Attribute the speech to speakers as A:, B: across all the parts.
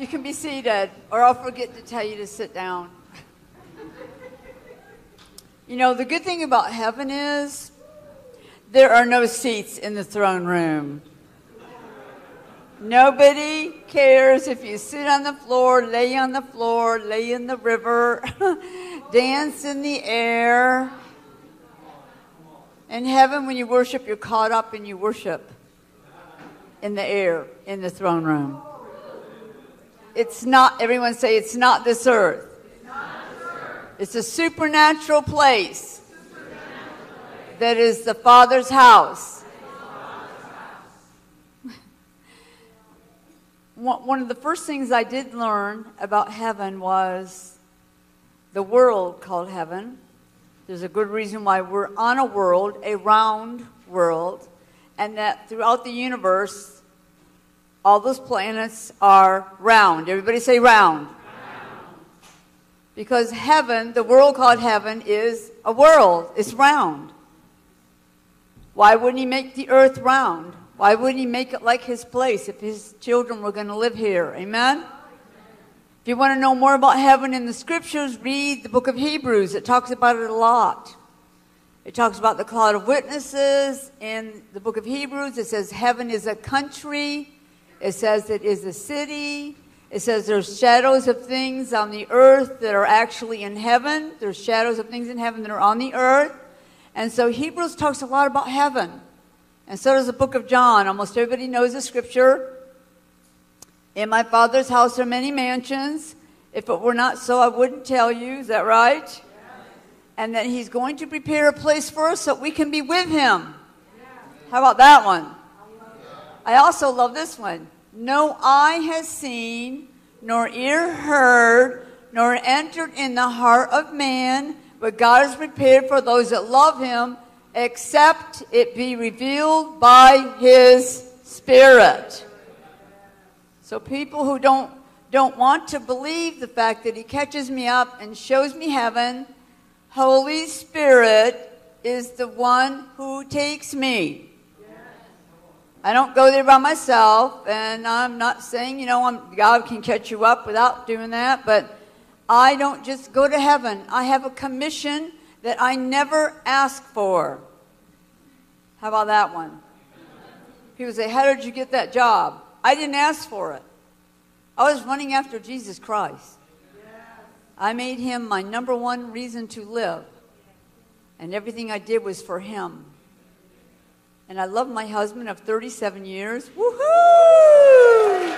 A: can be seated, or I'll forget to tell you to sit down. You know, the good thing about heaven is there are no seats in the throne room. Nobody cares if you sit on the floor, lay on the floor, lay in the river, dance in the air. In heaven, when you worship, you're caught up and you worship in the air, in the throne room. It's not, everyone say, it's not this earth. It's a supernatural place that is the Father's house. One of the first things I did learn about heaven was the world called heaven. There's a good reason why we're on a world, a round world, and that throughout the universe, all those planets are round. Everybody say round. Because heaven, the world called heaven, is a world. It's round. Why wouldn't he make the earth round? Why wouldn't he make it like his place if his children were going to live here? Amen? If you want to know more about heaven in the scriptures, read the book of Hebrews. It talks about it a lot. It talks about the cloud of witnesses. In the book of Hebrews, it says heaven is a country. It says it is a city. It says there's shadows of things on the earth that are actually in heaven. There's shadows of things in heaven that are on the earth. And so Hebrews talks a lot about heaven. And so does the book of John. Almost everybody knows the scripture. In my Father's house are many mansions. If it were not so, I wouldn't tell you. Is that right? Yes. And that he's going to prepare a place for us so we can be with him. Yes. How about that one? I also love this one. No eye has seen, nor ear heard, nor entered in the heart of man, but God has prepared for those that love him, except it be revealed by his Spirit. So people who don't want to believe the fact that he catches me up and shows me heaven, Holy Spirit is the one who takes me. I don't go there by myself, and I'm not saying, God can catch you up without doing that, but I don't just go to heaven. I have a commission that I never ask for. How about that one? People say, how did you get that job? I didn't ask for it. I was running after Jesus Christ. I made him my number one reason to live. And everything I did was for him. And I love my husband of 37 years. Woohoo!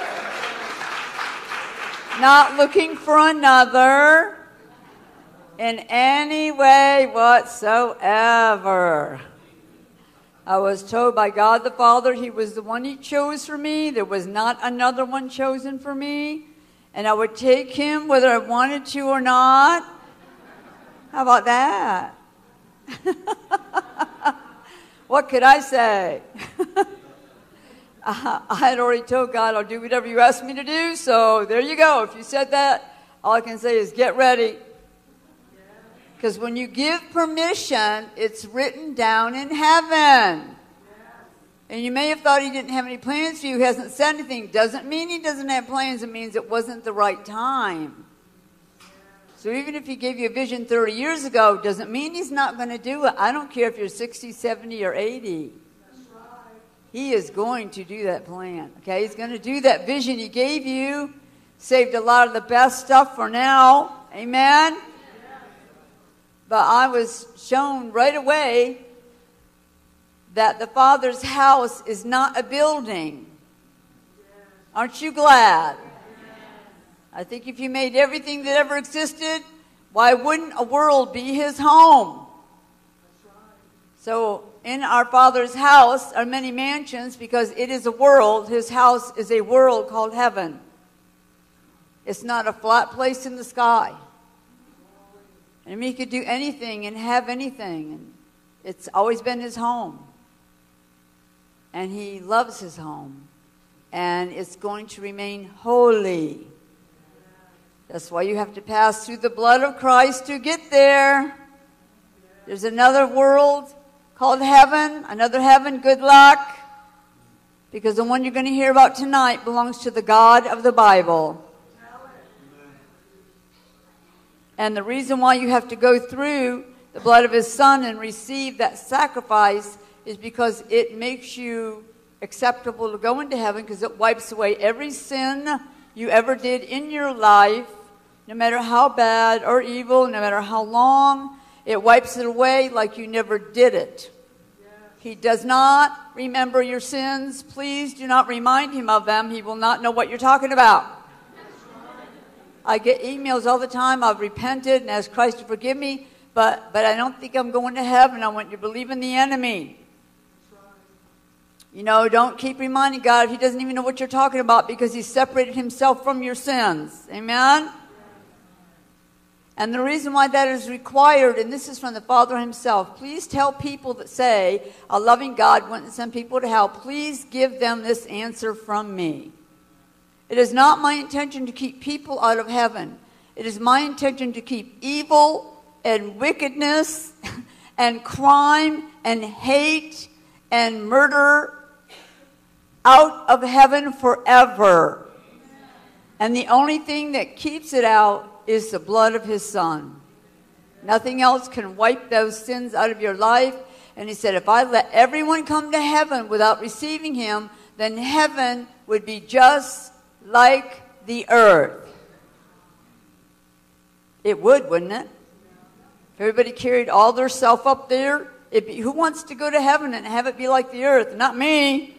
A: Not looking for another in any way whatsoever. I was told by God the Father he was the one he chose for me. There was not another one chosen for me. And I would take him whether I wanted to or not. How about that? What could I say? I had already told God I'll do whatever you ask me to do. So there you go. If you said that, all I can say is get ready. Because when you give permission, it's written down in heaven. And you may have thought he didn't have any plans for you. He hasn't said anything. Doesn't mean he doesn't have plans. It means it wasn't the right time. So even if he gave you a vision 30 years ago, doesn't mean he's not going to do it. I don't care if you're 60, 70, or 80. He is going to do that plan. Okay, he's going to do that vision he gave you. Saved a lot of the best stuff for now. Amen? But I was shown right away that the Father's house is not a building. Aren't you glad? I think if you made everything that ever existed, why wouldn't a world be his home? So in our Father's house are many mansions because it is a world. His house is a world called heaven. It's not a flat place in the sky. And he could do anything and have anything. And it's always been his home. And he loves his home. And it's going to remain holy. That's why you have to pass through the blood of Christ to get there. There's another world called heaven, another heaven. Good luck. Because the one you're going to hear about tonight belongs to the God of the Bible. And the reason why you have to go through the blood of his son and receive that sacrifice is because it makes you acceptable to go into heaven, because it wipes away every sin you ever did in your life, no matter how bad or evil, no matter how long. It wipes it away like you never did it. He does not remember your sins. Please do not remind him of them. He will not know what you're talking about. I get emails all the time. I've repented and asked Christ to forgive me, but I don't think I'm going to heaven. I want you to believe in the enemy. You know, don't keep reminding God. He doesn't even know what you're talking about because he separated himself from your sins. Amen? And the reason why that is required, and this is from the Father himself, please tell people that say a loving God wouldn't send people to hell, please give them this answer from me. It is not my intention to keep people out of heaven. It is my intention to keep evil and wickedness and crime and hate and murder out of heaven forever. And the only thing that keeps it out is the blood of his son. Nothing else can wipe those sins out of your life. And he said, if I let everyone come to heaven without receiving him, then heaven would be just like the earth. It would, wouldn't it? If everybody carried all their self up there, who wants to go to heaven and have it be like the earth? Not me.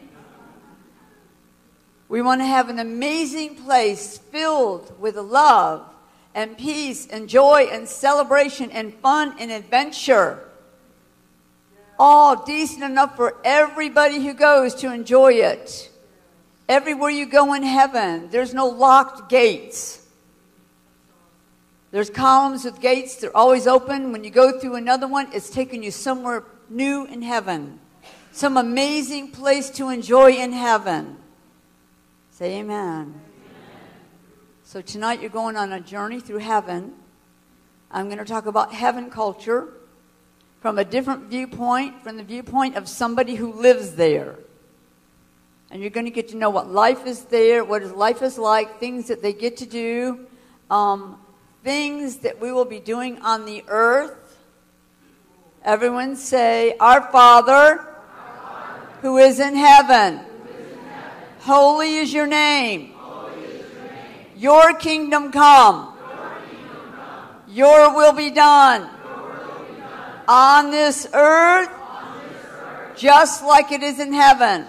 A: We want to have an amazing place filled with love and peace and joy and celebration and fun and adventure. All decent enough for everybody who goes to enjoy it. Everywhere you go in heaven, there's no locked gates. There's columns with gates. They're always open. When you go through another one, it's taking you somewhere new in heaven. Some amazing place to enjoy in heaven. Say amen. So tonight you're going on a journey through heaven. I'm going to talk about heaven culture from a different viewpoint, from the viewpoint of somebody who lives there. And you're going to get to know what life is there, what life is like, things that they get to do, things that we will be doing on the earth. Everyone say, Our Father, who is in heaven, holy is your name. Your kingdom come. Your will be done. On this earth, just like it is in heaven.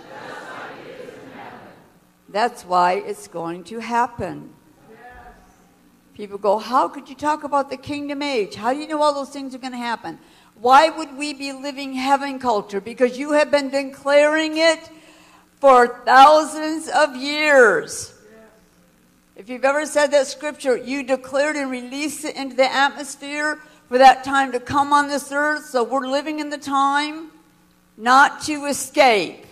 A: That's why it's going to happen. People go, how could you talk about the kingdom age? How do you know all those things are going to happen? Why would we be living heaven culture? Because you have been declaring it for thousands of years. If you've ever said that scripture, you declared and released it into the atmosphere for that time to come on this earth. So we're living in the time not to escape.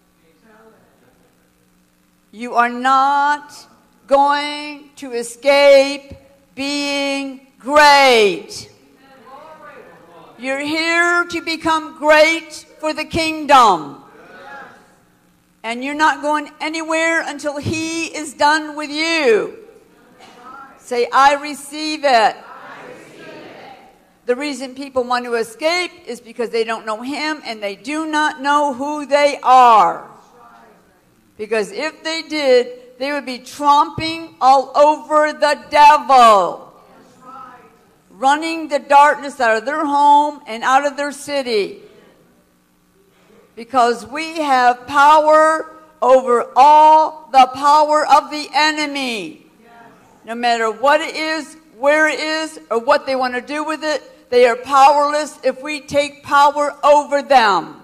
A: You are not going to escape being great. You're here to become great for the kingdom. And you're not going anywhere until he is done with you. Say, I receive it. I receive it. The reason people want to escape is because they don't know him and they do not know who they are. Because if they did, they would be tromping all over the devil. Running the darkness out of their home and out of their city. Because we have power over all the power of the enemy. No matter what it is, where it is, or what they want to do with it, they are powerless if we take power over them.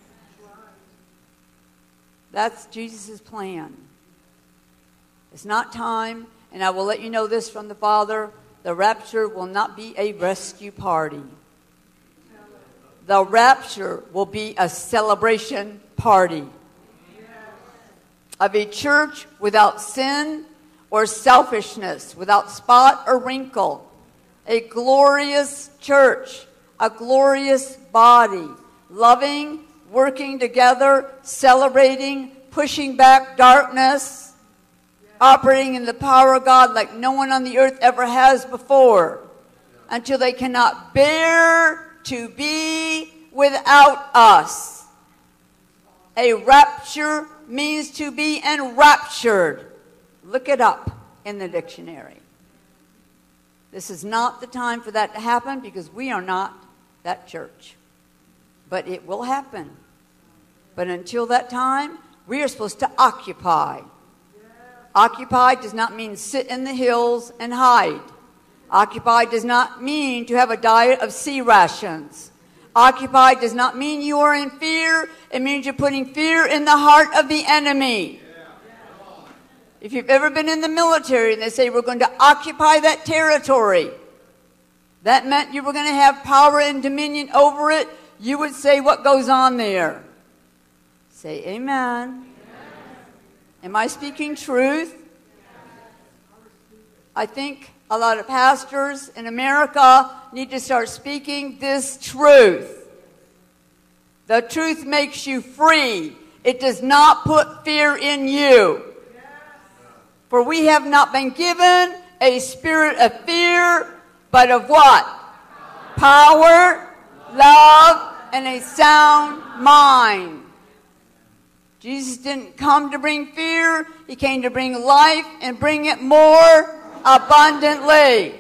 A: That's Jesus' plan. It's not time, and I will let you know this from the Father, the rapture will not be a rescue party. The rapture will be a celebration party of a church without sin or selfishness, without spot or wrinkle. A glorious church, a glorious body, loving, working together, celebrating, pushing back darkness, operating in the power of God like no one on the earth ever has before. until they cannot bear to be without us. A rapture means to be enraptured. Look it up in the dictionary. This is not the time for that to happen because we are not that church. But it will happen. But until that time, we are supposed to occupy. Occupy does not mean sit in the hills and hide. Occupy does not mean to have a diet of sea rations. Occupy does not mean you are in fear. It means you're putting fear in the heart of the enemy. If you've ever been in the military and they say we're going to occupy that territory, that meant you were going to have power and dominion over it. You would say what goes on there. Say amen. Amen. Am I speaking truth? I think a lot of pastors in America need to start speaking this truth. The truth makes you free. It does not put fear in you. For we have not been given a spirit of fear, but of what? Power, love, and a sound mind. Jesus didn't come to bring fear. He came to bring life and bring it more abundantly.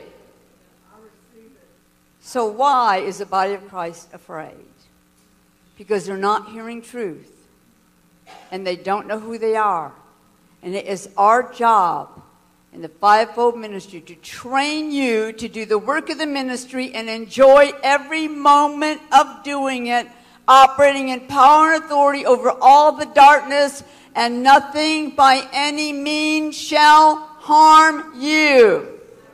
A: So why is the body of Christ afraid? Because they're not hearing truth. And they don't know who they are. And it is our job in the fivefold ministry to train you to do the work of the ministry and enjoy every moment of doing it, operating in power and authority over all the darkness, and nothing by any means shall harm you.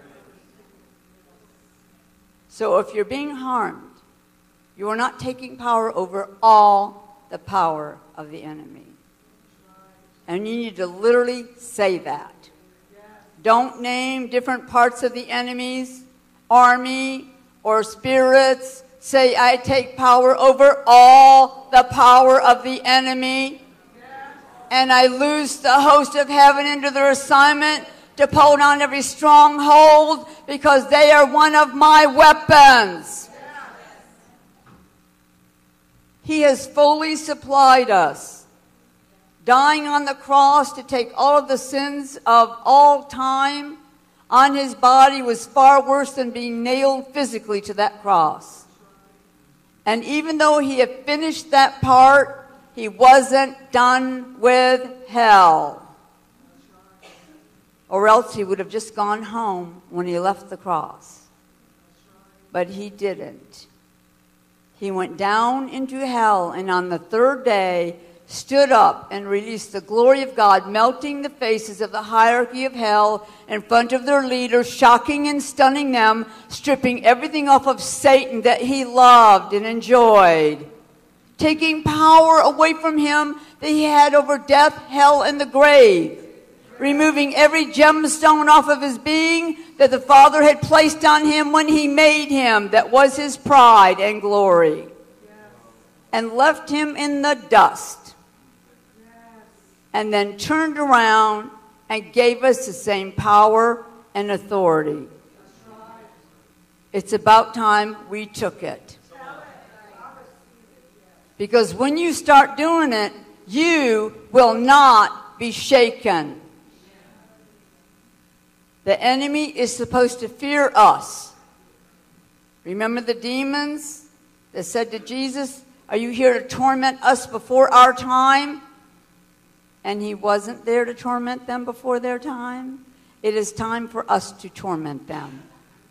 A: So if you're being harmed, you are not taking power over all the power of the enemy. And you need to literally say that. Don't name different parts of the enemy's army or spirits. Say, I take power over all the power of the enemy. And I loose the host of heaven into their assignment to pull down every stronghold because they are one of my weapons. He has fully supplied us. Dying on the cross to take all of the sins of all time on his body was far worse than being nailed physically to that cross. And even though he had finished that part, he wasn't done with hell. Or else he would have just gone home when he left the cross. But he didn't. He went down into hell, and on the third day stood up and released the glory of God, melting the faces of the hierarchy of hell in front of their leaders, shocking and stunning them, stripping everything off of Satan that he loved and enjoyed, taking power away from him that he had over death, hell, and the grave, removing every gemstone off of his being that the Father had placed on him when he made him, that was his pride and glory, and left him in the dust. And then turned around and gave us the same power and authority. It's about time we took it. Because when you start doing it, you will not be shaken. The enemy is supposed to fear us. Remember the demons that said to Jesus, "Are you here to torment us before our time?" And he wasn't there to torment them before their time. It is time for us to torment them.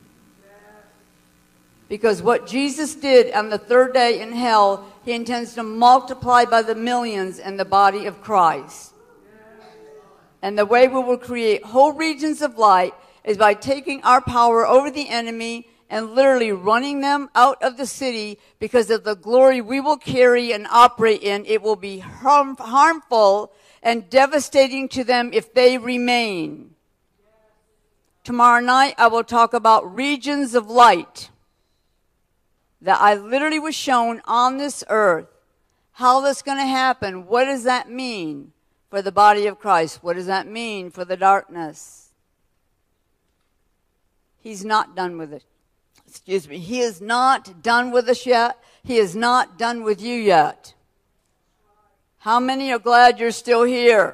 A: Because what Jesus did on the third day in hell, he intends to multiply by the millions in the body of Christ. And the way we will create whole regions of light is by taking our power over the enemy and literally running them out of the city because of the glory we will carry and operate in. It will be harmful and devastating to them if they remain. Tomorrow night, I will talk about regions of light that I literally was shown on this earth. How that's going to happen. What does that mean for the body of Christ? What does that mean for the darkness? He's not done with it. excuse me, he is not done with us yet. He is not done with you yet. How many are glad you're still here?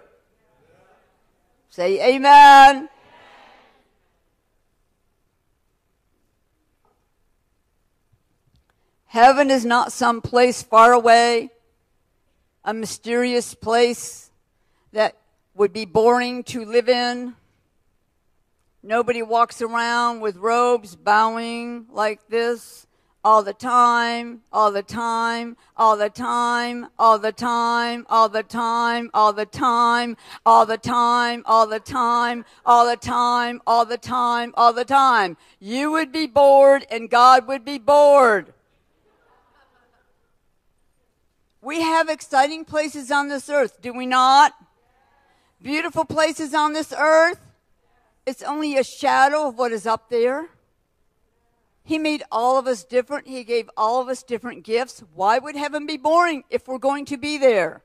A: Say amen. Heaven is not some place far away, a mysterious place that would be boring to live in. Nobody walks around with robes bowing like this all the time, all the time, all the time, all the time, all the time, all the time, all the time, all the time, all the time, all the time, all the time. You would be bored and God would be bored. We have exciting places on this earth, do we not? Beautiful places on this earth. It's only a shadow of what is up there. He made all of us different. He gave all of us different gifts. Why would heaven be boring if we're going to be there?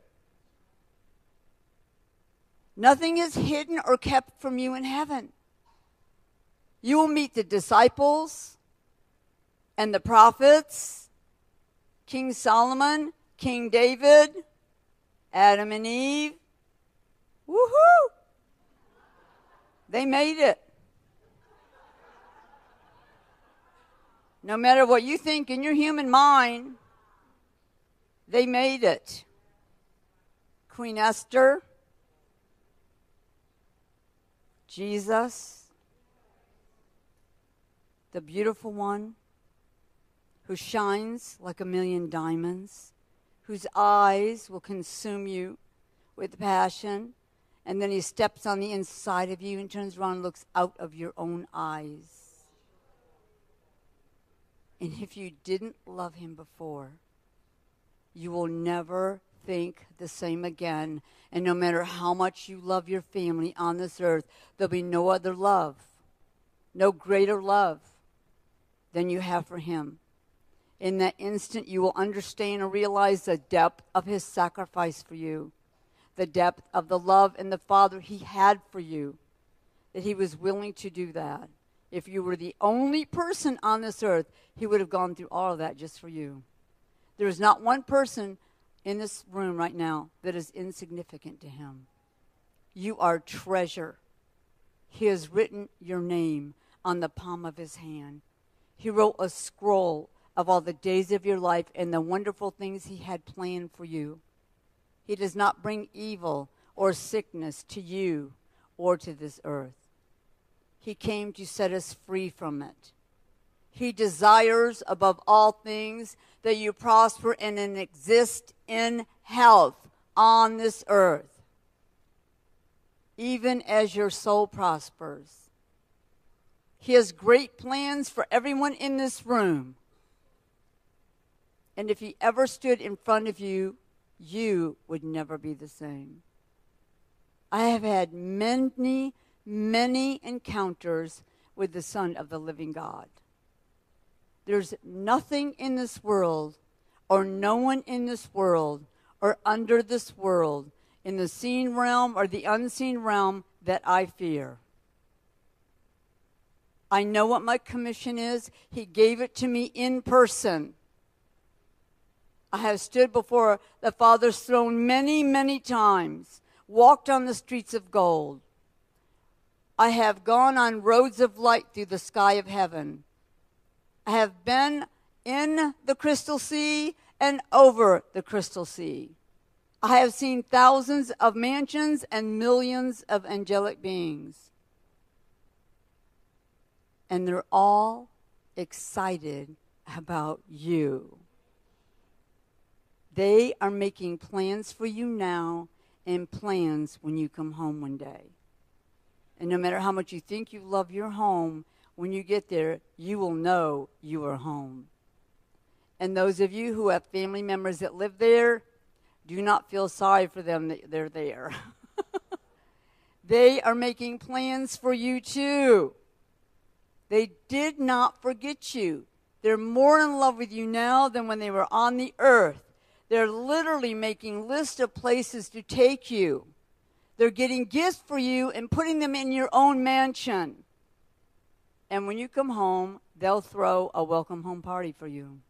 A: Nothing is hidden or kept from you in heaven. You will meet the disciples and the prophets, King Solomon, King David, Adam and Eve. Woohoo! They made it. No matter what you think in your human mind, they made it. Queen Esther, Jesus, the beautiful one who shines like a million diamonds, whose eyes will consume you with passion, and then he steps on the inside of you and turns around and looks out of your own eyes. And if you didn't love him before, you will never think the same again. And no matter how much you love your family on this earth, there'll be no other love, no greater love than you have for him. In that instant, you will understand and realize the depth of his sacrifice for you, the depth of the love and the Father he had for you, that he was willing to do that. If you were the only person on this earth, he would have gone through all of that just for you. There is not one person in this room right now that is insignificant to him. You are treasure. He has written your name on the palm of his hand. He wrote a scroll of all the days of your life and the wonderful things he had planned for you. He does not bring evil or sickness to you or to this earth. He came to set us free from it. He desires above all things that you prosper and exist in health on this earth, even as your soul prospers. He has great plans for everyone in this room. And if he ever stood in front of you, you would never be the same. I have had many encounters with the Son of the living God. There's nothing in this world, or no one in this world, or under this world, in the seen realm or the unseen realm, that I fear. I know what my commission is. He gave it to me in person. I have stood before the Father's throne many times, walked on the streets of gold. I have gone on roads of light through the sky of heaven. I have been in the crystal sea and over the crystal sea. I have seen thousands of mansions and millions of angelic beings. And they're all excited about you. They are making plans for you now and plans when you come home one day. And no matter how much you think you love your home, when you get there, you will know you are home. And those of you who have family members that live there, do not feel sorry for them that they're there. They are making plans for you too. They did not forget you. They're more in love with you now than when they were on the earth. They're literally making lists of places to take you. They're getting gifts for you and putting them in your own mansion. And when you come home, they'll throw a welcome home party for you.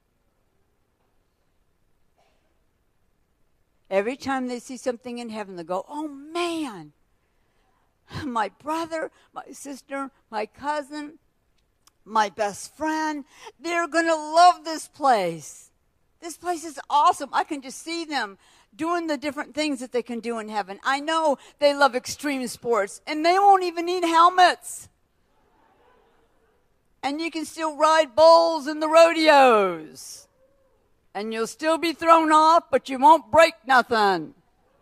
A: Every time they see something in heaven, they go, oh man, my brother, my sister, my cousin, my best friend, they're going to love this place. This place is awesome. I can just see them doing the different things that they can do in heaven. I know they love extreme sports, and they won't even need helmets. And you can still ride bulls in the rodeos. And you'll still be thrown off, but you won't break nothing.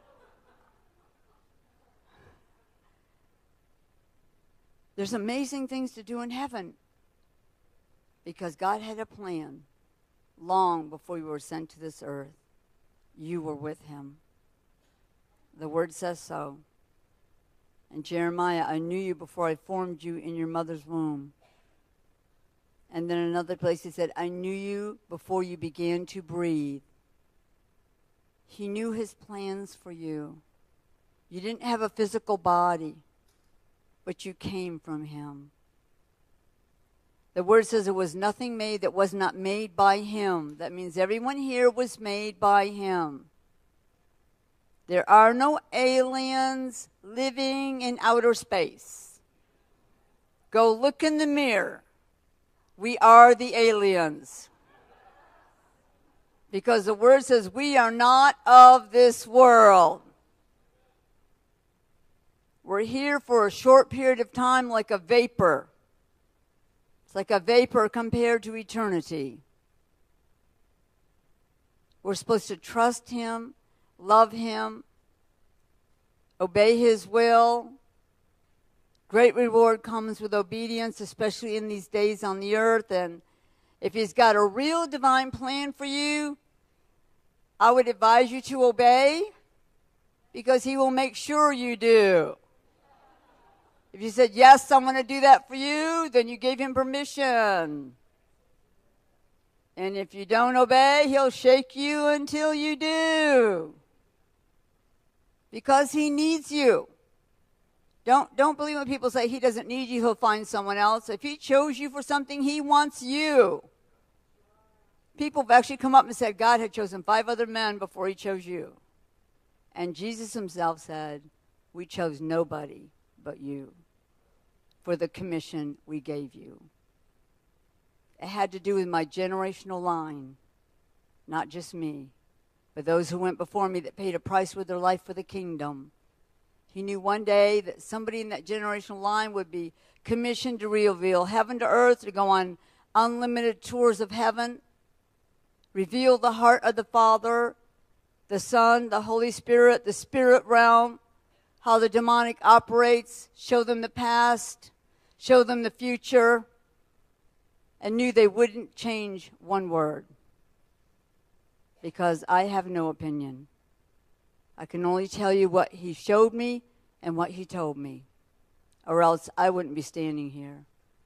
A: There's amazing things to do in heaven because God had a plan long before you were sent to this earth. You were with him. The word says so. And Jeremiah, I knew you before I formed you in your mother's womb. And then another place he said, I knew you before you began to breathe. He knew his plans for you. You didn't have a physical body, but you came from him. The word says there was nothing made that was not made by him. That means everyone here was made by him. There are no aliens living in outer space. Go look in the mirror. We are the aliens. Because the word says we are not of this world. We're here for a short period of time like a vapor. It's like a vapor compared to eternity. We're supposed to trust him, love him, obey his will. Great reward comes with obedience, especially in these days on the earth. And if he's got a real divine plan for you, I would advise you to obey because he will make sure you do. If you said, yes, I'm going to do that for you, then you gave him permission. And if you don't obey, he'll shake you until you do. Because he needs you. Don't believe when people say he doesn't need you, he'll find someone else. If he chose you for something, he wants you. People have actually come up and said God had chosen 5 other men before he chose you. And Jesus himself said, we chose nobody but you for the commission we gave you. It had to do with my generational line, not just me, but those who went before me that paid a price with their life for the kingdom. He knew one day that somebody in that generational line would be commissioned to reveal heaven to earth, to go on unlimited tours of heaven, reveal the heart of the Father, the Son, the Holy Spirit, the spirit realm, how the demonic operates, show them the past, show them the future, and knew they wouldn't change one word. Because I have no opinion. I can only tell you what he showed me and what he told me, or else I wouldn't be standing here.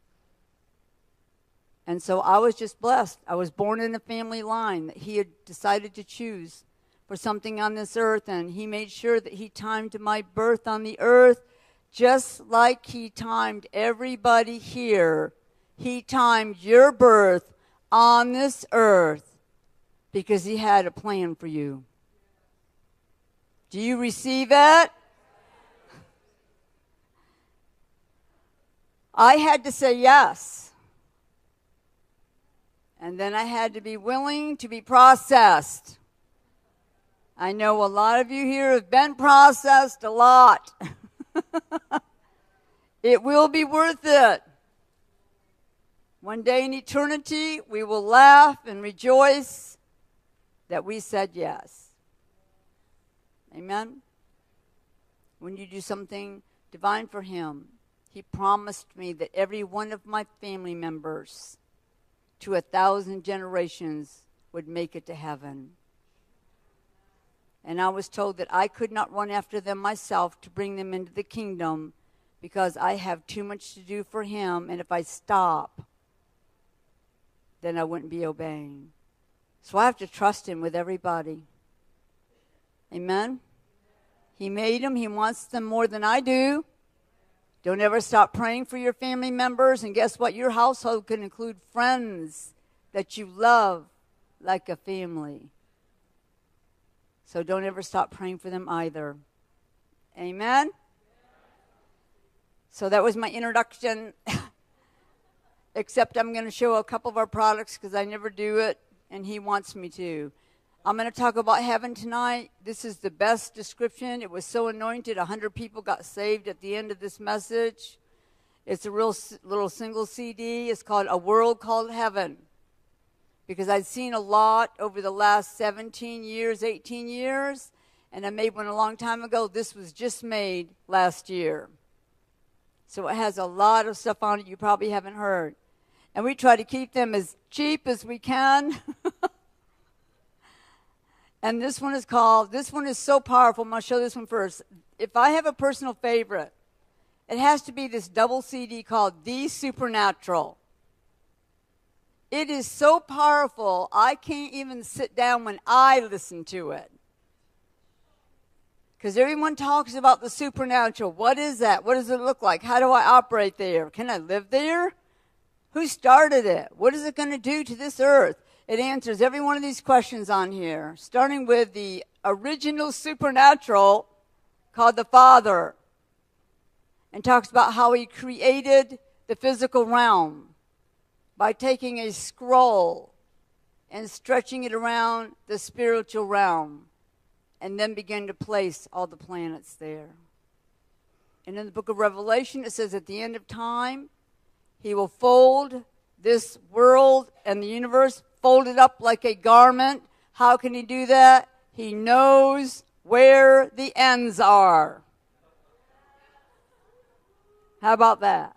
A: And so I was just blessed. I was born in a family line that he had decided to choose for something on this earth, and he made sure that he timed my birth on the earth just like he timed everybody here. He timed your birth on this earth because he had a plan for you. Do you receive it? I had to say yes. And then I had to be willing to be processed. I know a lot of you here have been processed a lot. It will be worth it. One day in eternity, we will laugh and rejoice that we said yes. Amen? When you do something divine for him, he promised me that every one of my family members to 1,000 generations would make it to heaven. And I was told that I could not run after them myself to bring them into the kingdom because I have too much to do for him, and if I stop, then I wouldn't be obeying. So I have to trust him with everybody. Amen? He made them. He wants them more than I do. Don't ever stop praying for your family members. And guess what? Your household can include friends that you love like a family. So don't ever stop praying for them either. Amen? So that was my introduction. Except I'm going to show a couple of our products because I never do it, and he wants me to. I'm going to talk about heaven tonight. This is the best description. It was so anointed. 100 people got saved at the end of this message. It's a real little single CD. It's called A World Called Heaven. Because I'd seen a lot over the last 17 years, 18 years, and I made one a long time ago. This was just made last year. So it has a lot of stuff on it you probably haven't heard. And we try to keep them as cheap as we can. And this one is so powerful. I'm going to show this one first. If I have a personal favorite, it has to be this double CD called The Supernatural. It is so powerful, I can't even sit down when I listen to it. Because everyone talks about the supernatural. What is that? What does it look like? How do I operate there? Can I live there? Who started it? What is it going to do to this earth? It answers every one of these questions on here, starting with the original supernatural called the Father, and talks about how he created the physical realm by taking a scroll and stretching it around the spiritual realm, and then began to place all the planets there. And in the book of Revelation, it says at the end of time, he will fold this world and the universe, fold it up like a garment. How can he do that? He knows where the ends are. How about that?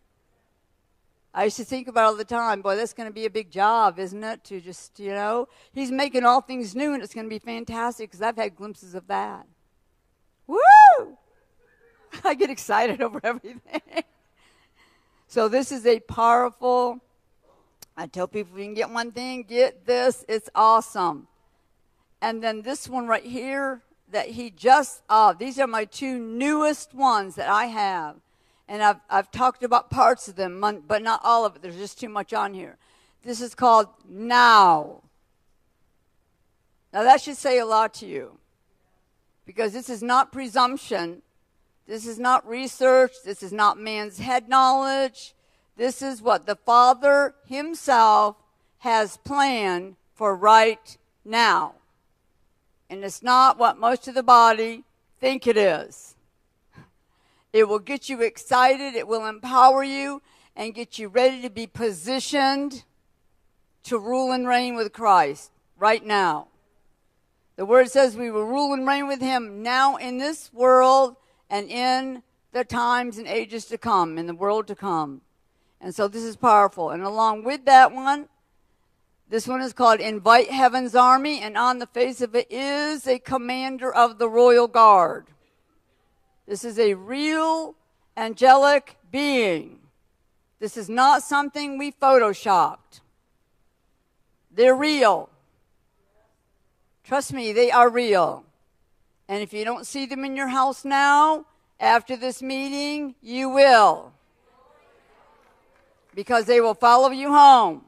A: I used to think about it all the time, boy, that's going to be a big job, isn't it? To just, he's making all things new, and it's going to be fantastic because I've had glimpses of that. Woo! I get excited over everything. So this is a powerful, I tell people, if you can get one thing, get this. It's awesome. And then this one right here that these are my two newest ones that I have. And I've talked about parts of them, but not all of it. There's just too much on here. This is called Now. Now that should say a lot to you. Because this is not presumption. This is not research. This is not man's head knowledge. This is what the Father himself has planned for right now. And it's not what most of the body think it is. It will get you excited. It will empower you and get you ready to be positioned to rule and reign with Christ right now. The Word says we will rule and reign with him now in this world and in the times and ages to come, in the world to come. And so this is powerful. And along with that one, this one is called Invite Heaven's Army, and on the face of it is a commander of the royal guard. This is a real angelic being. This is not something we photoshopped. They're real. Trust me, they are real. And if you don't see them in your house now, after this meeting, you will. Because they will follow you home.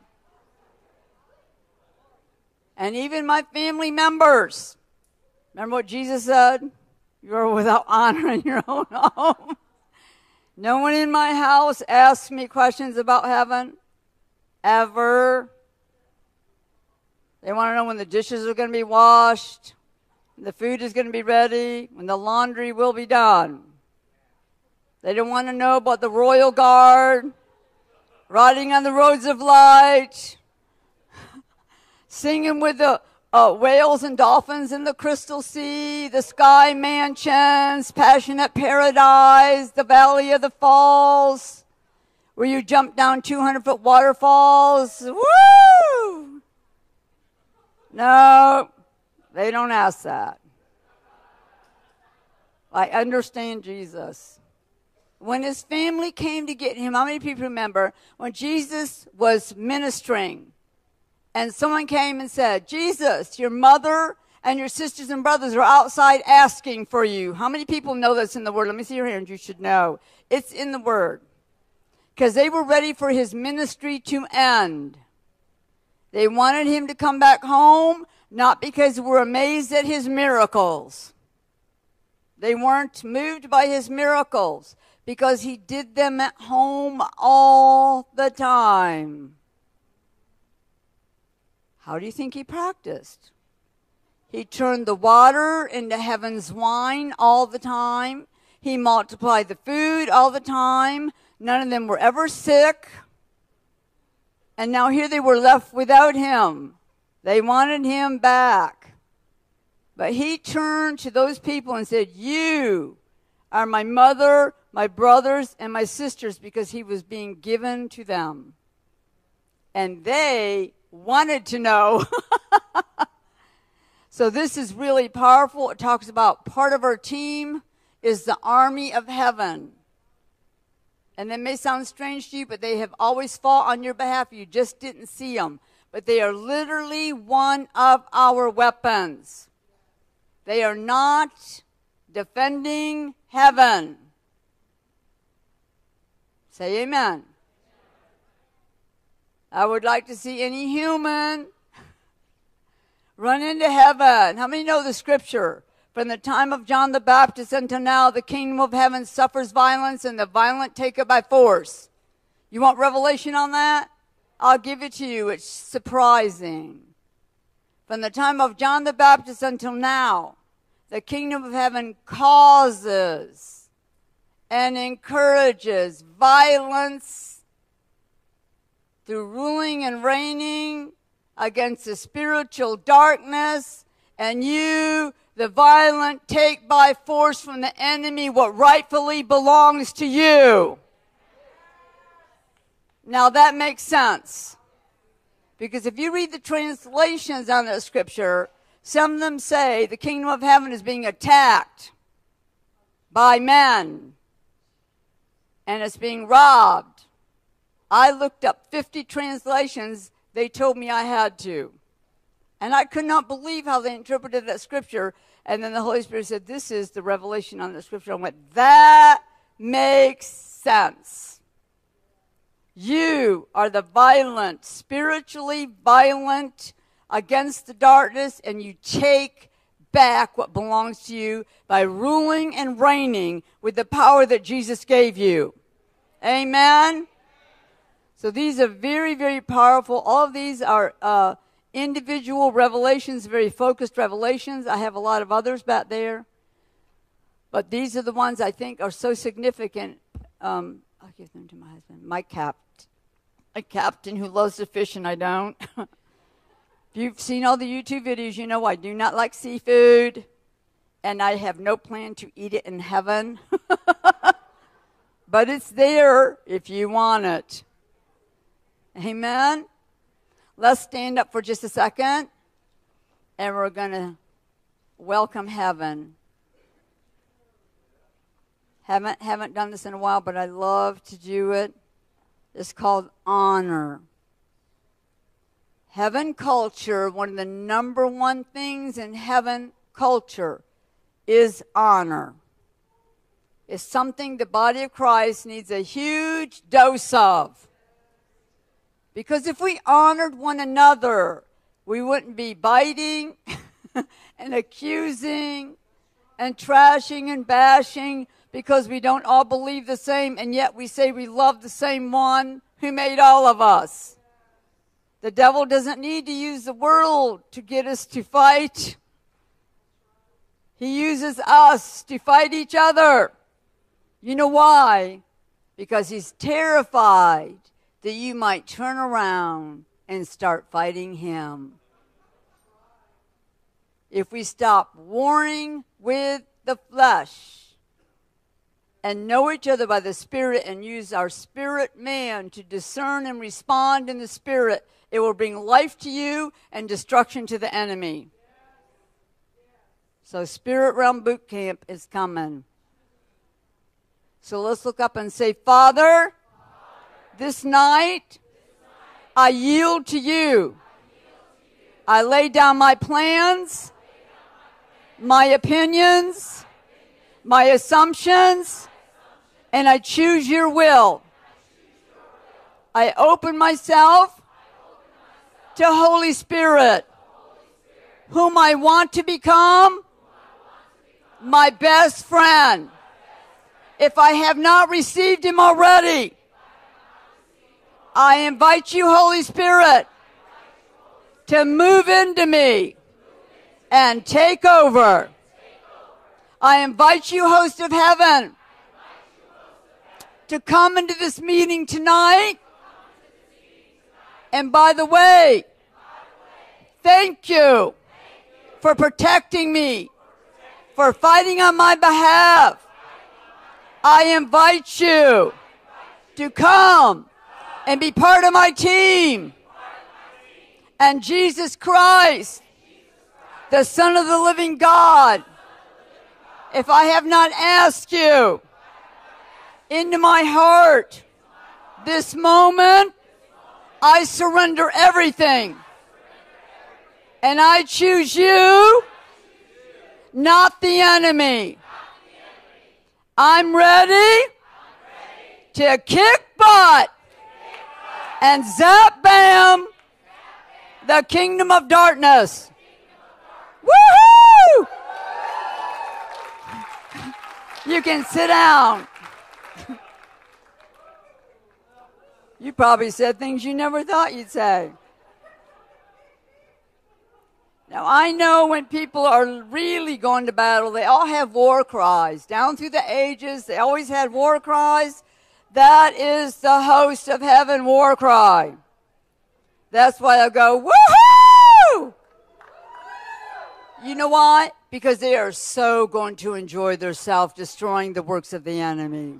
A: And even my family members. Remember what Jesus said? You are without honor in your own home. No one in my house asks me questions about heaven. Ever. They want to know when the dishes are going to be washed. The food is going to be ready, when the laundry will be done. They don't want to know about the royal guard, riding on the roads of light, singing with the whales and dolphins in the crystal sea, the sky mansions, passionate paradise, the valley of the falls, where you jump down 200-foot waterfalls. Woo! No. They don't ask that. I understand Jesus. When his family came to get him, how many people remember when Jesus was ministering and someone came and said, Jesus, your mother and your sisters and brothers are outside asking for you. How many people know that's in the Word? Let me see your hands. You should know. It's in the Word. Because they were ready for his ministry to end. They wanted him to come back home, not because they were amazed at his miracles. They weren't moved by his miracles, because he did them at home all the time. How do you think he practiced? He turned the water into heaven's wine all the time. He multiplied the food all the time. None of them were ever sick. And now here they were left without him. They wanted him back. But he turned to those people and said, "You are my mother, my brothers, and my sisters," because he was being given to them. And they wanted to know. So this is really powerful. It talks about part of our team is the army of heaven. And that may sound strange to you, but they have always fought on your behalf. You just didn't see them. But they are literally one of our weapons. They are not defending heaven. Say amen. I would like to see any human run into heaven. How many know the scripture? From the time of John the Baptist until now, the kingdom of heaven suffers violence, and the violent take it by force. You want revelation on that? I'll give it to you. It's surprising. From the time of John the Baptist until now, the kingdom of heaven causes and encourages violence through ruling and reigning against the spiritual darkness, and you, the violent, take by force from the enemy what rightfully belongs to you. Now that makes sense. Because if you read the translations on that scripture, some of them say the kingdom of heaven is being attacked by men, and it's being robbed. I looked up 50 translations. They told me I had to. And I could not believe how they interpreted that scripture. And then the Holy Spirit said, "This is the revelation on the scripture." I went, that makes sense. You are the violent, spiritually violent against the darkness, and you take back what belongs to you by ruling and reigning with the power that Jesus gave you. Amen? So these are very, very powerful. All of these are individual revelations, very focused revelations. I have a lot of others back there. But these are the ones I think are so significant. I'll give them to my husband. My captain who loves to fish and I don't. If you've seen all the YouTube videos, you know I do not like seafood. And I have no plan to eat it in heaven. But it's there if you want it. Amen? Let's stand up for just a second, and we're going to welcome heaven. Haven't done this in a while, but I love to do it. It's called honor. Heaven culture, one of the number one things in heaven culture is honor. It's something the body of Christ needs a huge dose of. Because if we honored one another, we wouldn't be biting and accusing and trashing and bashing because we don't all believe the same, and yet we say we love the same one who made all of us. The devil doesn't need to use the world to get us to fight. He uses us to fight each other. You know why? Because he's terrified that you might turn around and start fighting him. If we stop warring with the flesh and know each other by the Spirit and use our spirit man to discern and respond in the Spirit, it will bring life to you and destruction to the enemy. So Spirit Realm Boot Camp is coming. So let's look up and say, Father, this night, I yield to you. I lay down my plans my opinions, my assumptions, and I choose your will. I open myself to Holy Spirit, whom I want to become my best friend. If I have not received him already, I invite you, Holy Spirit, to move into me and take over. I invite you, host of heaven, to come into this meeting tonight. And by the way, thank you for protecting me, for fighting on my behalf. I invite you to come and be part of my team. And Jesus Christ, the Son of the living God, if I have not asked you into my heart this moment, I surrender everything. And I choose you, not the enemy. I'm ready to kick butt and zap bam the kingdom of darkness. Woohoo! You can sit down. You probably said things you never thought you'd say. Now, I know when people are really going to battle, they all have war cries. Down through the ages, they always had war cries. That is the host of heaven war cry. That's why I go, woohoo! You know why? Because they are so going to enjoy their self-destroying the works of the enemy.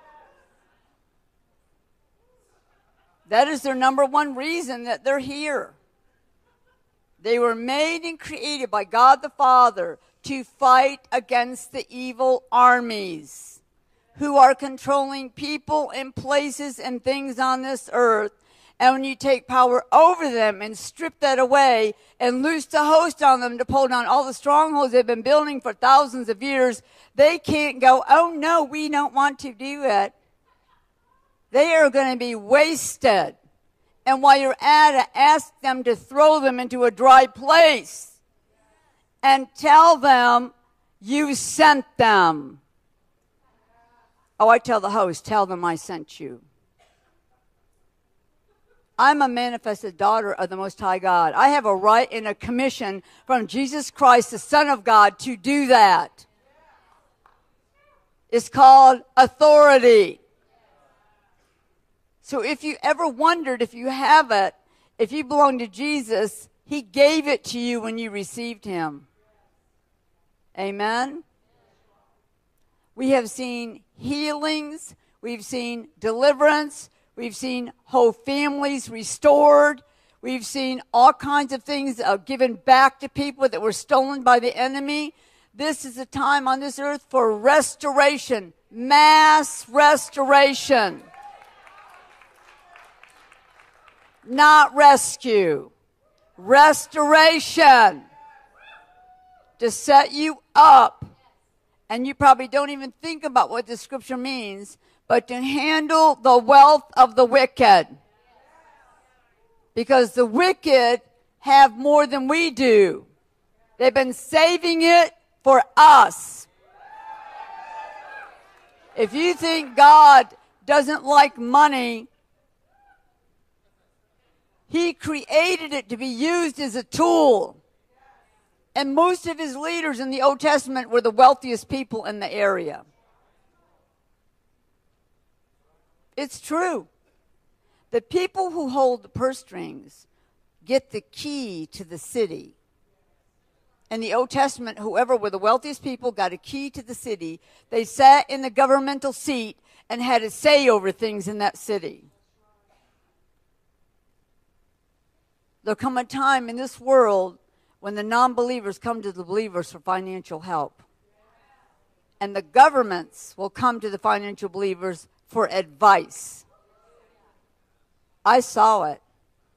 A: That is their number one reason that they're here. They were made and created by God the Father to fight against the evil armies who are controlling people and places and things on this earth. And when you take power over them and strip that away and loose the host on them to pull down all the strongholds they've been building for thousands of years, they can't go, oh no, we don't want to do it. They are going to be wasted. And while you're at it, ask them to throw them into a dry place and tell them you sent them. Oh, I tell the host, tell them I sent you. I'm a manifested daughter of the Most High God. I have a right and a commission from Jesus Christ, the Son of God, to do that. It's called authority. So if you ever wondered if you have it, if you belong to Jesus, he gave it to you when you received him. Amen? We have seen healings. We've seen deliverance. We've seen whole families restored. We've seen all kinds of things given back to people that were stolen by the enemy. This is a time on this earth for restoration, mass restoration. Not rescue. Restoration. To set you up. And you probably don't even think about what the scripture means, but to handle the wealth of the wicked. Because the wicked have more than we do. They've been saving it for us. If you think God doesn't like money, he created it to be used as a tool. And most of his leaders in the Old Testament were the wealthiest people in the area. It's true. The people who hold the purse strings get the key to the city. In the Old Testament, whoever were the wealthiest people got a key to the city. They sat in the governmental seat and had a say over things in that city. There'll come a time in this world when the non-believers come to the believers for financial help. And the governments will come to the financial believers for advice. I saw it.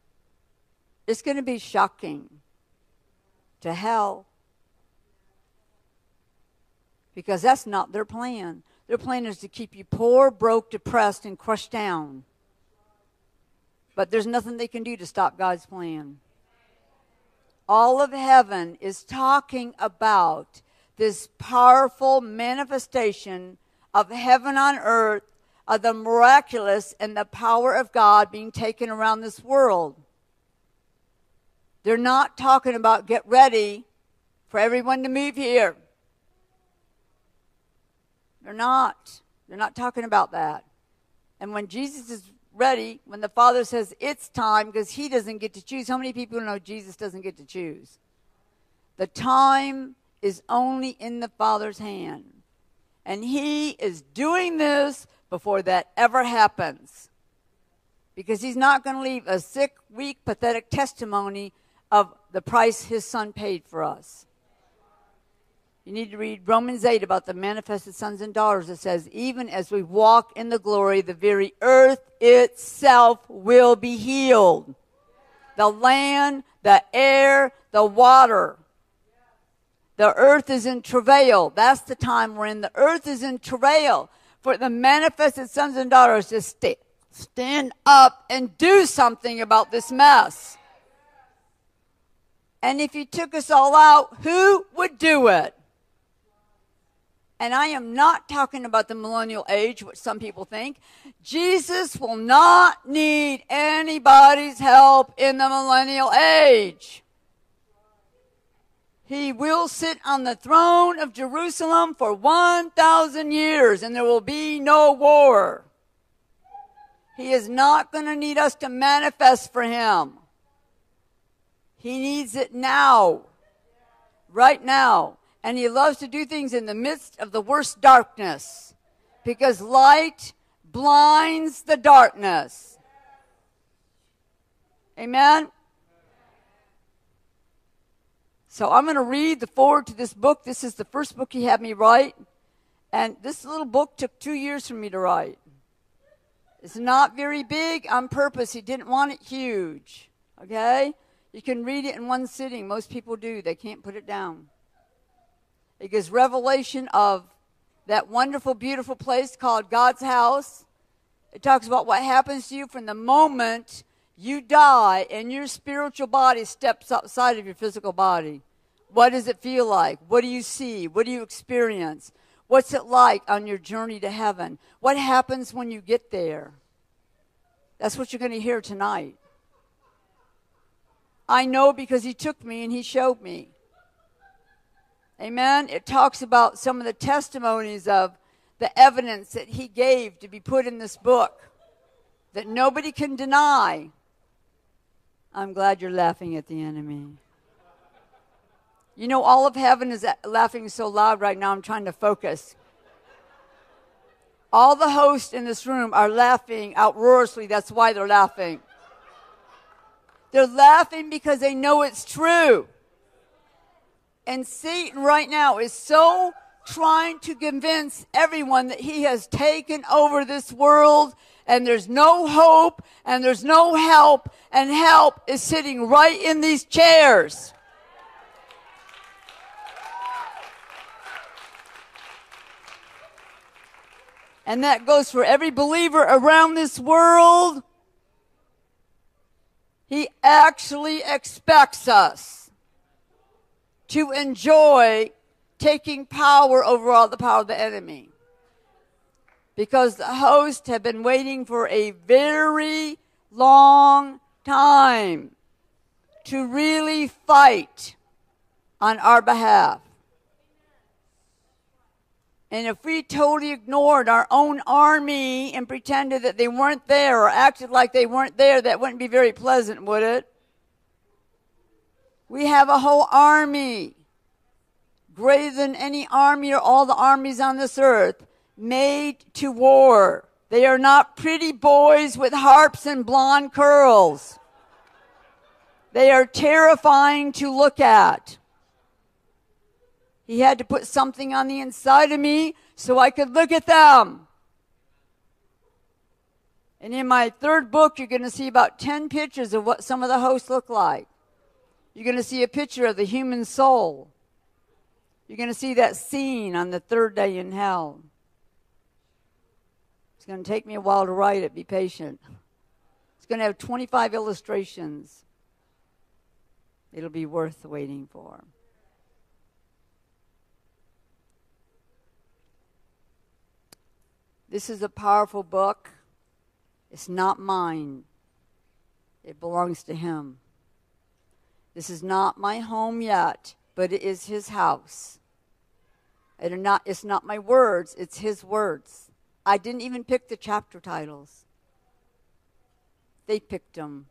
A: It's going to be shocking to hell. Because that's not their plan. Their plan is to keep you poor, broke, depressed, and crushed down. But there's nothing they can do to stop God's plan. All of heaven is talking about this powerful manifestation of heaven on earth, of the miraculous and the power of God being taken around this world. They're not talking about get ready for everyone to move here. They're not. They're not talking about that. And when Jesus is ready, when the Father says it's time, because he doesn't get to choose. How many people know Jesus doesn't get to choose? The time is only in the Father's hand. And he is doing this before that ever happens. Because he's not going to leave a sick, weak, pathetic testimony of the price his son paid for us. You need to read Romans 8 about the manifested sons and daughters. It says, even as we walk in the glory, the very earth itself will be healed. The land, the air, the water. The earth is in travail. That's the time we're in. The earth is in travail for the manifested sons and daughters to stand up and do something about this mess. And if he took us all out, who would do it? And I am not talking about the millennial age, which some people think. Jesus will not need anybody's help in the millennial age. He will sit on the throne of Jerusalem for 1,000 years, and there will be no war. He is not going to need us to manifest for him. He needs it now, right now. And he loves to do things in the midst of the worst darkness, because light blinds the darkness. Amen? So I'm going to read the foreword to this book. This is the first book he had me write. And this little book took 2 years for me to write. It's not very big on purpose. He didn't want it huge. Okay? You can read it in one sitting. Most people do. They can't put it down. It gives revelation of that wonderful, beautiful place called God's house. It talks about what happens to you from the moment you die and your spiritual body steps outside of your physical body. What does it feel like? What do you see? What do you experience? What's it like on your journey to heaven? What happens when you get there? That's what you're going to hear tonight. I know because he took me and he showed me. Amen. It talks about some of the testimonies of the evidence that he gave to be put in this book that nobody can deny. I'm glad you're laughing at the enemy. You know, all of heaven is laughing so loud right now, I'm trying to focus. All the hosts in this room are laughing outroariously. That's why they're laughing. They're laughing because they know it's true. And Satan right now is so trying to convince everyone that he has taken over this world and there's no hope and there's no help, and help is sitting right in these chairs. And that goes for every believer around this world. He actually expects us to enjoy taking power over all the power of the enemy. Because the hosts have been waiting for a very long time to really fight on our behalf. And if we totally ignored our own army and pretended that they weren't there or acted like they weren't there, that wouldn't be very pleasant, would it? We have a whole army, greater than any army or all the armies on this earth, made to war. They are not pretty boys with harps and blonde curls. They are terrifying to look at. He had to put something on the inside of me so I could look at them. And in my third book, you're going to see about 10 pictures of what some of the hosts look like. You're going to see a picture of the human soul. You're going to see that scene on the third day in hell. It's going to take me a while to write it. Be patient. It's going to have 25 illustrations. It'll be worth waiting for. This is a powerful book. It's not mine. It belongs to him. This is not my home yet, but it is his house. It's not my words, it's his words. I didn't even pick the chapter titles. They picked them.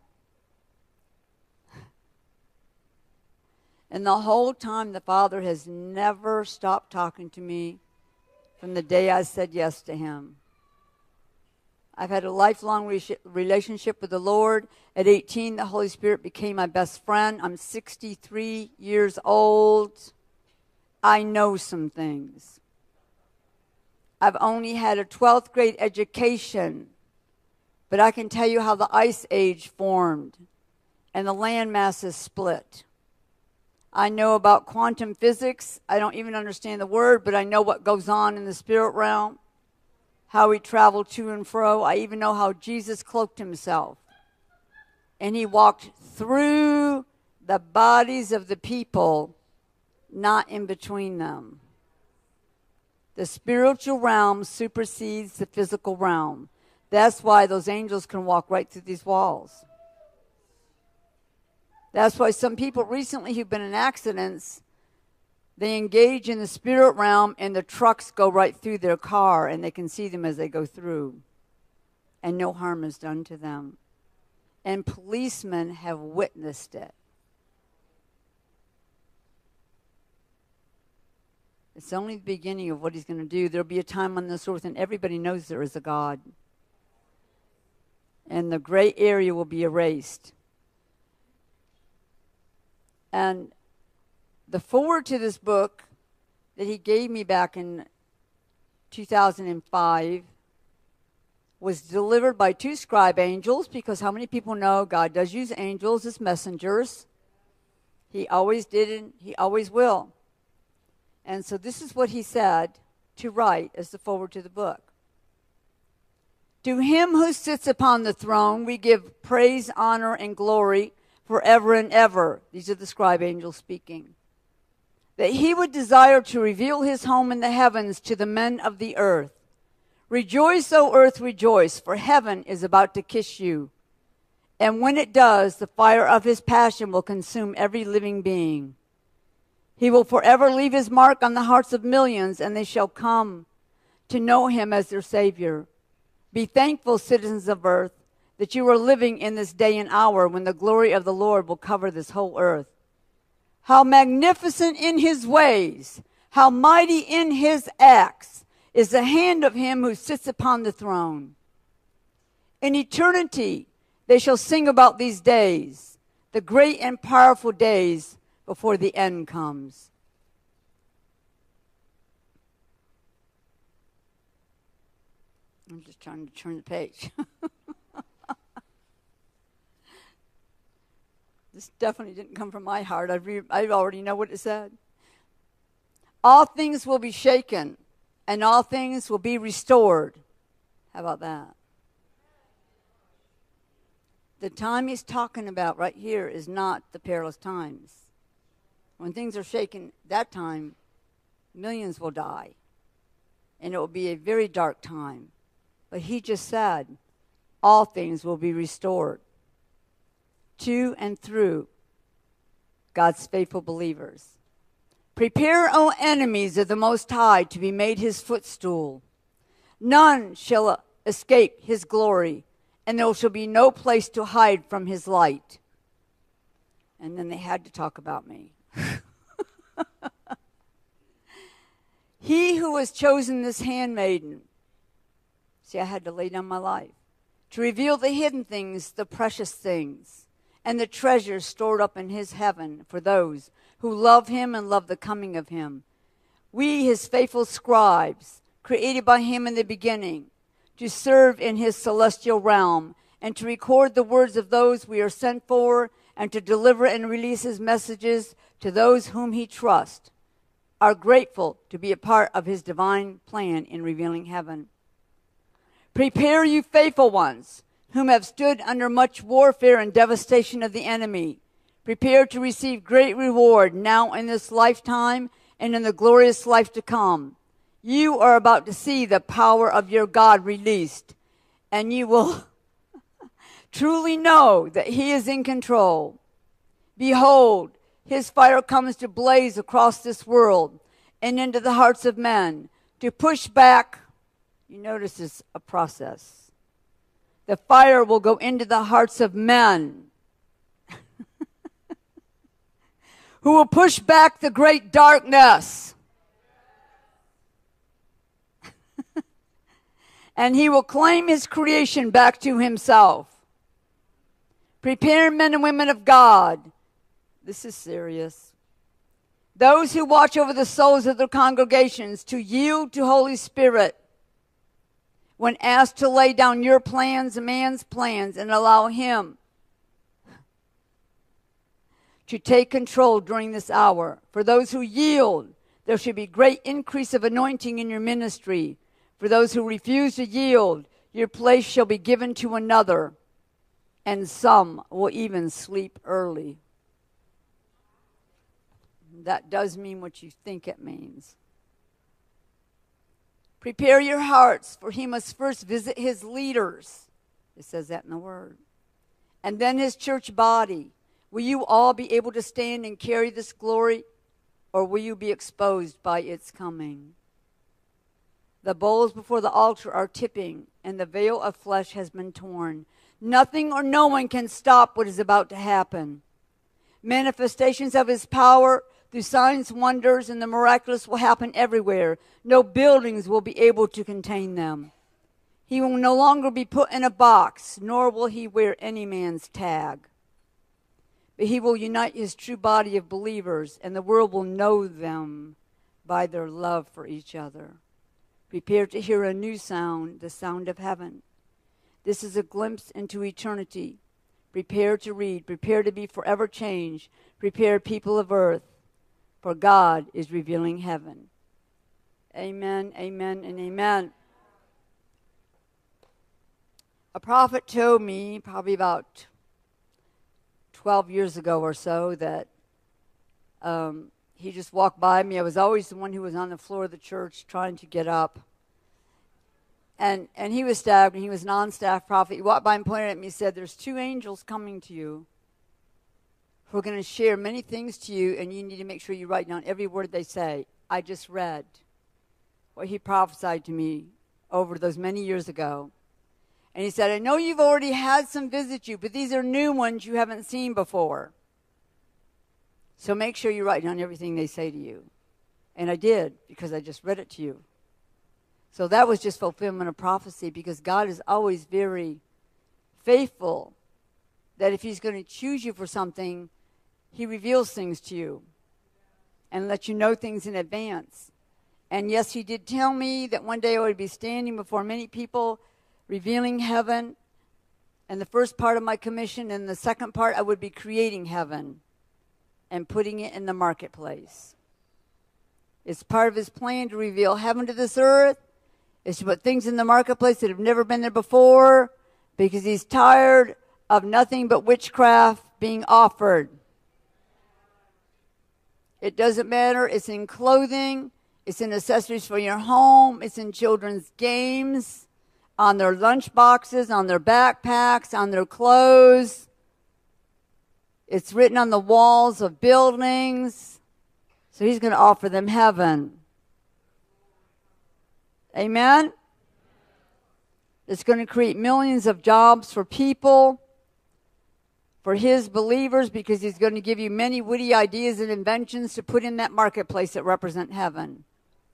A: And the whole time, the Father has never stopped talking to me from the day I said yes to him. I've had a lifelong relationship with the Lord. At 18, the Holy Spirit became my best friend. I'm 63 years old. I know some things. I've only had a 12th grade education, but I can tell you how the ice age formed and the land masses split. I know about quantum physics. I don't even understand the word, but I know what goes on in the spirit realm, how he traveled to and fro. I even know how Jesus cloaked himself. And he walked through the bodies of the people, not in between them. The spiritual realm supersedes the physical realm. That's why those angels can walk right through these walls. That's why some people recently who've been in accidents, they engage in the spirit realm and the trucks go right through their car and they can see them as they go through. And no harm is done to them. And policemen have witnessed it. It's only the beginning of what he's going to do. There'll be a time on this earth and everybody knows there is a God. And the gray area will be erased. And the foreword to this book that he gave me back in 2005 was delivered by 2 scribe angels, because how many people know God does use angels as messengers? He always did and he always will. And so this is what he said to write as the foreword to the book. To him who sits upon the throne we give praise, honor, and glory forever and ever. These are the scribe angels speaking. That he would desire to reveal his home in the heavens to the men of the earth. Rejoice, O earth, rejoice, for heaven is about to kiss you. And when it does, the fire of his passion will consume every living being. He will forever leave his mark on the hearts of millions, and they shall come to know him as their Savior. Be thankful, citizens of earth, that you are living in this day and hour when the glory of the Lord will cover this whole earth. How magnificent in his ways, how mighty in his acts is the hand of him who sits upon the throne. In eternity they shall sing about these days, the great and powerful days before the end comes. I'm just trying to turn the page. This definitely didn't come from my heart. I already know what it said. All things will be shaken, and all things will be restored. How about that? The time he's talking about right here is not the perilous times. When things are shaken, that time, millions will die. And it will be a very dark time. But he just said, all things will be restored to and through God's faithful believers. Prepare, O enemies of the Most High, to be made his footstool. None shall escape his glory, and there shall be no place to hide from his light. And then they had to talk about me. He who has chosen this handmaiden, see, I had to lay down my life, to reveal the hidden things, the precious things, and the treasures stored up in his heaven for those who love him and love the coming of him. We, his faithful scribes, created by him in the beginning, to serve in his celestial realm, and to record the words of those we are sent for, and to deliver and release his messages to those whom he trusts, are grateful to be a part of his divine plan in revealing heaven. Prepare, you faithful ones, whom have stood under much warfare and devastation of the enemy. Prepare to receive great reward now in this lifetime and in the glorious life to come. You are about to see the power of your God released, and you will truly know that he is in control. Behold, his fire comes to blaze across this world and into the hearts of men to push back. You notice it's a process. The fire will go into the hearts of men who will push back the great darkness. And he will claim his creation back to himself. Prepare, men and women of God. This is serious. Those who watch over the souls of their congregations to yield to Holy Spirit when asked to lay down your plans, man's plans, and allow him to take control during this hour. For those who yield, there should be great increase of anointing in your ministry. For those who refuse to yield, your place shall be given to another, and some will even sleep early. That does mean what you think it means. Prepare your hearts, for he must first visit his leaders. It says that in the word. And then his church body. Will you all be able to stand and carry this glory, or will you be exposed by its coming? The bowls before the altar are tipping, and the veil of flesh has been torn. Nothing or no one can stop what is about to happen. Manifestations of his power through signs, wonders, and the miraculous will happen everywhere. No buildings will be able to contain them. He will no longer be put in a box, nor will he wear any man's tag. But he will unite his true body of believers, and the world will know them by their love for each other. Prepare to hear a new sound, the sound of heaven. This is a glimpse into eternity. Prepare to read. Prepare to be forever changed. Prepare, people of earth, for God is revealing heaven. Amen, amen, and amen. A prophet told me probably about 12 years ago or so that he just walked by me. I was always the one who was on the floor of the church trying to get up. And he was staffed, and he was a non-staff prophet. He walked by and pointed at me and said, there's two angels coming to you who are going to share many things to you, and you need to make sure you write down every word they say. I just read what he prophesied to me over those many years ago. And he said, I know you've already had some visit you, but these are new ones you haven't seen before. So make sure you write down everything they say to you. And I did, because I just read it to you. So that was just fulfillment of prophecy, because God is always very faithful that if he's going to choose you for something, he reveals things to you and lets you know things in advance. And yes, he did tell me that one day I would be standing before many people revealing heaven, and the first part of my commission, and the second part, I would be creating heaven and putting it in the marketplace. It's part of his plan to reveal heaven to this earth. It's to put things in the marketplace that have never been there before, because he's tired of nothing but witchcraft being offered. It doesn't matter. It's in clothing. It's in accessories for your home. It's in children's games, on their lunch boxes, on their backpacks, on their clothes. It's written on the walls of buildings. So he's going to offer them heaven. Amen? It's going to create millions of jobs for people, for his believers, because he's going to give you many witty ideas and inventions to put in that marketplace that represent heaven.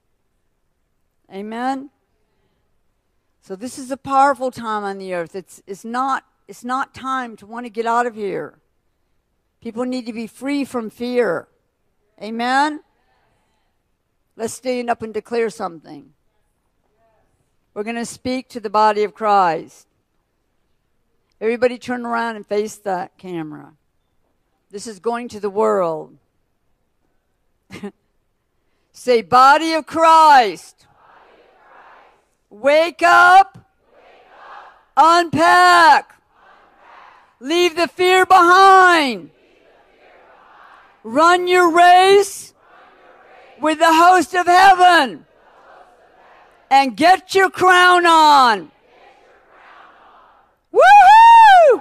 A: Amen? So this is a powerful time on the earth. It's not time to want to get out of here. People need to be free from fear. Amen? Let's stand up and declare something. We're going to speak to the body of Christ. Everybody turn around and face that camera. This is going to the world. Say, body of Christ. Wake up. Unpack. Leave the fear behind. Run your race with the host of heaven. And get your crown on. Woohoo!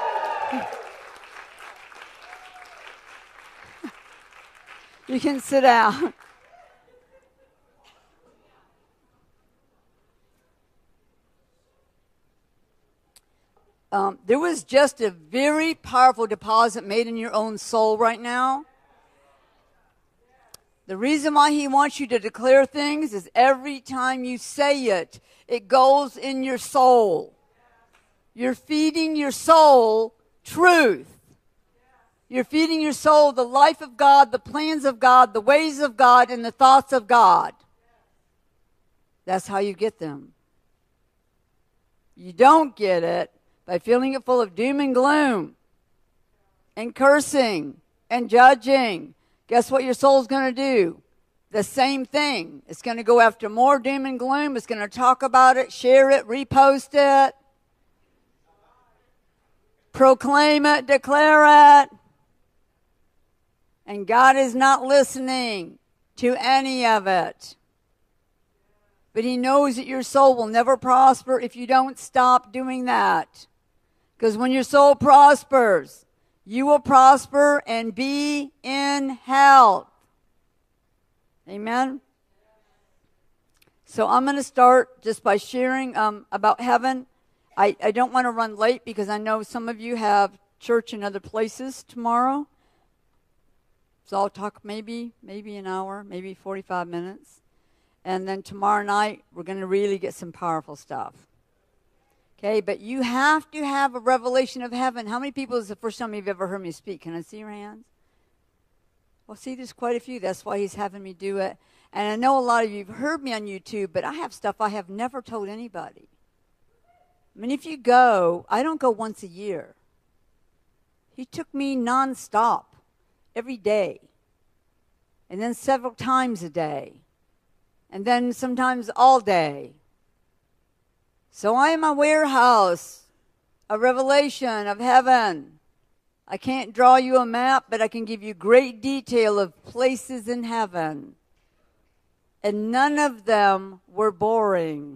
A: You can sit down. There was just a very powerful deposit made in your own soul right now. The reason why he wants you to declare things is every time you say it, it goes in your soul. You're feeding your soul truth. You're feeding your soul the life of God, the plans of God, the ways of God, and the thoughts of God. That's how you get them. You don't get it by filling it full of doom and gloom and cursing and judging. Guess what your soul's going to do? The same thing. It's going to go after more doom and gloom. It's going to talk about it, share it, repost it, proclaim it, declare it. And God is not listening to any of it. But he knows that your soul will never prosper if you don't stop doing that. Because when your soul prospers, you will prosper and be in health. Amen? So I'm going to start just by sharing about heaven. I don't want to run late because I know some of you have church in other places tomorrow. So I'll talk maybe an hour, maybe 45 minutes. And then tomorrow night, we're going to really get some powerful stuff. Okay, but you have to have a revelation of heaven. How many people is the first time you've ever heard me speak? Can I see your hands? Well, see, there's quite a few. That's why he's having me do it. And I know a lot of you have heard me on YouTube, but I have stuff I have never told anybody. I mean, if you go, I don't go once a year. He took me nonstop, every day. And then several times a day. And then sometimes all day. So I am a warehouse, a revelation of heaven. I can't draw you a map, but I can give you great detail of places in heaven. And none of them were boring.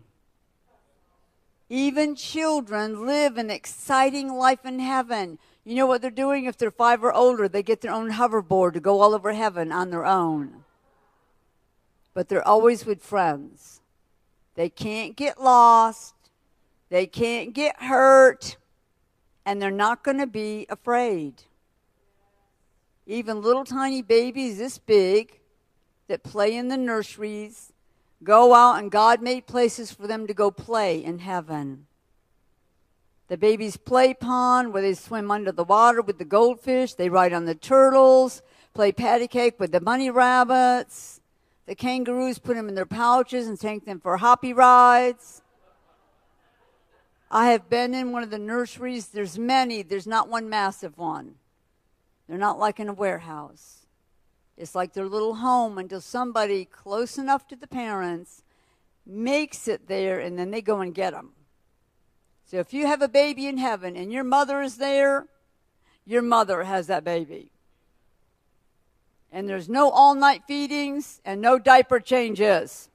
A: Even children live an exciting life in heaven. You know what they're doing? If they're 5 or older, they get their own hoverboard to go all over heaven on their own. But they're always with friends. They can't get lost. They can't get hurt. And they're not going to be afraid. Even little tiny babies this big that play in the nurseries go out, and God made places for them to go play in heaven. The baby's play pond where they swim under the water with the goldfish. They ride on the turtles, play patty cake with the bunny rabbits. The kangaroos put them in their pouches and take them for hoppy rides. I have been in one of the nurseries. There's many. There's not one massive one. They're not like in a warehouse. It's like their little home until somebody close enough to the parents makes it there, and then they go and get them. So if you have a baby in heaven and your mother is there, your mother has that baby. And there's no all-night feedings and no diaper changes.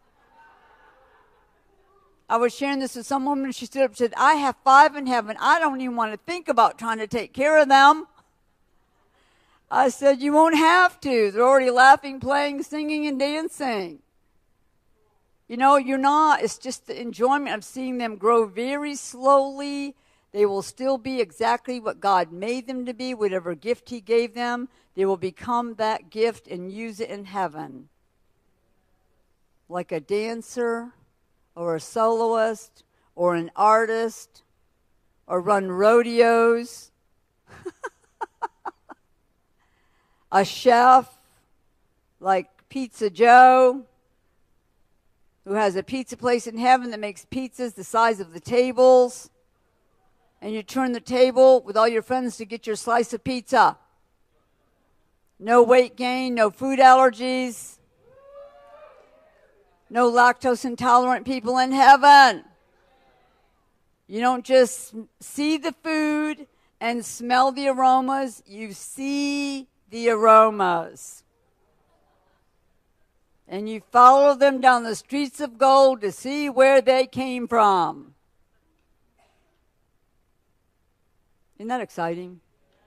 A: I was sharing this with some woman, and she stood up and said, I have 5 in heaven. I don't even want to think about trying to take care of them. I said, you won't have to. They're already laughing, playing, singing, and dancing. You know, you're not. It's just the enjoyment of seeing them grow very slowly. They will still be exactly what God made them to be, whatever gift he gave them. They will become that gift and use it in heaven. Like a dancer or a soloist or an artist or run rodeos. A chef like Pizza Joe, who has a pizza place in heaven that makes pizzas the size of the tables. And you turn the table with all your friends to get your slice of pizza. No weight gain, no food allergies. No lactose intolerant people in heaven. You don't just see the food and smell the aromas. You see the aromas. And you follow them down the streets of gold to see where they came from. Isn't that exciting?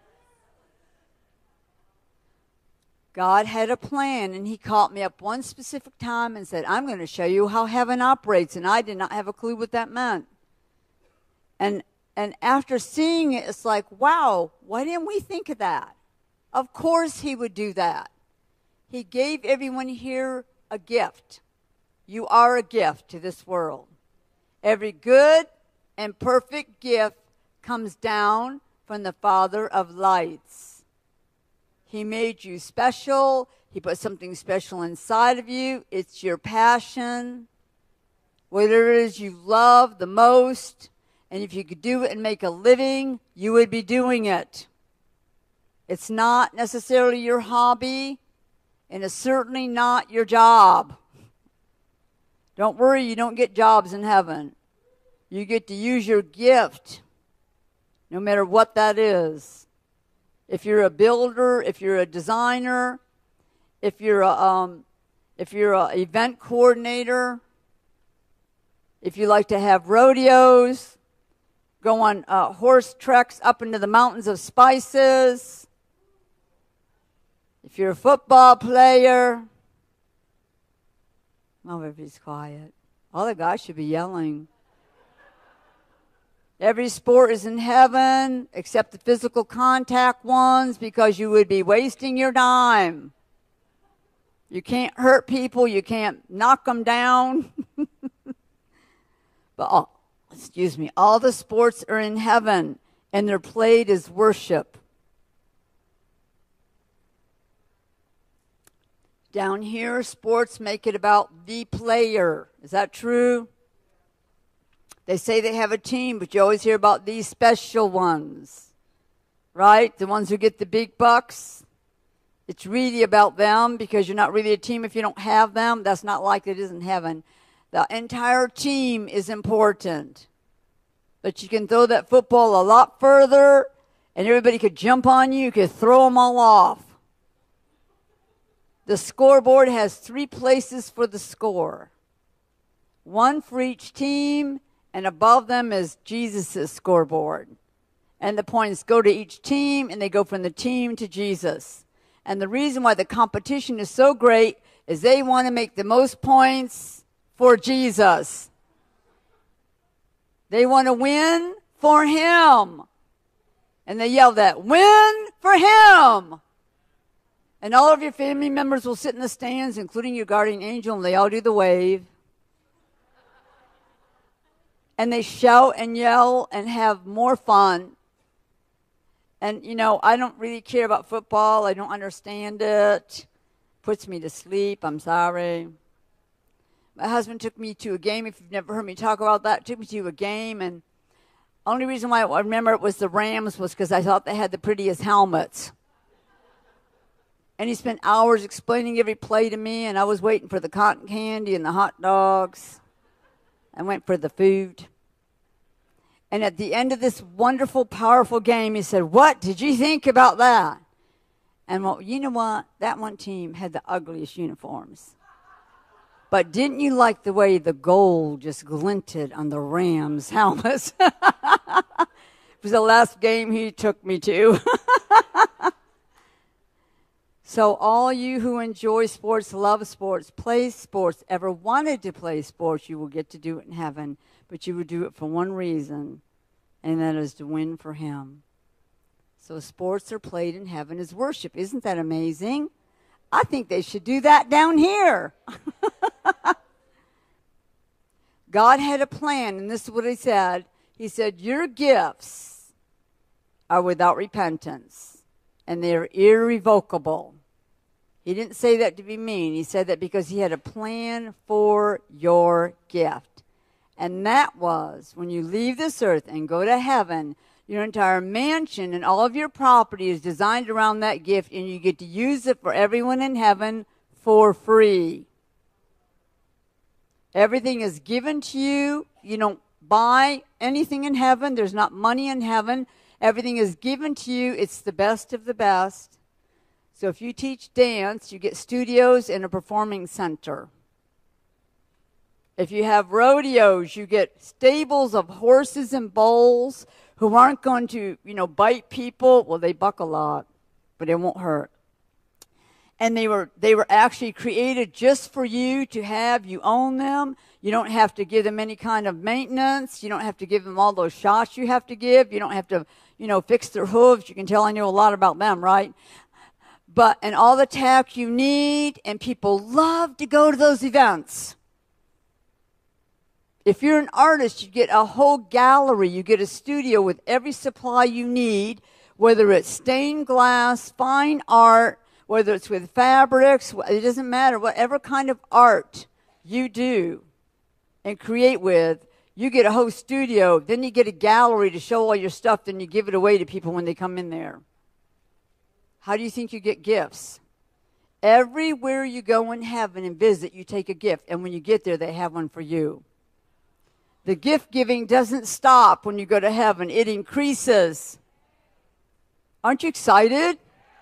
A: God had a plan, and he called me up one specific time and said, I'm going to show you how heaven operates. And I did not have a clue what that meant. And after seeing it, it's like, wow, why didn't we think of that? Of course he would do that. He gave everyone here a gift. You are a gift to this world. Every good and perfect gift comes down from the Father of lights. He made you special. He put something special inside of you. It's your passion. Whatever it is you love the most. And if you could do it and make a living, you would be doing it. It's not necessarily your hobby, and it's certainly not your job. Don't worry, you don't get jobs in heaven. You get to use your gift, no matter what that is. If you're a builder, if you're a designer, if you're a event coordinator, if you like to have rodeos, go on horse treks up into the mountains of spices. If you're a football player. Oh, everybody's quiet. All the guys should be yelling. Every sport is in heaven except the physical contact ones because you would be wasting your time. You can't hurt people. You can't knock them down. But all the sports are in heaven, and they're played as worship. Down here, sports make it about the player. Is that true? They say they have a team, but you always hear about these special ones, right? The ones who get the big bucks. It's really about them because you're not really a team if you don't have them. That's not like it is in heaven. The entire team is important. But you can throw that football a lot further, and everybody could jump on you. You could throw them all off. The scoreboard has 3 places for the score. One for each team, and above them is Jesus' scoreboard. And the points go to each team, and they go from the team to Jesus. And the reason why the competition is so great is they want to make the most points for Jesus. They want to win for him. And they yell that, win for him. And all of your family members will sit in the stands, including your guardian angel, and they all do the wave. And they shout and yell and have more fun. And, I don't really care about football. I don't understand it. Puts me to sleep. I'm sorry. My husband took me to a game. If you've never heard me talk about that, took me to a game. And only reason why I remember it was the Rams was because I thought they had the prettiest helmets. And he spent hours explaining every play to me, and I was waiting for the cotton candy and the hot dogs. I went for the food. And at the end of this wonderful, powerful game, he said, what did you think about that? And well, you know what? That one team had the ugliest uniforms. But didn't you like the way the gold just glinted on the Rams' helmets? It was the last game he took me to. So all you who enjoy sports, love sports, play sports, ever wanted to play sports, you will get to do it in heaven. But you will do it for one reason, and that is to win for him. So sports are played in heaven as worship. Isn't that amazing? I think they should do that down here. God had a plan, and this is what he said. He said, your gifts are without repentance, and they're irrevocable. He didn't say that to be mean. He said that because he had a plan for your gift. And that was, when you leave this earth and go to heaven, your entire mansion and all of your property is designed around that gift, and you get to use it for everyone in heaven for free. Everything is given to you. You don't buy anything in heaven. There's not money in heaven. Everything is given to you. It's the best of the best. So if you teach dance, you get studios and a performing center. If you have rodeos, you get stables of horses and bulls who aren't going to, bite people. Well, they buck a lot, but it won't hurt. And they were actually created just for you to have. You own them. You don't have to give them any kind of maintenance. You don't have to give them all those shots you have to give. You don't have to, fix their hooves. You can tell I know a lot about them, right? And all the tack you need, and people love to go to those events. If you're an artist, you get a whole gallery. You get a studio with every supply you need, whether it's stained glass, fine art, whether it's with fabrics, it doesn't matter. Whatever kind of art you do and create with, you get a whole studio. Then you get a gallery to show all your stuff. Then you give it away to people when they come in there. How do you think you get gifts? Everywhere you go in heaven and visit, you take a gift. And when you get there, they have one for you. The gift giving doesn't stop when you go to heaven. It increases. Aren't you excited?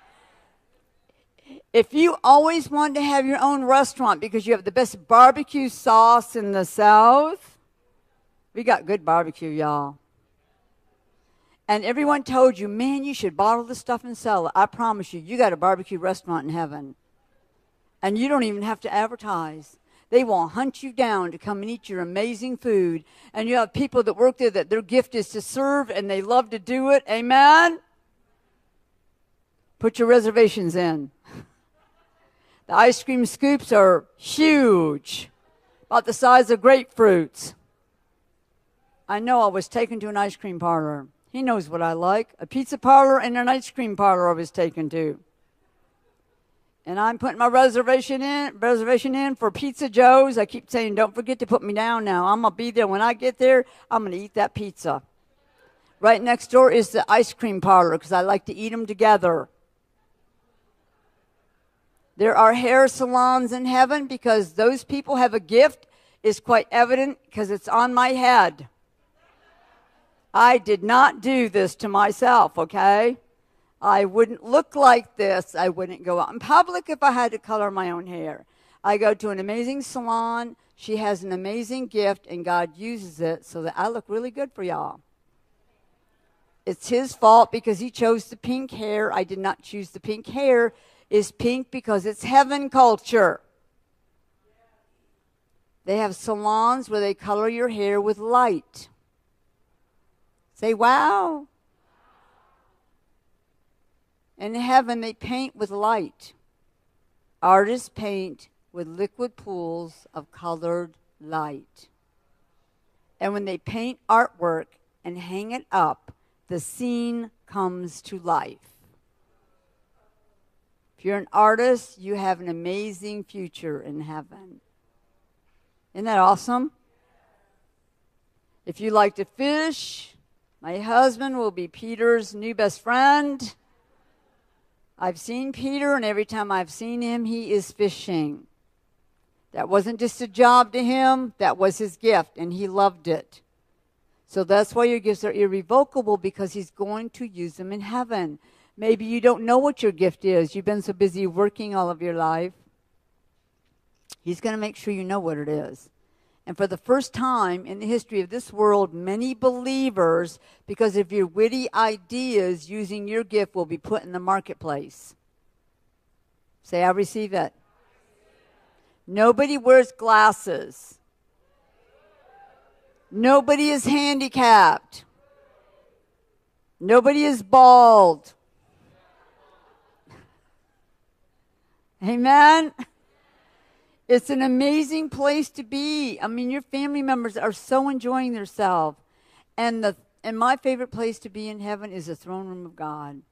A: If you always want to have your own restaurant because you have the best barbecue sauce in the South, we got good barbecue, y'all. And everyone told you, man, you should bottle the stuff and sell it. I promise you, you got a barbecue restaurant in heaven. And you don't even have to advertise. They will hunt you down to come and eat your amazing food. And you have people that work there that their gift is to serve and they love to do it. Amen? Put your reservations in. The ice cream scoops are huge, about the size of grapefruits. I know I was taken to an ice cream parlor. He knows what I like. A pizza parlor and an ice cream parlor I was taken to. And I'm putting my reservation in for Pizza Joe's. I keep saying, don't forget to put me down now. I'm going to be there. When I get there, I'm going to eat that pizza. Right next door is the ice cream parlor because I like to eat them together. There are hair salons in heaven because those people have a gift. It's quite evident because it's on my head. I did not do this to myself, okay? I wouldn't look like this. I wouldn't go out in public if I had to color my own hair. I go to an amazing salon. She has an amazing gift, and God uses it so that I look really good for y'all. It's His fault because He chose the pink hair. I did not choose the pink hair. It's pink because it's heaven culture. They have salons where they color your hair with light. Say, wow. In heaven, they paint with light. Artists paint with liquid pools of colored light. And when they paint artwork and hang it up, the scene comes to life. If you're an artist, you have an amazing future in heaven. Isn't that awesome? If you like to fish, my husband will be Peter's new best friend. I've seen Peter, and every time I've seen him, he is fishing. That wasn't just a job to him. That was his gift, and he loved it. So that's why your gifts are irrevocable, because He's going to use them in heaven. Maybe you don't know what your gift is. You've been so busy working all of your life. He's going to make sure you know what it is. And for the first time in the history of this world, many believers, because of your witty ideas, using your gift will be put in the marketplace. Say, I receive it. Nobody wears glasses. Nobody is handicapped. Nobody is bald. Amen? It's an amazing place to be. I mean, your family members are so enjoying themselves. And my favorite place to be in heaven is the throne room of God.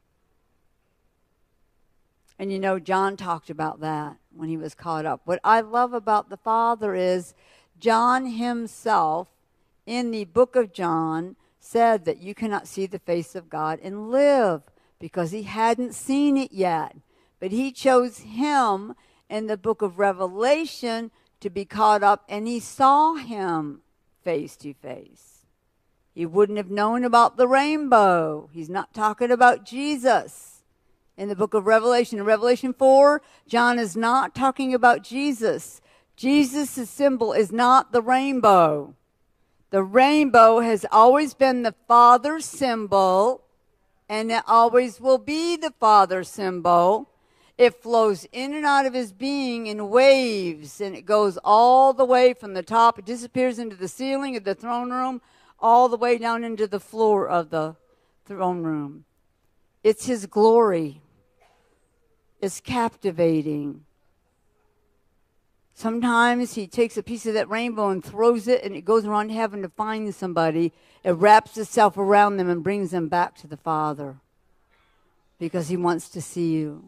A: And you know, John talked about that when he was caught up. What I love about the Father is John himself, in the book of John, said that you cannot see the face of God and live, because he hadn't seen it yet. But he chose him in the book of Revelation to be caught up, and he saw him face to face. He wouldn't have known about the rainbow. He's not talking about Jesus. In the book of Revelation, in Revelation 4, John is not talking about Jesus. Jesus' symbol is not the rainbow. The rainbow has always been the Father's symbol, and it always will be the Father's symbol. It flows in and out of his being in waves, and it goes all the way from the top. It disappears into the ceiling of the throne room, all the way down into the floor of the throne room. It's his glory. It's captivating. Sometimes he takes a piece of that rainbow and throws it, and it goes around heaven to find somebody. It wraps itself around them and brings them back to the Father because he wants to see you.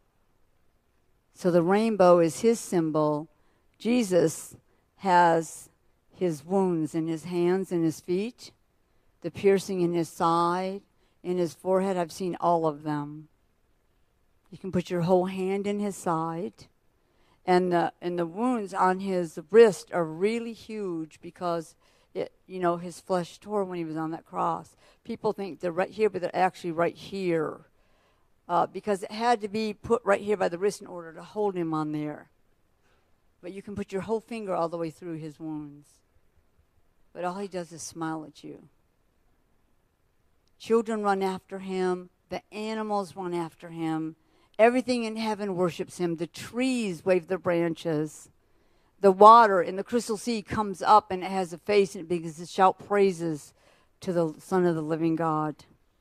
A: So the rainbow is his symbol. Jesus has his wounds in his hands and his feet, the piercing in his side, in his forehead. I've seen all of them. You can put your whole hand in his side. And the wounds on his wrist are really huge because his flesh tore when he was on that cross. People think they're right here, but they're actually right here. Because it had to be put right here by the wrist in order to hold him on there. But you can put your whole finger all the way through his wounds. But all he does is smile at you. Children run after him. The animals run after him. Everything in heaven worships him. The trees wave their branches. The water in the crystal sea comes up and it has a face and it begins to shout praises to the Son of the living God.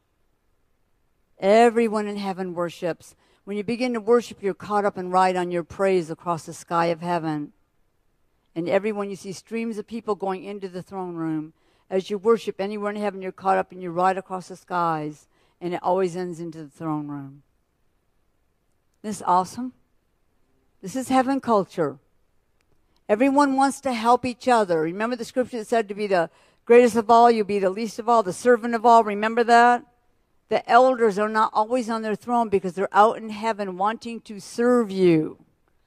A: Everyone in heaven worships. When you begin to worship, you're caught up and ride on your praise across the sky of heaven. And everyone, you see streams of people going into the throne room. As you worship anywhere in heaven, you're caught up and you ride across the skies. And it always ends into the throne room. Isn't this awesome? This is heaven culture. Everyone wants to help each other. Remember the scripture that said to be the greatest of all, you'll be the least of all, the servant of all. Remember that? The elders are not always on their throne because they're out in heaven wanting to serve you.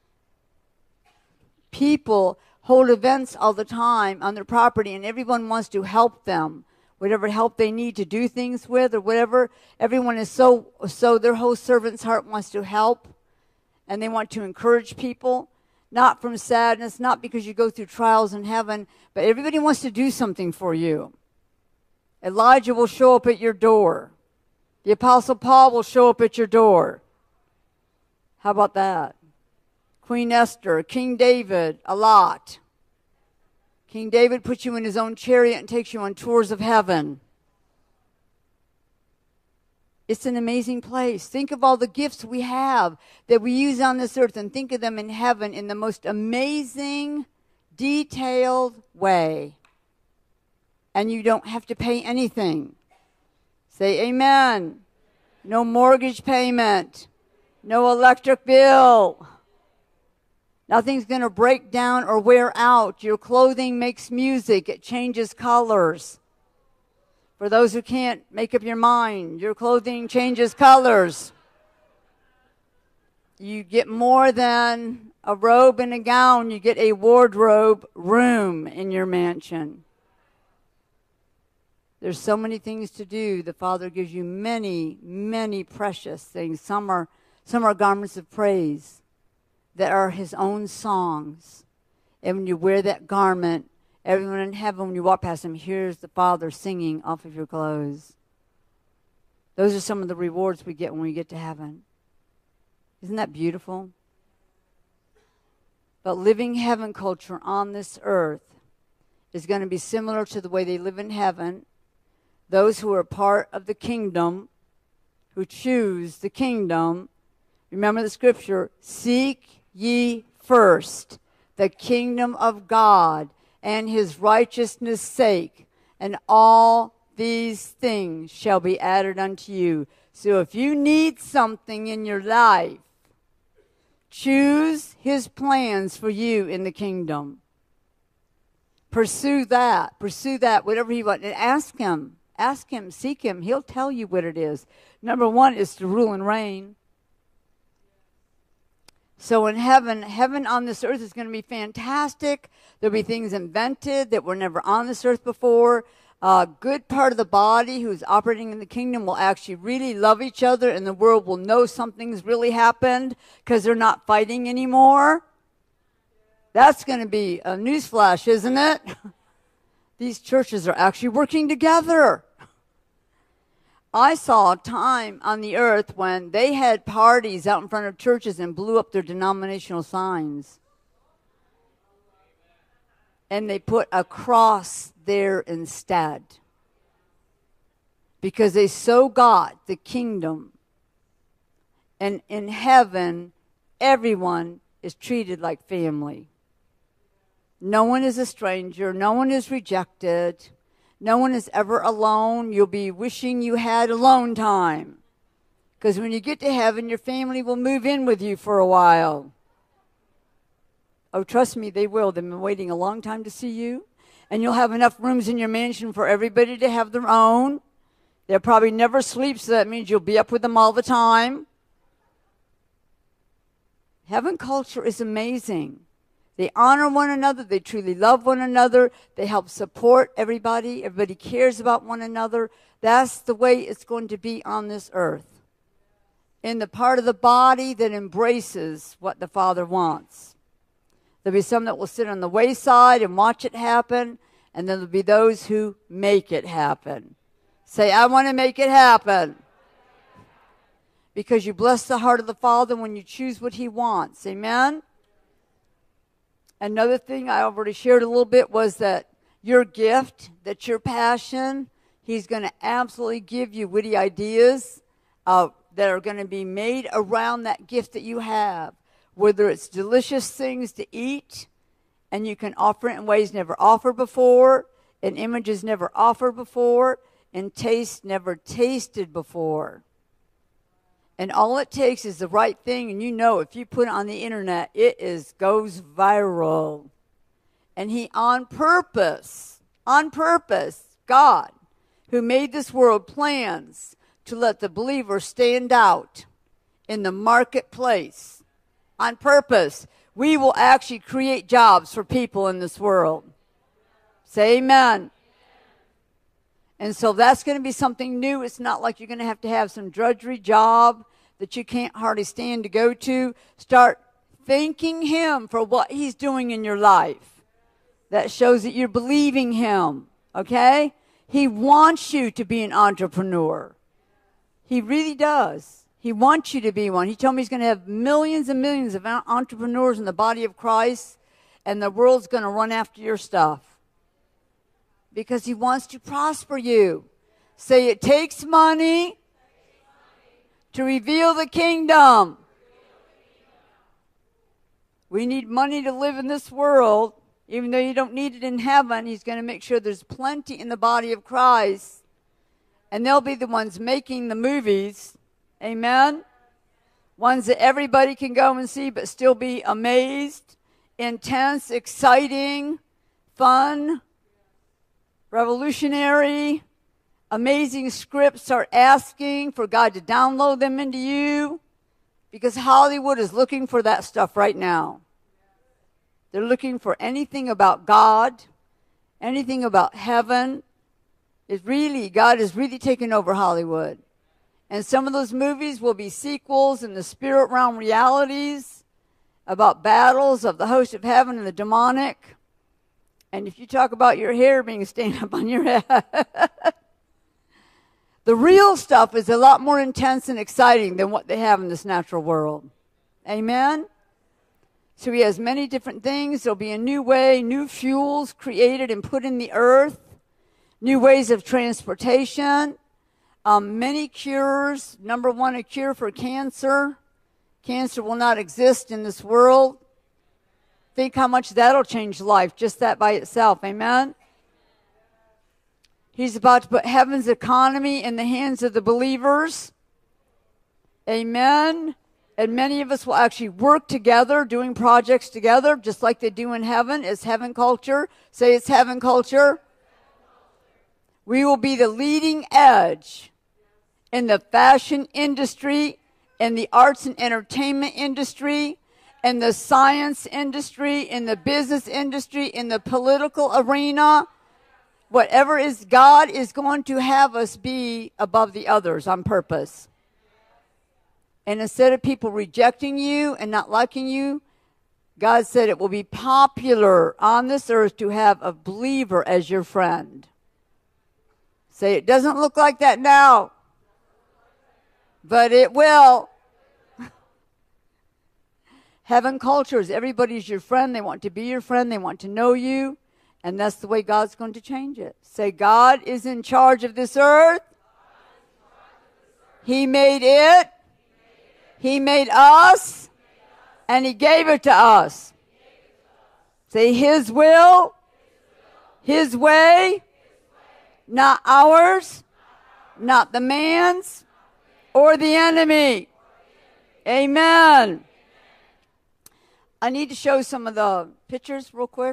A: People hold events all the time on their property, and everyone wants to help them. Whatever help they need to do things with or whatever, everyone is so their whole servant's heart wants to help, and they want to encourage people, not from sadness, not because you go through trials in heaven, but everybody wants to do something for you. Elijah will show up at your door. The Apostle Paul will show up at your door. How about that? Queen Esther, King David, a lot. King David puts you in his own chariot and takes you on tours of heaven. It's an amazing place. Think of all the gifts we have that we use on this earth and think of them in heaven in the most amazing, detailed way. And you don't have to pay anything. Say amen. No mortgage payment. No electric bill. Nothing's going to break down or wear out. Your clothing makes music. It changes colors. For those who can't make up your mind, your clothing changes colors. You get more than a robe and a gown. You get a wardrobe room in your mansion. There's so many things to do. The Father gives you many, many precious things. Some are garments of praise that are his own songs. And when you wear that garment, everyone in heaven, when you walk past him, hears the Father singing off of your clothes. Those are some of the rewards we get when we get to heaven. Isn't that beautiful? But living heaven culture on this earth is going to be similar to the way they live in heaven. Those who are part of the kingdom, who choose the kingdom, remember the scripture, seek ye first the kingdom of God and his righteousness' sake, and all these things shall be added unto you. So if you need something in your life, choose his plans for you in the kingdom. Pursue that, whatever he wants, and ask him, seek him. He'll tell you what it is. Number one is to rule and reign. So in heaven on this earth is going to be fantastic. There'll be things invented that were never on this earth before. A good part of the body who's operating in the kingdom will actually really love each other, and the world will know something's really happened because they're not fighting anymore. That's going to be a newsflash, isn't it? These churches are actually working together. I saw a time on the earth when they had parties out in front of churches and blew up their denominational signs. And they put a cross there instead. Because they so got the kingdom. And in heaven, everyone is treated like family. No one is a stranger. No one is rejected. No one is ever alone. You'll be wishing you had alone time. Because when you get to heaven, your family will move in with you for a while. Oh, trust me, they will. They've been waiting a long time to see you. And you'll have enough rooms in your mansion for everybody to have their own. They'll probably never sleep, so that means you'll be up with them all the time. Heaven culture is amazing. They honor one another. They truly love one another. They help support everybody. Everybody cares about one another. That's the way it's going to be on this earth. In the part of the body that embraces what the Father wants. There'll be some that will sit on the wayside and watch it happen. And then there'll be those who make it happen. Say, I want to make it happen. Because you bless the heart of the Father when you choose what He wants. Amen? Another thing I already shared a little bit was that your gift, that your passion, He's going to absolutely give you witty ideas that are going to be made around that gift that you have. Whether it's delicious things to eat, and you can offer it in ways never offered before, in images never offered before, in taste never tasted before. And all it takes is the right thing, and you know if you put it on the internet, goes viral. And He on purpose, God, who made this world, plans to let the believer stand out in the marketplace. On purpose. We will actually create jobs for people in this world. Say amen. And so that's going to be something new. It's not like you're going to have some drudgery job that you can't hardly stand to go to. Start thanking Him for what He's doing in your life. That shows that you're believing Him, okay? He wants you to be an entrepreneur. He really does. He wants you to be one. He told me He's going to have millions and millions of entrepreneurs in the body of Christ, and the world's going to run after your stuff. Because He wants to prosper you. Say, it takes money to reveal the kingdom. We need money to live in this world. Even though you don't need it in heaven, He's going to make sure there's plenty in the body of Christ. And they'll be the ones making the movies. Amen? Ones that everybody can go and see but still be amazed, intense, exciting, fun, revolutionary, amazing scripts are asking for God to download them into you because Hollywood is looking for that stuff right now. They're looking for anything about God, anything about heaven. God is really taking over Hollywood. And some of those movies will be sequels in the spirit realm realities about battles of the host of heaven and the demonic. And if you talk about your hair being standing up on your head, the real stuff is a lot more intense and exciting than what they have in this natural world. Amen? So He has many different things. There'll be a new way, new fuels created and put in the earth, new ways of transportation. Many cures. Number one, a cure for cancer. Cancer will not exist in this world. Think how much that'll change life, just that by itself. Amen? He's about to put heaven's economy in the hands of the believers. Amen? And many of us will actually work together, doing projects together, just like they do in heaven. It's heaven culture. Say it's heaven culture. We will be the leading edge in the fashion industry, in the arts and entertainment industry, in the science industry, in the business industry, in the political arena. Whatever is, God is going to have us be above the others on purpose. And instead of people rejecting you and not liking you, God said it will be popular on this earth to have a believer as your friend. Say, it doesn't look like that now, but it will. Heaven cultures, everybody's your friend. They want to be your friend. They want to know you. And that's the way God's going to change it. Say, God is in charge of this earth. He made it. He made us. And He gave it to us. Say, His will. His way. Not ours. Not the man's. Or the enemy. Amen. I need to show some of the pictures real quick.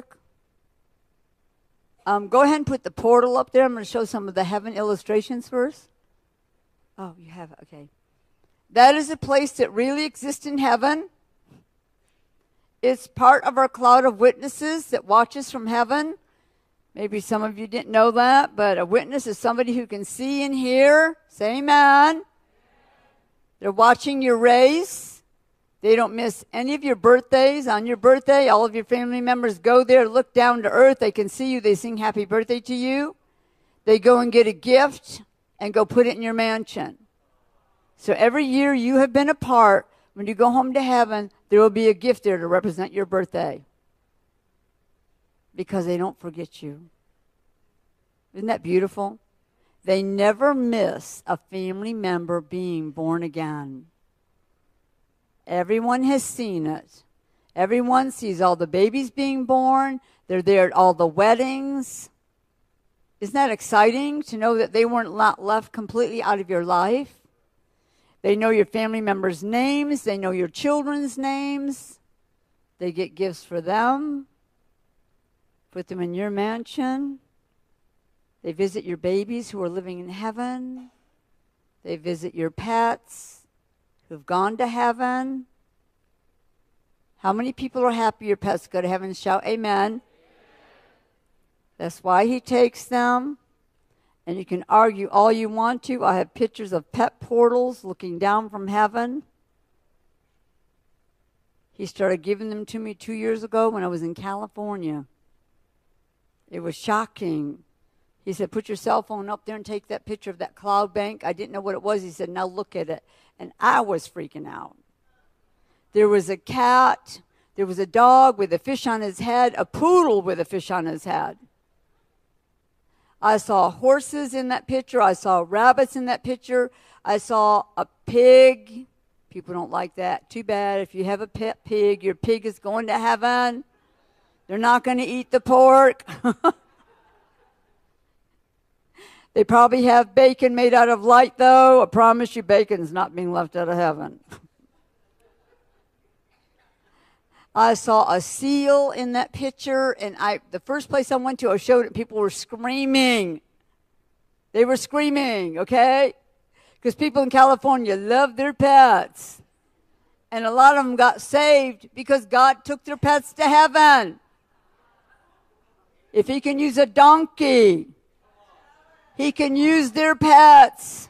A: Go ahead and put the portal up there. I'm going to show some of the heaven illustrations first. Oh, you have it. Okay. That is a place that really exists in heaven. It's part of our cloud of witnesses that watches from heaven. Maybe some of you didn't know that, but a witness is somebody who can see and hear. Say amen. They're watching your race. They don't miss any of your birthdays. On your birthday, all of your family members go there, look down to earth. They can see you. They sing happy birthday to you. They go and get a gift and go put it in your mansion. So every year you have been apart, when you go home to heaven, there will be a gift there to represent your birthday. Because they don't forget you. Isn't that beautiful? They never miss a family member being born again. Everyone has seen it. Everyone sees all the babies being born. They're there at all the weddings. Isn't that exciting to know that they weren't left completely out of your life? They know your family members' names. They know your children's names. They get gifts for them. Put them in your mansion. They visit your babies who are living in heaven. They visit your pets who've gone to heaven. How many people are happy your pets go to heaven? Shout amen. That's why He takes them. And you can argue all you want to. I have pictures of pet portals looking down from heaven. He started giving them to me 2 years ago when I was in California. It was shocking. He said, put your cell phone up there and take that picture of that cloud bank. I didn't know what it was. He said, now look at it. And I was freaking out. There was a cat. There was a dog with a fish on his head. A poodle with a fish on his head. I saw horses in that picture. I saw rabbits in that picture. I saw a pig. People don't like that. Too bad. If you have a pet pig, your pig is going to heaven. They're not going to eat the pork. They probably have bacon made out of light, though. I promise you bacon's not being left out of heaven. I saw a seal in that picture, and the first place I went to, I showed it, people were screaming. They were screaming, okay? Because people in California love their pets. And a lot of them got saved because God took their pets to heaven. If He can use a donkey, He can use their pets.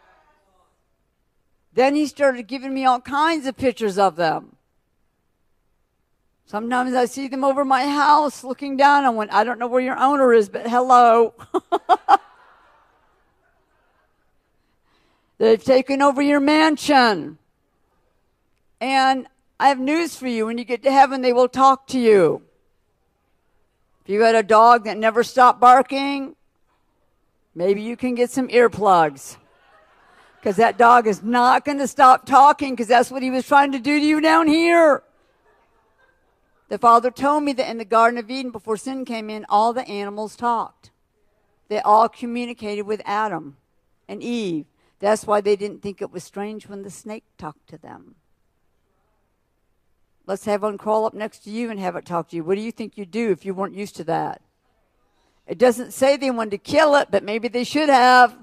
A: Then He started giving me all kinds of pictures of them. Sometimes I see them over my house looking down. I went, I don't know where your owner is, but hello. They've taken over your mansion. And I have news for you. When you get to heaven, they will talk to you. If you got a dog that never stopped barking, maybe you can get some earplugs. Because that dog is not going to stop talking, because that's what he was trying to do to you down here. The Father told me that in the Garden of Eden, before sin came in, all the animals talked. They all communicated with Adam and Eve. That's why they didn't think it was strange when the snake talked to them. Let's have one crawl up next to you and have it talk to you. What do you think you'd do if you weren't used to that? It doesn't say they wanted to kill it, but maybe they should have.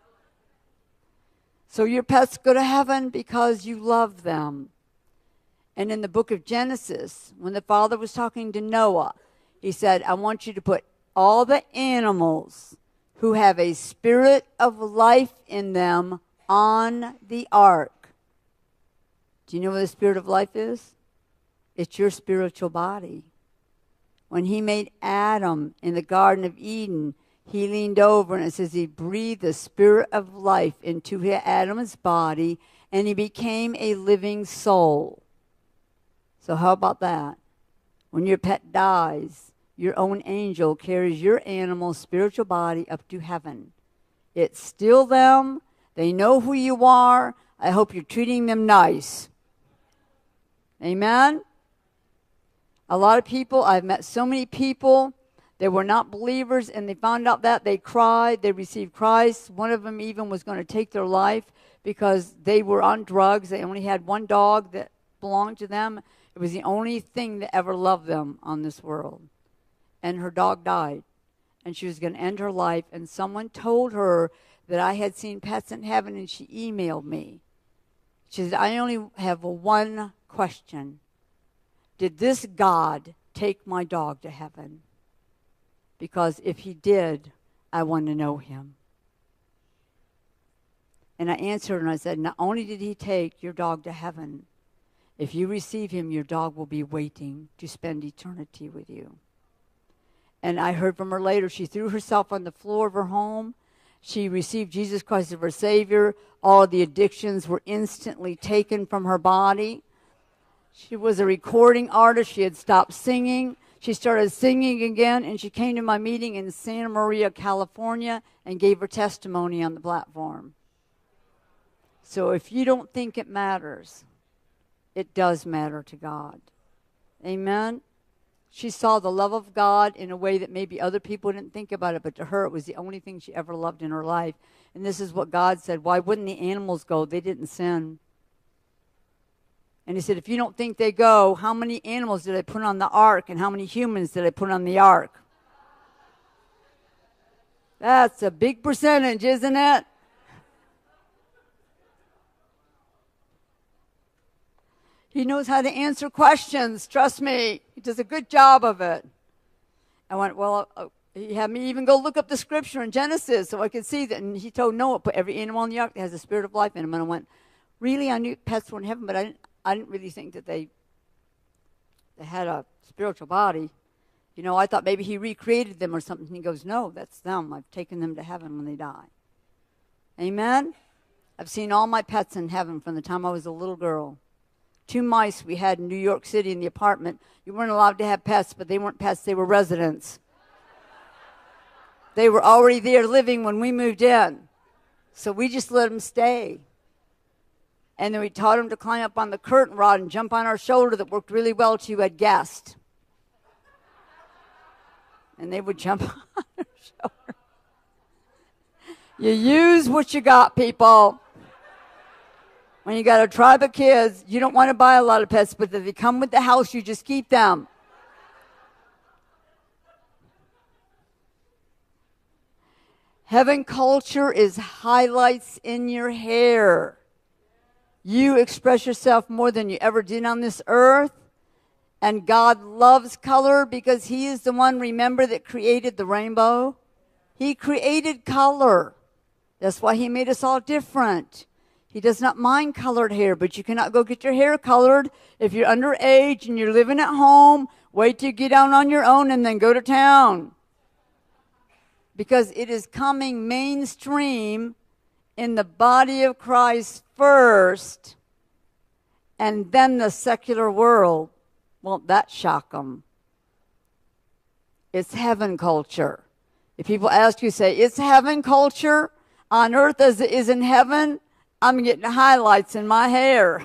A: So your pets go to heaven because you love them. And in the book of Genesis, when the Father was talking to Noah, he said, I want you to put all the animals who have a spirit of life in them on the ark. Do you know what the spirit of life is? It's your spiritual body. When he made Adam in the Garden of Eden, he leaned over and it says he breathed the spirit of life into Adam's body and he became a living soul. So how about that? When your pet dies, your own angel carries your animal's spiritual body up to heaven. It's still them. They know who you are. I hope you're treating them nice. Amen? A lot of people, I've met so many people, they were not believers, and they found out that they cried, they received Christ. One of them even was going to take their life because they were on drugs. They only had one dog that belonged to them. It was the only thing that ever loved them on this world. And her dog died, and she was going to end her life, and someone told her that I had seen pets in heaven, and she emailed me. She said, I only have one question. Did this God take my dog to heaven? Because if he did, I want to know him. And I answered and I said, not only did he take your dog to heaven, if you receive him, your dog will be waiting to spend eternity with you. And I heard from her later, she threw herself on the floor of her home. She received Jesus Christ as her Savior. All of the addictions were instantly taken from her body. She was a recording artist. She had stopped singing. She started singing again, and she came to my meeting in Santa Maria, California, and gave her testimony on the platform. So if you don't think it matters, it does matter to God. Amen? She saw the love of God in a way that maybe other people didn't think about it, but to her it was the only thing she ever loved in her life. And this is what God said, why wouldn't the animals go? They didn't sin. And he said, if you don't think they go, how many animals did I put on the ark and how many humans did I put on the ark? That's a big percentage, isn't it? He knows how to answer questions. Trust me. He does a good job of it. I went, well, he had me even go look up the scripture in Genesis so I could see that. And he told Noah, put every animal on the ark that has a spirit of life in him. And I went, really? I knew pets were in heaven, but I didn't really think that they had a spiritual body. You know, I thought maybe he recreated them or something. And he goes, no, that's them. I've taken them to heaven when they die. Amen? I've seen all my pets in heaven from the time I was a little girl. 2 mice we had in New York City in the apartment. You weren't allowed to have pets, but they weren't pets, they were residents. They were already there living when we moved in. So we just let them stay. And then we taught them to climb up on the curtain rod and jump on our shoulder. That worked really well till you had guests. And they would jump on our shoulder. You use what you got, people. When you got a tribe of kids, you don't want to buy a lot of pets, but if they come with the house, you just keep them. Heaven culture is highlights in your hair. You express yourself more than you ever did on this earth. And God loves color because he is the one, remember, that created the rainbow. He created color. That's why he made us all different. He does not mind colored hair, but you cannot go get your hair colored if you're underage and you're living at home. Wait till you get out on your own and then go to town. Because it is coming mainstream in the body of Christ first, and then the secular world. Won't that shock them? It's heaven culture. If people ask you, say, it's heaven culture on earth as it is in heaven, I'm getting highlights in my hair.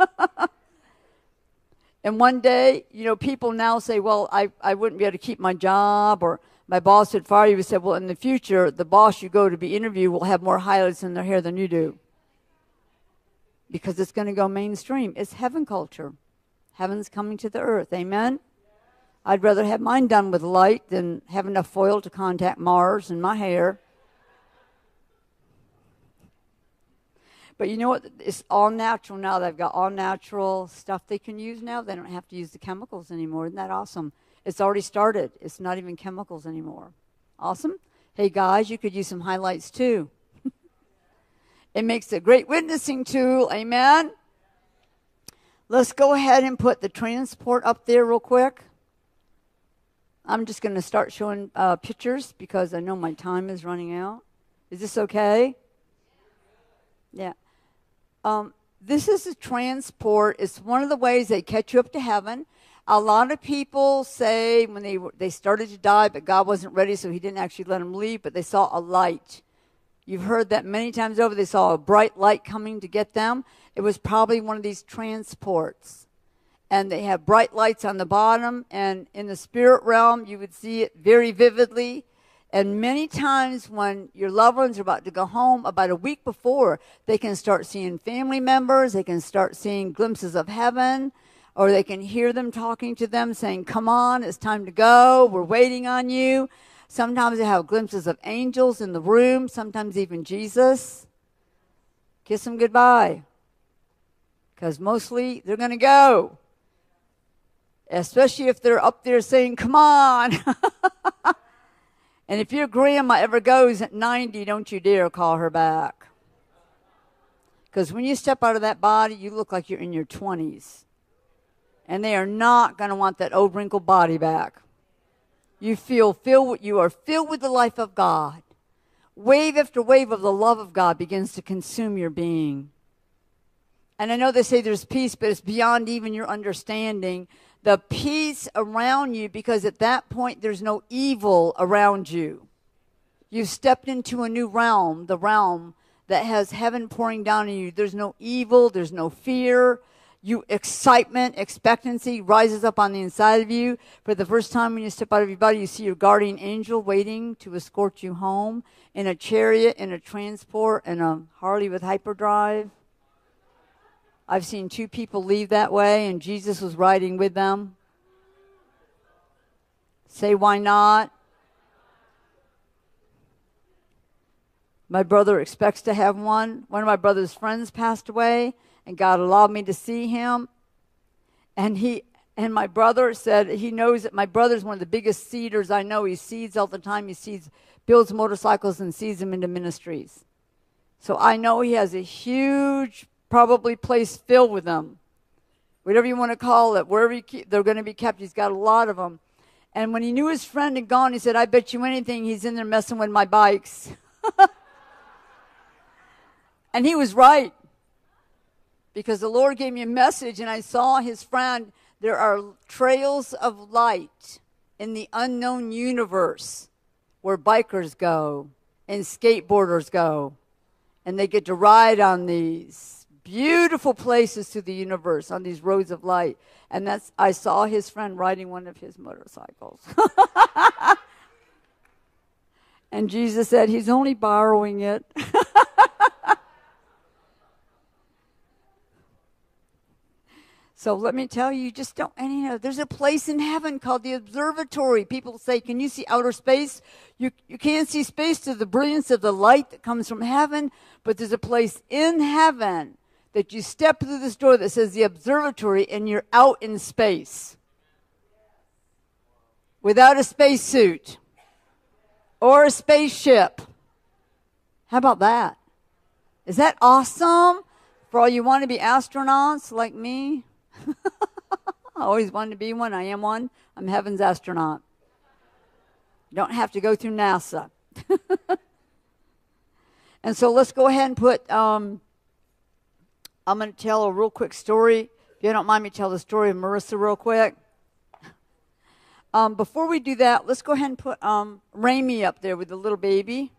A: And one day, you know, people now say, well, I wouldn't be able to keep my job, or my boss would fire you. We said, well, in the future, the boss you go to be interviewed will have more highlights in their hair than you do. Because it's going to go mainstream. It's heaven culture. Heaven's coming to the earth. Amen? I'd rather have mine done with light than have enough foil to contact Mars in my hair. But you know what? It's all natural now. They've got all natural stuff they can use now. They don't have to use the chemicals anymore. Isn't that awesome? It's already started. It's not even chemicals anymore. Awesome? Hey, guys, you could use some highlights too. It makes a great witnessing tool. Amen? Let's go ahead and put the transport up there real quick. I'm just going to start showing pictures because I know my time is running out. Is this okay? Yeah. This is a transport. It's one of the ways they catch you up to heaven. A lot of people say when they started to die, but God wasn't ready, so he didn't actually let them leave, but they saw a light. You've heard that many times over. They saw a bright light coming to get them. It was probably one of these transports. And they have bright lights on the bottom, and in the spirit realm, you would see it very vividly. And many times when your loved ones are about to go home, about a week before, they can start seeing family members, they can start seeing glimpses of heaven, or they can hear them talking to them saying, come on, it's time to go, we're waiting on you. Sometimes they have glimpses of angels in the room, sometimes even Jesus. Kiss them goodbye, because mostly they're going to go, especially if they're up there saying, come on. And if your grandma ever goes at 90, don't you dare call her back. Because when you step out of that body, you look like you're in your 20s. And they are not going to want that old wrinkled body back. You are filled with the life of God. Wave after wave of the love of God begins to consume your being. And I know they say there's peace, but it's beyond even your understanding. The peace around you, because at that point there's no evil around you. You've stepped into a new realm, the realm that has heaven pouring down on you. There's no evil, there's no fear. Excitement, expectancy rises up on the inside of you. For the first time when you step out of your body, you see your guardian angel waiting to escort you home in a chariot, in a transport, in a Harley with hyperdrive. I've seen 2 people leave that way, and Jesus was riding with them. Say, why not? My brother expects to have one. One of my brother's friends passed away, and God allowed me to see him. And my brother said he knows that my brother's one of the biggest seeders I know. He seeds all the time. He builds motorcycles and seeds them into ministries. So I know he has a huge probably place filled with them, whatever you want to call it, wherever they're going to be kept. He's got a lot of them. And when he knew his friend had gone, he said, I bet you anything he's in there messing with my bikes. And he was right, because the Lord gave me a message, and I saw his friend. There are trails of light in the unknown universe where bikers go and skateboarders go, and they get to ride on these beautiful places through the universe on these roads of light. And I saw his friend riding one of his motorcycles. And Jesus said, he's only borrowing it. So let me tell you, just don't, and there's a place in heaven called the observatory. People say, can you see outer space? You can't see space through the brilliance of the light that comes from heaven, but there's a place in heaven that you step through this door that says the observatory, and you're out in space without a spacesuit or a spaceship. How about that? Is that awesome? For all you want to be astronauts like me? I always wanted to be one. I am one. I'm heaven's astronaut. Don't have to go through NASA. And so let's go ahead and put, I'm going to tell a real quick story. If you don't mind me tell the story of Marissa real quick. Before we do that, let's go ahead and put Rami up there with the little baby.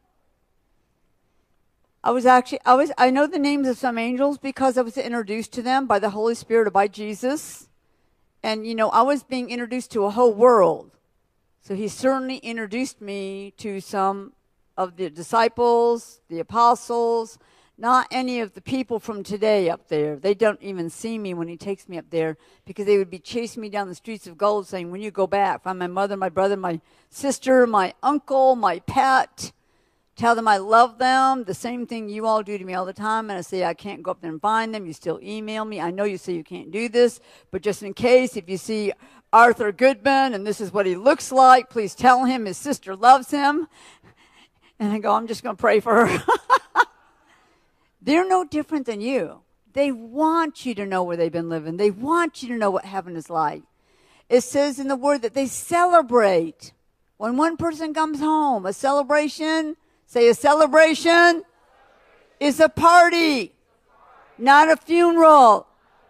A: I know the names of some angels because I was introduced to them by the Holy Spirit or by Jesus. And, I was being introduced to a whole world. So he certainly introduced me to some of the disciples, the apostles, not any of the people from today up there. They don't even see me when he takes me up there, because they would be chasing me down the streets of gold saying, when you go back, find my mother, my brother, my sister, my uncle, my pet. Tell them I love them, the same thing you all do to me all the time. And I say I can't go up there and find them. You still email me. I know you say you can't do this, but just in case, if you see Arthur Goodman and this is what he looks like, please tell him his sister loves him. And I go, I'm just going to pray for her. They're no different than you. They want you to know where they've been living. They want you to know what heaven is like. It says in the Word that they celebrate. When one person comes home, a celebration, say a celebration is a party, not a funeral.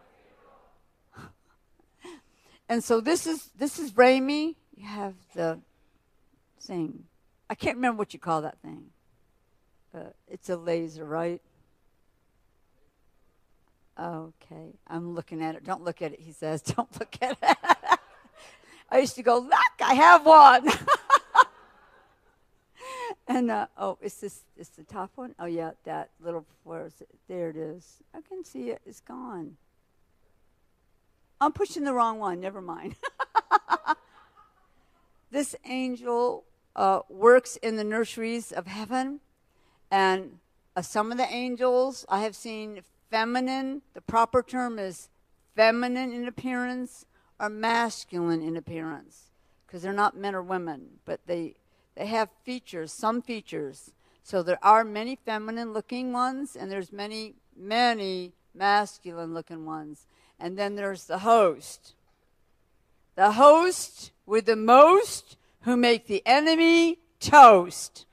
A: And so this is Ramey. You have the thing. I can't remember what you call that thing. It's a laser, right? Okay, I'm looking at it. Don't look at it, he says. Don't look at it. I used to go, look, I have one. And, it's the top one? Oh, yeah, that little, where is it? There it is. I can see it. It's gone. I'm pushing the wrong one. Never mind. This angel works in the nurseries of heaven. And some of the angels I have seen feminine. The proper term is feminine in appearance or masculine in appearance, because they're not men or women, but they have features, some features. So there are many feminine-looking ones, and there's many masculine-looking ones. And then there's the host. The host with the most, who make the enemy toast.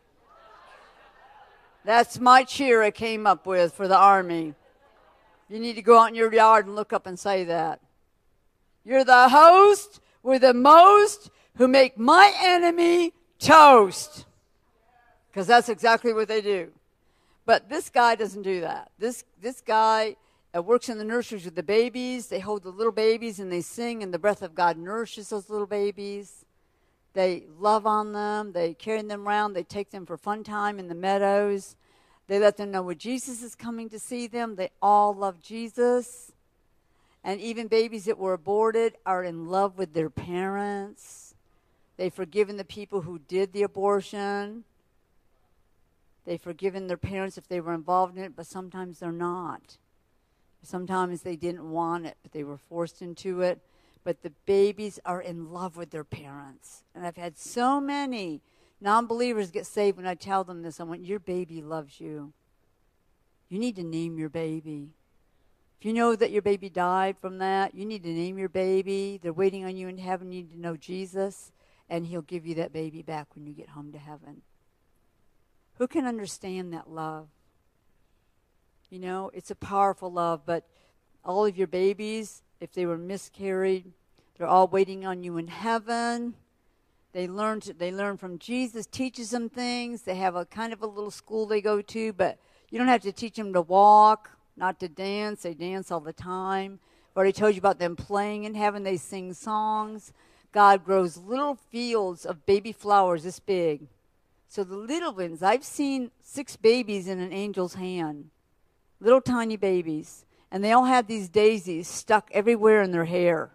A: That's my cheer I came up with for the army. You need to go out in your yard and look up and say that. You're the host with the most, who make my enemy toast. Because that's exactly what they do. But this guy doesn't do that. This guy works in the nurseries with the babies. They hold the little babies and they sing, and the breath of God nourishes those little babies. They love on them. They carry them around. They take them for fun time in the meadows. They let them know when Jesus is coming to see them. They all love Jesus. And even babies that were aborted are in love with their parents. They've forgiven the people who did the abortion. They've forgiven their parents if they were involved in it, but sometimes they're not. Sometimes they didn't want it, but they were forced into it. But the babies are in love with their parents. And I've had so many non-believers get saved when I tell them this. I want, your baby loves you. You need to name your baby. If you know that your baby died from that, you need to name your baby. They're waiting on you in heaven. You need to know Jesus, and he'll give you that baby back when you get home to heaven. Who can understand that love? You know, it's a powerful love, but all of your babies, if they were miscarried, they're all waiting on you in heaven. They learn from Jesus, teaches them things. They have a kind of a little school they go to, but you don't have to teach them to walk, not to dance. They dance all the time. I've already told you about them playing in heaven. They sing songs. God grows little fields of baby flowers this big. So the little ones, I've seen 6 babies in an angel's hand, little tiny babies, and they all have these daisies stuck everywhere in their hair.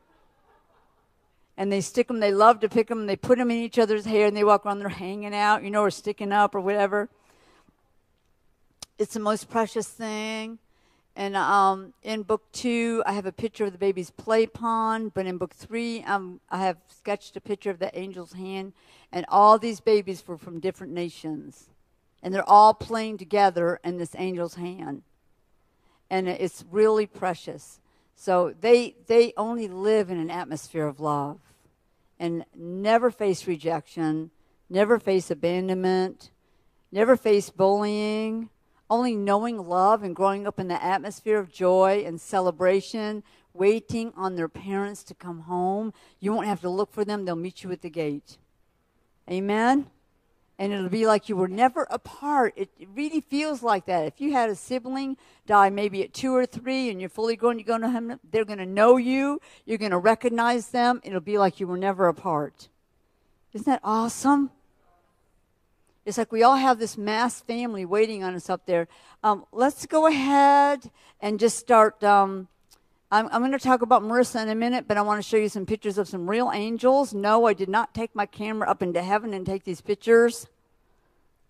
A: And they stick them, they love to pick them, and they put them in each other's hair, and they walk around, they're hanging out, or sticking up or whatever. It's the most precious thing. And in book 2, I have a picture of the baby's play pond, but in book 3, I have sketched a picture of the angel's hand, and all these babies were from different nations. And they're all playing together in this angel's hand. And it's really precious. So they only live in an atmosphere of love and never face rejection, never face abandonment, never face bullying, only knowing love and growing up in the atmosphere of joy and celebration, waiting on their parents to come home. You won't have to look for them. They'll meet you at the gate. Amen? And it'll be like you were never apart. It really feels like that. If you had a sibling die maybe at 2 or 3 and you're fully grown, you're going to have, they're going to know you. You're going to recognize them. It'll be like you were never apart. Isn't that awesome? It's like we all have this mass family waiting on us up there. Let's go ahead and just start. I'm going to talk about Marissa in a minute, but I want to show you some pictures of some real angels. No, I did not take my camera up into heaven and take these pictures.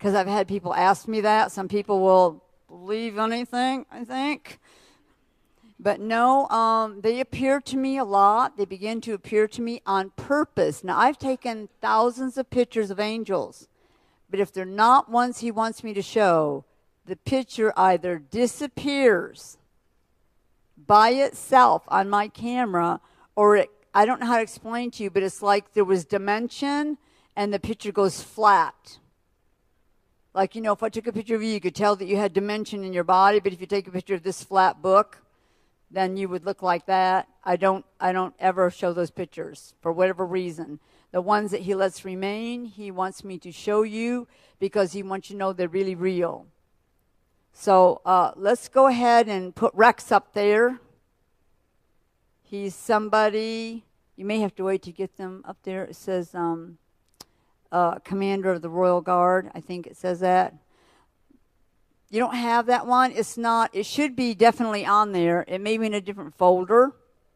A: because I've had people ask me that. Some people will believe anything, I think. But no, they appear to me a lot. They begin to appear to me on purpose. Now, I've taken thousands of pictures of angels, but if they're not ones he wants me to show, the picture either disappears by itself on my camera, or I don't know how to explain to you, but it's like there was dimension and the picture goes flat. Like, if I took a picture of you, you could tell that you had dimension in your body, but if you take a picture of this flat book, then you would look like that. I don't ever show those pictures for whatever reason. The ones that he lets remain, he wants me to show you because he wants you to know they're really real. So let's go ahead and put Rex up there. He's somebody, you may have to wait to get them up there. It says Commander of the Royal Guard. I think it says that. You don't have that one? It's not. It should be definitely on there. It may be in a different folder.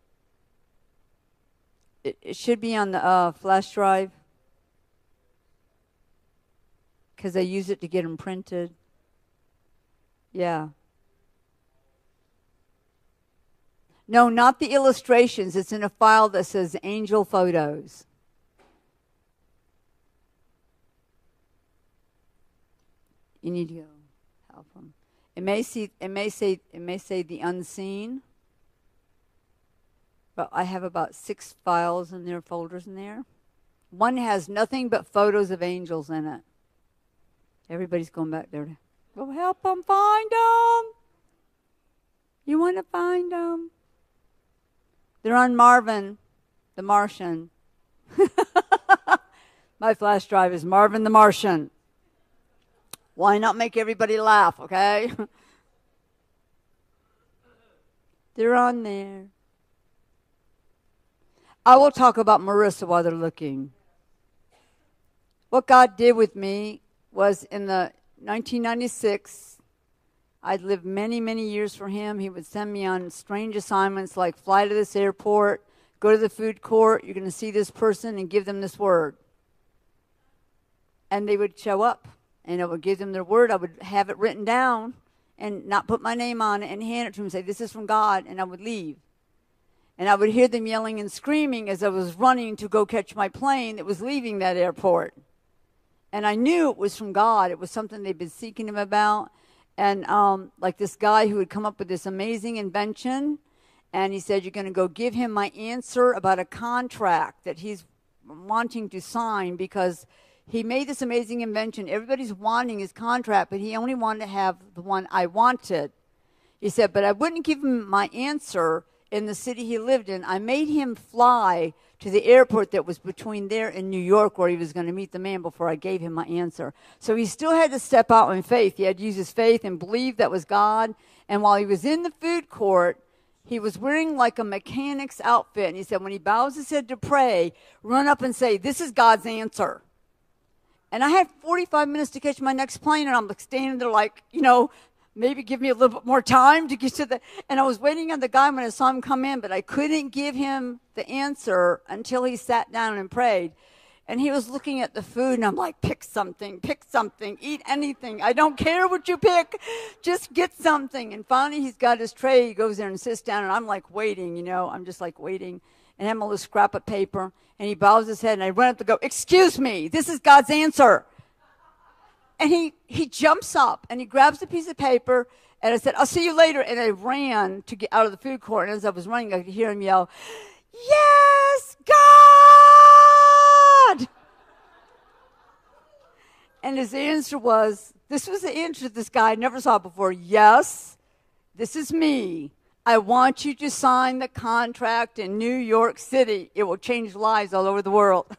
A: It should be on the flash drive because I use it to get them printed. Yeah. No, not the illustrations. It's in a file that says angel photos. You need to go help them. It may say the unseen. But I have about 6 files in there, folders in there. One has nothing but photos of angels in it. Everybody's going back there to go help them find them. You want to find them? They're on Marvin, the Martian. My flash drive is Marvin the Martian. Why not make everybody laugh, okay? They're on there. I will talk about Marissa while they're looking. What God did with me was in the 1996, I'd lived many, many years for him. He would send me on strange assignments like fly to this airport, go to the food court, you're going to see this person and give them this word. And they would show up, and I would give them their word. I would have it written down and not put my name on it and hand it to them and say, this is from God, and I would leave. And I would hear them yelling and screaming as I was running to go catch my plane that was leaving that airport. And I knew it was from God. It was something they'd been seeking him about. And like this guy who had come up with this amazing invention, and he said, you're going to go give him my answer about a contract that he's wanting to sign because he made this amazing invention. Everybody's wanting his contract, but he only wanted to have the one I wanted. He said, but I wouldn't give him my answer in the city he lived in. I made him fly to the airport that was between there and New York where he was going to meet the man before I gave him my answer. So he still had to step out in faith. He had to use his faith and believe that was God. And while he was in the food court, he was wearing like a mechanic's outfit. And he said, when he bows his head to pray, run up and say, this is God's answer. And I had 45 minutes to catch my next plane, and I'm like standing there like, maybe give me a little bit more time to get to the, and I was waiting on the guy when I saw him come in, but I couldn't give him the answer until he sat down and prayed. And he was looking at the food, and I'm like, pick something, eat anything. I don't care what you pick, just get something. And finally he's got his tray, he goes there and sits down, and I'm like waiting, I'm just like waiting. And I have a little scrap of paper, and he bows his head, and I run up to go, excuse me, this is God's answer. And he jumps up, and he grabs a piece of paper, and I said, I'll see you later. And I ran to get out of the food court, and as I was running, I could hear him yell, yes, God! And his answer was, this was the answer that this guy I never saw before, yes, this is me. I want you to sign the contract in New York City. It will change lives all over the world.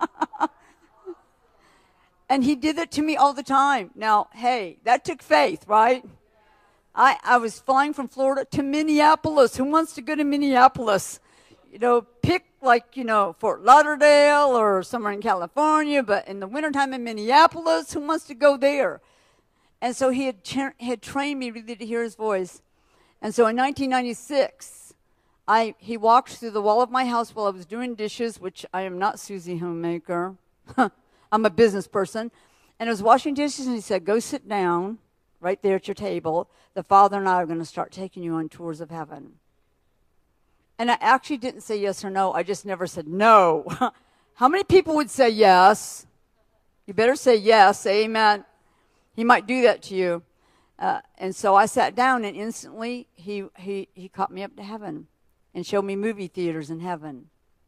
A: And he did it to me all the time. Now, hey, that took faith, right? I was flying from Florida to Minneapolis. Who wants to go to Minneapolis? Pick Fort Lauderdale or somewhere in California, but in the wintertime in Minneapolis, who wants to go there? And so he had trained me really to hear his voice. And so in 1996, he walked through the wall of my house while I was doing dishes, which I am not Susie Homemaker. I'm a business person. And I was washing dishes, and he said, go sit down right there at your table. The Father and I are going to start taking you on tours of heaven. And I actually didn't say yes or no. I just never said no. How many people would say yes? You better say yes. Say amen. He might do that to you. And so I sat down, and instantly he caught me up to heaven and showed me movie theaters in heaven.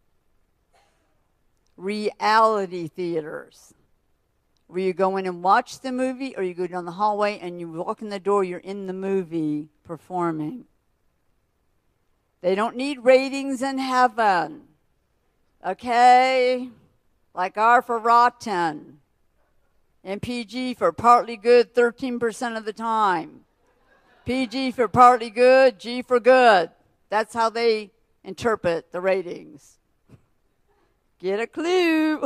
A: Reality theaters. Where you go in and watch the movie, or you go down the hallway and you walk in the door, you're in the movie performing. They don't need ratings in heaven. Okay? Like R for rotten. And PG for partly good 13% of the time. PG for partly good, G for good. That's how they interpret the ratings. Get a clue.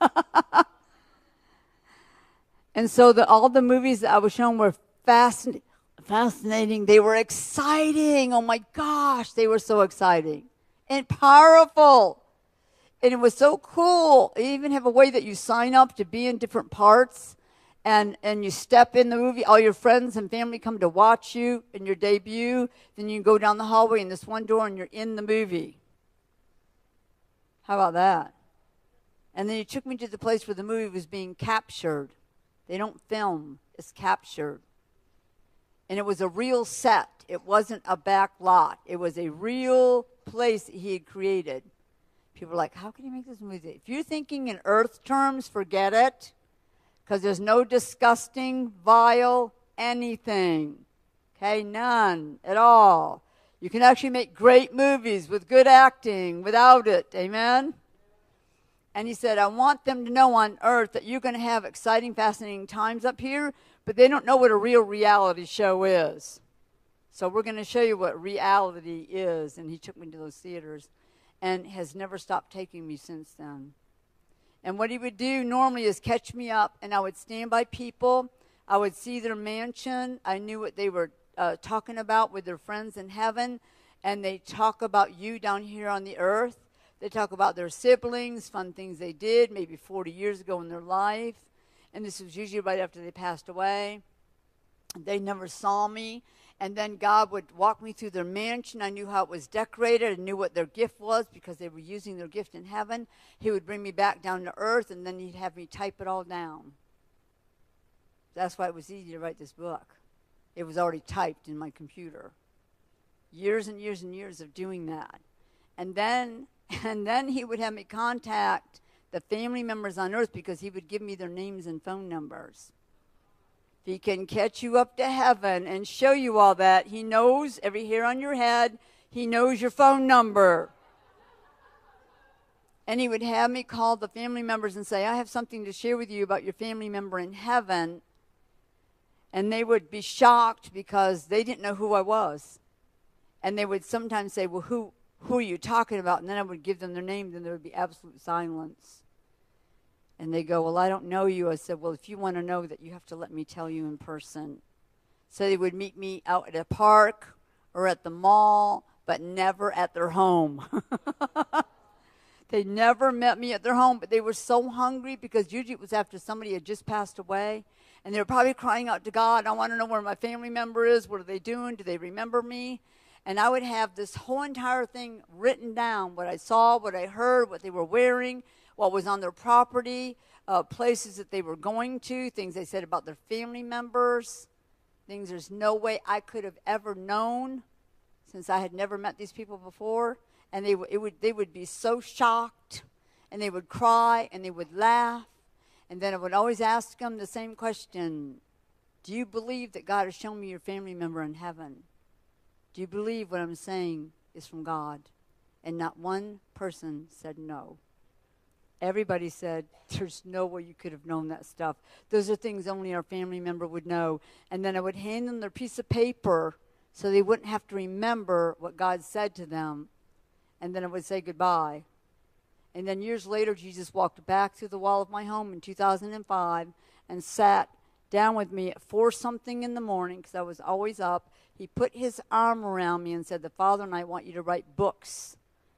A: And so all the movies that I was shown were fascinating. They were exciting. Oh my gosh, they were so exciting and powerful. And it was so cool. They even have a way that you sign up to be in different parts, and you step in the movie. All your friends and family come to watch you in your debut. Then you go down the hallway in this one door, and you're in the movie. How about that? And then he took me to the place where the movie was being captured. They don't film, it's captured. And it was a real set. It wasn't a back lot. It was a real place that he had created. People are like, how can you make this movie? If you're thinking in earth terms, forget it. Because there's no disgusting, vile anything. Okay, none at all. You can actually make great movies with good acting without it. Amen? And he said, I want them to know on earth that you're going to have exciting, fascinating times up here, but they don't know what a real reality show is. So we're going to show you what reality is. And he took me to those theaters and has never stopped taking me since then. And what he would do normally is catch me up, and I would stand by people. I would see their mansion. I knew what they were talking about with their friends in heaven, and they talk about you down here on the earth. They talk about their siblings, fun things they did maybe 40 years ago in their life. And this was usually right after they passed away. They never saw me. And then God would walk me through their mansion. I knew how it was decorated. I knew what their gift was because they were using their gift in heaven. He would bring me back down to earth, and then he'd have me type it all down. That's why it was easy to write this book. It was already typed in my computer. Years and years and years of doing that. And then he would have me contact the family members on earth because he would give me their names and phone numbers. He can catch you up to heaven and show you all that. He knows every hair on your head. He knows your phone number. And he would have me call the family members and say, I have something to share with you about your family member in heaven. And they would be shocked because they didn't know who I was. And they would sometimes say, well, who are you talking about? And then I would give them their name, then there would be absolute silence. And they go, well, I don't know you. I said, well, if you want to know that, you have to let me tell you in person. So they would meet me out at a park or at the mall, but never at their home. They never met me at their home, but they were so hungry because usually it was after somebody had just passed away. And they were probably crying out to God, I want to know where my family member is. What are they doing? Do they remember me? And I would have this whole entire thing written down, what I saw, what I heard, what they were wearing, what was on their property, places that they were going to, things they said about their family members, things there's no way I could have ever known since I had never met these people before. And they would be so shocked, and they would cry, and they would laugh. And then I would always ask them the same question, do you believe that God has shown me your family member in heaven? Do you believe what I'm saying is from God? And not one person said no. Everybody said, there's no way you could have known that stuff. Those are things only our family member would know. And then I would hand them their piece of paper so they wouldn't have to remember what God said to them. And then I would say goodbye. And then years later, Jesus walked back through the wall of my home in 2005 and sat down with me at 4-something in the morning because I was always up. He put his arm around me and said, the Father and I want you to write books.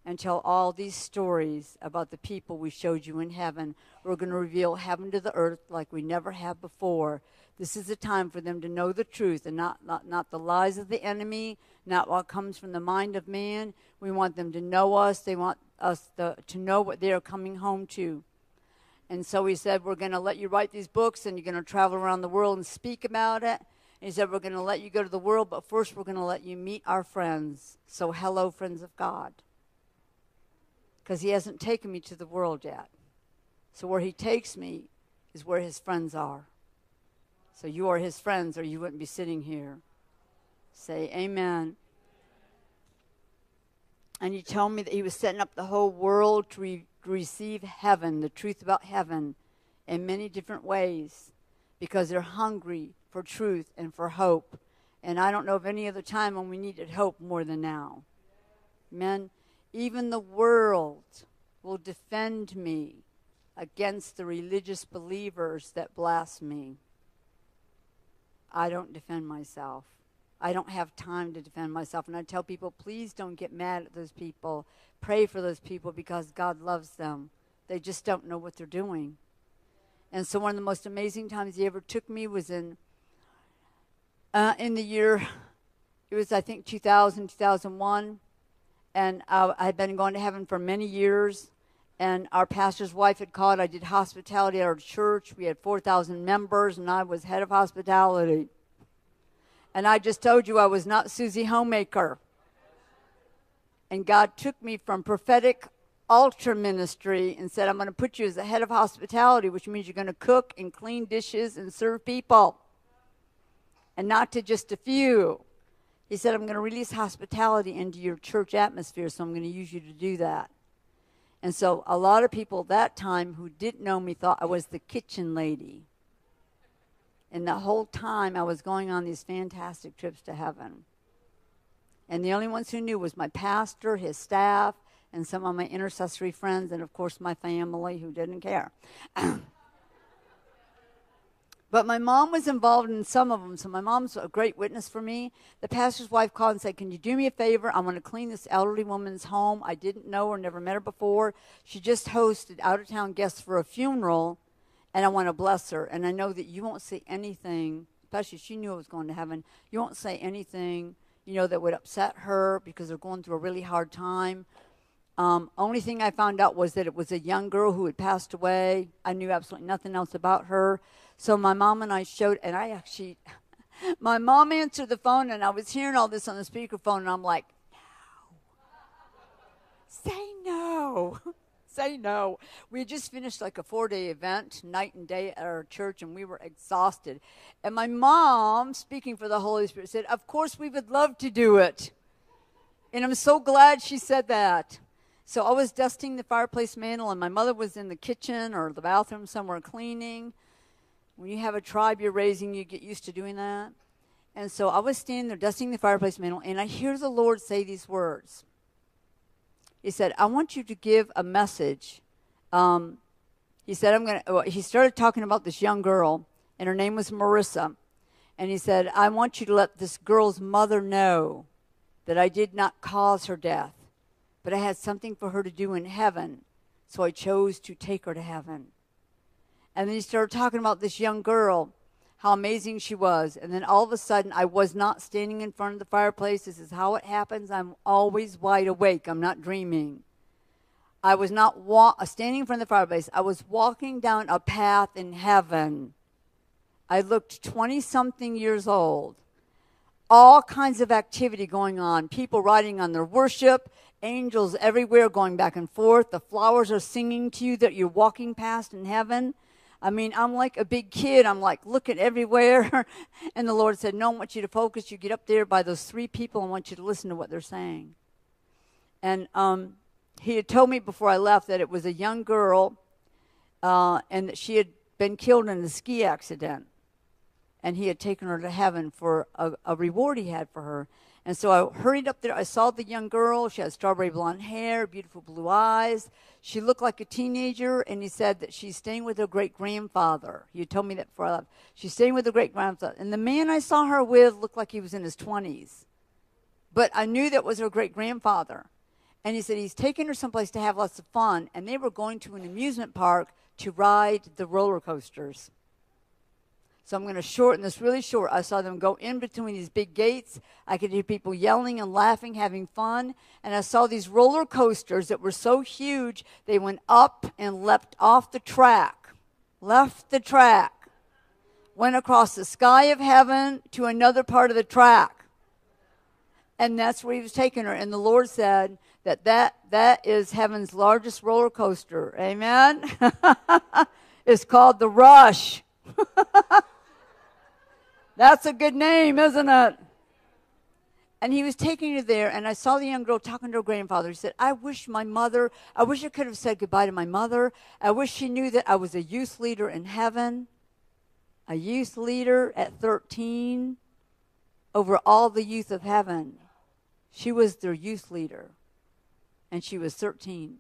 A: and tell all these stories about the people we showed you in heaven. We're going to reveal heaven to the earth like we never have before. This is a time for them to know the truth and not the lies of the enemy, not what comes from the mind of man. We want them to know us. They want us to know what they are coming home to. And so he said, we're going to let you write these books, and you're going to travel around the world and speak about it. And he said, we're going to let you go to the world, but first we're going to let you meet our friends. So hello, friends of God. Because he hasn't taken me to the world yet. So where he takes me is where his friends are. So you are his friends, or you wouldn't be sitting here. Say amen. And he told me that he was setting up the whole world to receive heaven, the truth about heaven, in many different ways, because they're hungry for truth and for hope. And I don't know of any other time when we needed hope more than now. Amen. Even the world will defend me against the religious believers that blaspheme. I don't defend myself. I don't have time to defend myself. And I tell people, please don't get mad at those people. Pray for those people because God loves them. They just don't know what they're doing. And so one of the most amazing times he ever took me was in the year, it was I think 2000, 2001. And I had been going to heaven for many years. And our pastor's wife had called. I did hospitality at our church. We had 4,000 members, and I was head of hospitality. And I just told you I was not Susie Homemaker. And God took me from prophetic altar ministry and said, I'm going to put you as the head of hospitality, which means you're going to cook and clean dishes and serve people. And not to just a few. He said, I'm going to release hospitality into your church atmosphere, so I'm going to use you to do that. And so a lot of people that time who didn't know me thought I was the kitchen lady. And the whole time I was going on these fantastic trips to heaven. And the only ones who knew was my pastor, his staff, and some of my intercessory friends, and of course my family who didn't care. But my mom was involved in some of them, so my mom's a great witness for me. The pastor's wife called and said, can you do me a favor? I want to clean this elderly woman's home. I didn't know her, never met her before. She just hosted out-of-town guests for a funeral, and I want to bless her. And I know that you won't say anything, especially she knew I was going to heaven, you won't say anything, that would upset her because they're going through a really hard time. Only thing I found out was that it was a young girl who had passed away. I knew absolutely nothing else about her. So my mom and I showed, and my mom answered the phone, and I was hearing all this on the speakerphone, and I'm like, no. Say no. Say no. We had just finished like a 4-day event, night and day at our church, and we were exhausted. And my mom, speaking for the Holy Spirit, said, of course we would love to do it. And I'm so glad she said that. So I was dusting the fireplace mantle, and my mother was in the kitchen or the bathroom somewhere cleaning. When you have a tribe you're raising, you get used to doing that. And so I was standing there dusting the fireplace mantle, and I hear the Lord say these words. He said, I want you to give a message. He said, he started talking about this young girl, and her name was Marissa. And he said, I want you to let this girl's mother know that I did not cause her death, but I had something for her to do in heaven, so I chose to take her to heaven. And then he started talking about this young girl, how amazing she was. And then all of a sudden, I was not standing in front of the fireplace. This is how it happens. I'm always wide awake. I'm not dreaming. I was not standing in front of the fireplace. I was walking down a path in heaven. I looked 20-something years old. All kinds of activity going on. People riding on their worship. Angels everywhere going back and forth. The flowers are singing to you that you're walking past in heaven. I mean, I'm like a big kid. I'm like looking everywhere. And the Lord said, no, I want you to focus. You get up there by those 3 people. I want you to listen to what they're saying. And he had told me before I left that it was a young girl and that she had been killed in a ski accident. And he had taken her to heaven for a reward he had for her. And so I hurried up there. I saw the young girl. She had strawberry blonde hair, beautiful blue eyes. She looked like a teenager, and he said that she's staying with her great-grandfather. He had told me that before I left. She's staying with her great-grandfather. And the man I saw her with looked like he was in his 20s. But I knew that was her great-grandfather. And he said he's taking her someplace to have lots of fun, and they were going to an amusement park to ride the roller coasters. So I'm going to shorten this really short. I saw them go in between these big gates. I could hear people yelling and laughing, having fun. And I saw these roller coasters that were so huge, they went up and leapt off the track, left the track, went across the sky of heaven to another part of the track. And that's where he was taking her. And the Lord said that is heaven's largest roller coaster. Amen? It's called the Rush. That's a good name, isn't it? And he was taking her there, and I saw the young girl talking to her grandfather. He said, I wish I could have said goodbye to my mother. I wish she knew that I was a youth leader in heaven, a youth leader at 13 over all the youth of heaven. She was their youth leader, and she was 13.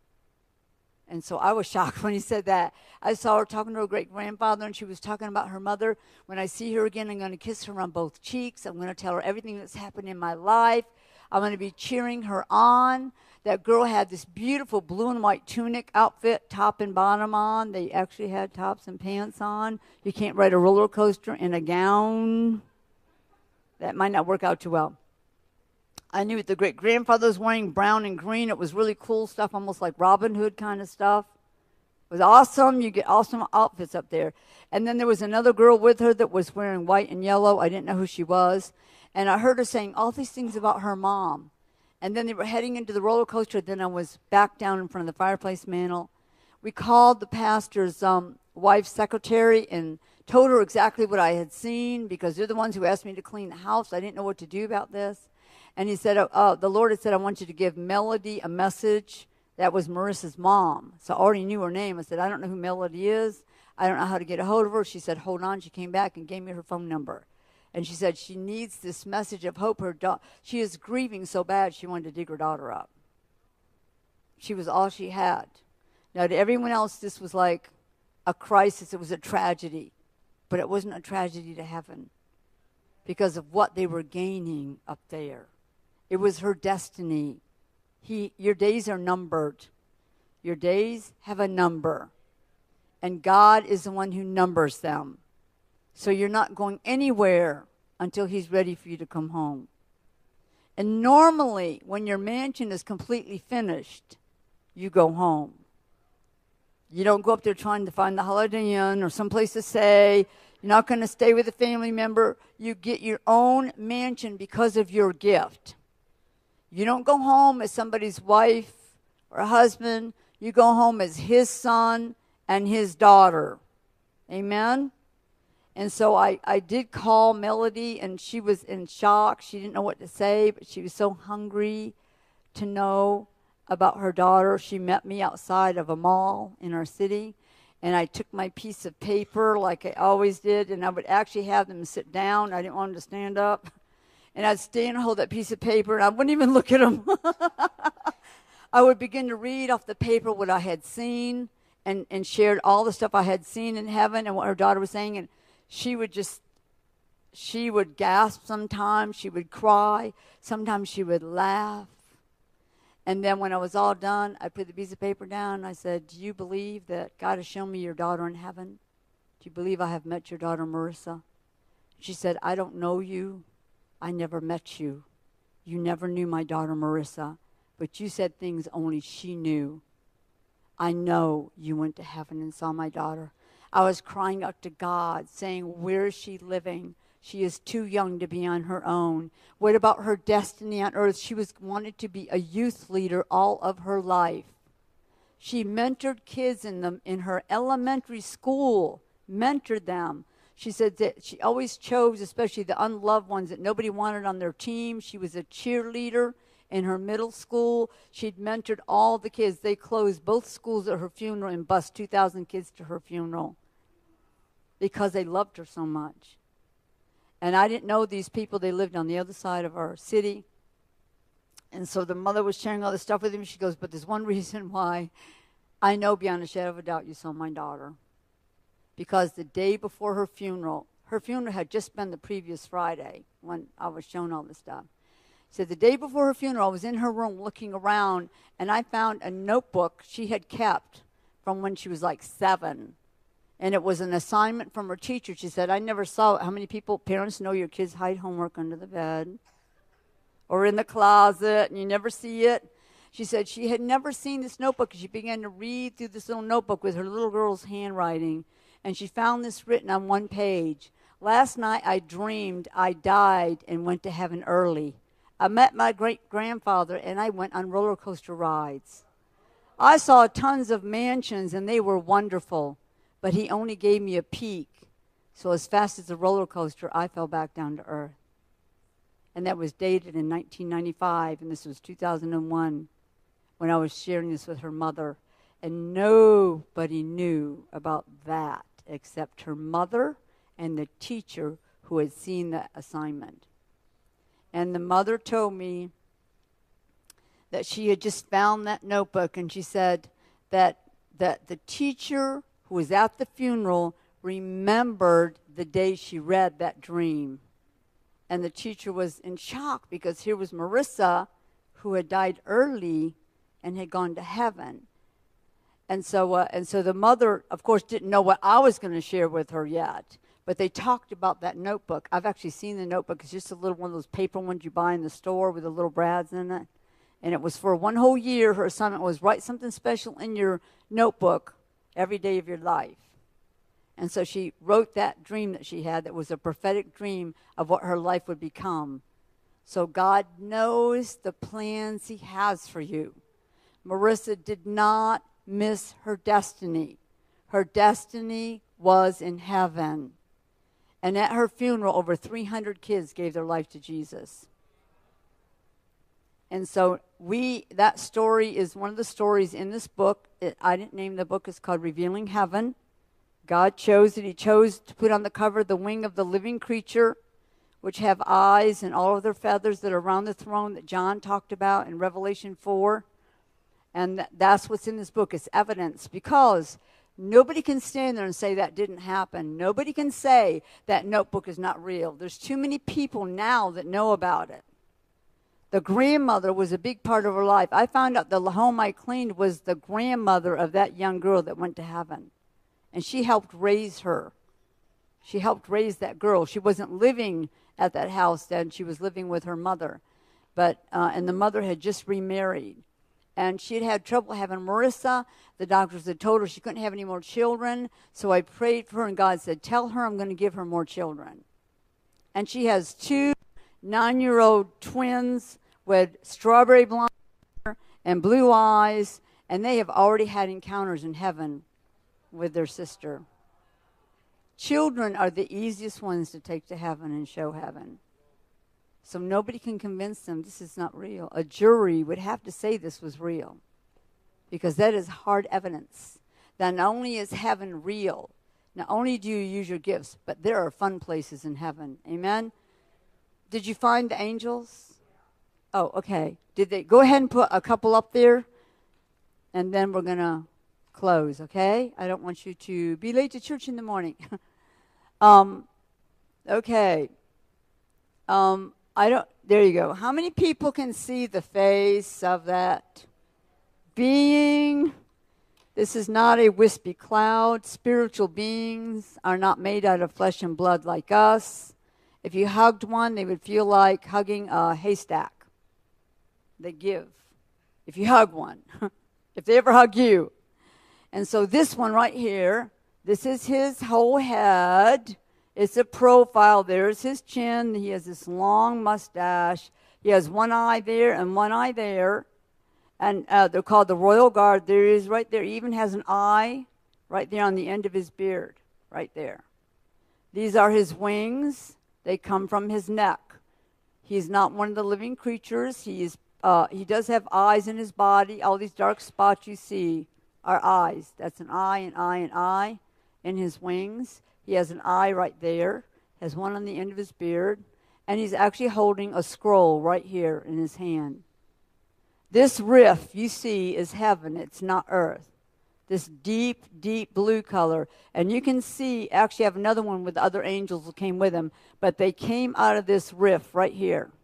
A: And so I was shocked when he said that. I saw her talking to her great-grandfather, and she was talking about her mother. When I see her again, I'm going to kiss her on both cheeks. I'm going to tell her everything that's happened in my life. I'm going to be cheering her on. That girl had this beautiful blue and white tunic outfit, top and bottom on. They actually had tops and pants on. You can't ride a roller coaster in a gown. That might not work out too well. I knew the great-grandfather was wearing brown and green. It was really cool stuff, almost like Robin Hood kind of stuff. It was awesome. You get awesome outfits up there. And then there was another girl with her that was wearing white and yellow. I didn't know who she was. And I heard her saying all these things about her mom. And then they were heading into the roller coaster. Then I was back down in front of the fireplace mantle. We called the pastor's wife's secretary and told her exactly what I had seen, because they're the ones who asked me to clean the house. I didn't know what to do about this. And he said, the Lord had said, I want you to give Melody a message. That was Marissa's mom. So I already knew her name. I said, I don't know who Melody is. I don't know how to get a hold of her. She said, hold on. She came back and gave me her phone number. And she said she needs this message of hope. She is grieving so bad she wanted to dig her daughter up. She was all she had. Now, to everyone else, this was like a crisis. It was a tragedy. But it wasn't a tragedy to heaven because of what they were gaining up there. It was her destiny. Your days are numbered. Your days have a number. And God is the one who numbers them. So you're not going anywhere until he's ready for you to come home. And normally, when your mansion is completely finished, you go home. You don't go up there trying to find the Holiday Inn or someplace to stay. You're not going to stay with a family member. You get your own mansion because of your gift. You don't go home as somebody's wife or husband. You go home as his son and his daughter. Amen? And so I did call Melody, and she was in shock. She didn't know what to say, but she was so hungry to know about her daughter. She met me outside of a mall in our city, and I took my piece of paper like I always did, and I would actually have them sit down. I didn't want them to stand up. And I'd stand and hold that piece of paper, and I wouldn't even look at them. I would begin to read off the paper what I had seen and shared all the stuff I had seen in heaven and what her daughter was saying. And she would gasp sometimes. She would cry. Sometimes she would laugh. And then when I was all done, I put the piece of paper down, and I said, do you believe that God has shown me your daughter in heaven? Do you believe I have met your daughter, Marissa? She said, I don't know you. I never met you. You never knew my daughter, Marissa, but you said things only she knew. I know you went to heaven and saw my daughter. I was crying out to God, saying, where is she living? She is too young to be on her own. What about her destiny on earth? She wanted to be a youth leader all of her life. She mentored kids in her elementary school, mentored them. She said that she always chose, especially the unloved ones that nobody wanted on their team. She was a cheerleader in her middle school. She'd mentored all the kids. They closed both schools at her funeral and bused 2,000 kids to her funeral because they loved her so much. And I didn't know these people. They lived on the other side of our city. And so the mother was sharing all this stuff with him. She goes, but there's one reason why I know beyond a shadow of a doubt you saw my daughter. Because the day before her funeral had just been the previous Friday when I was shown all this stuff. Said the day before her funeral, I was in her room looking around, and I found a notebook she had kept from when she was like 7. And it was an assignment from her teacher. She said, I never saw it. How many parents know your kids hide homework under the bed or in the closet, and you never see it? She said she had never seen this notebook. She began to read through this little notebook with her little girl's handwriting, and she found this written on one page. Last night I dreamed I died and went to heaven early. I met my great-grandfather, and I went on roller coaster rides. I saw tons of mansions, and they were wonderful, but he only gave me a peek. So as fast as a roller coaster, I fell back down to earth. And that was dated in 1995, and this was 2001 when I was sharing this with her mother. And nobody knew about that except her mother and the teacher who had seen the assignment. And the mother told me that she had just found that notebook, and she said that the teacher who was at the funeral remembered the day she read that dream. And the teacher was in shock because here was Marissa, who had died early and had gone to heaven. And so the mother, of course, didn't know what I was going to share with her yet. But they talked about that notebook. I've actually seen the notebook. It's just a little one of those paper ones you buy in the store with the little brads in it. And it was for 1 whole year. Her assignment was write something special in your notebook every day of your life. And so she wrote that dream that she had that was a prophetic dream of what her life would become. So God knows the plans he has for you. Marissa did not miss her destiny. Her destiny was in heaven. And at her funeral, over 300 kids gave their life to Jesus. And so that story is one of the stories in this book. I didn't name the book. It's called Revealing Heaven. God chose it. He chose to put on the cover the wing of the living creature, which have eyes and all of their feathers that are around the throne that John talked about in Revelation 4. And that's what's in this book. It's evidence, because nobody can stand there and say that didn't happen. Nobody can say that notebook is not real. There's too many people now that know about it. The grandmother was a big part of her life. I found out the home I cleaned was the grandmother of that young girl that went to heaven. And she helped raise her. She helped raise that girl. She wasn't living at that house then. She was living with her mother. And the mother had just remarried. And she had had trouble having Marissa. The doctors had told her she couldn't have any more children. So I prayed for her, and God said, tell her I'm going to give her more children. And she has 2 9-year-old twins with strawberry blonde hair and blue eyes. And they have already had encounters in heaven with their sister. Children are the easiest ones to take to heaven and show heaven. So nobody can convince them this is not real. A jury would have to say this was real, because that is hard evidence that not only is heaven real, not only do you use your gifts, but there are fun places in heaven. Amen? Did you find the angels? Oh, okay. Did they? Go ahead and put a couple up there, and then we're going to close, okay? I don't want you to be late to church in the morning. Okay. There you go. How many people can see the face of that being? This is not a wispy cloud. Spiritual beings are not made out of flesh and blood like us. If you hugged one, they would feel like hugging a haystack. They give. If you hug one. If they ever hug you. And so this one right here, this is his whole head. It's a profile. There's his chin. He has this long mustache. He has one eye there and one eye there. And they're called the Royal Guard. There he is right there. He even has an eye right there on the end of his beard, right there. These are his wings. They come from his neck. He's not one of the living creatures. He does have eyes in his body. All these dark spots you see are eyes. That's an eye, an eye, an eye in his wings. He has an eye right there, has one on the end of his beard, and he's actually holding a scroll right here in his hand. This rift you see is heaven. It's not earth. This deep, deep blue color. And you can see, actually I have another one with the other angels who came with him, but they came out of this rift right here.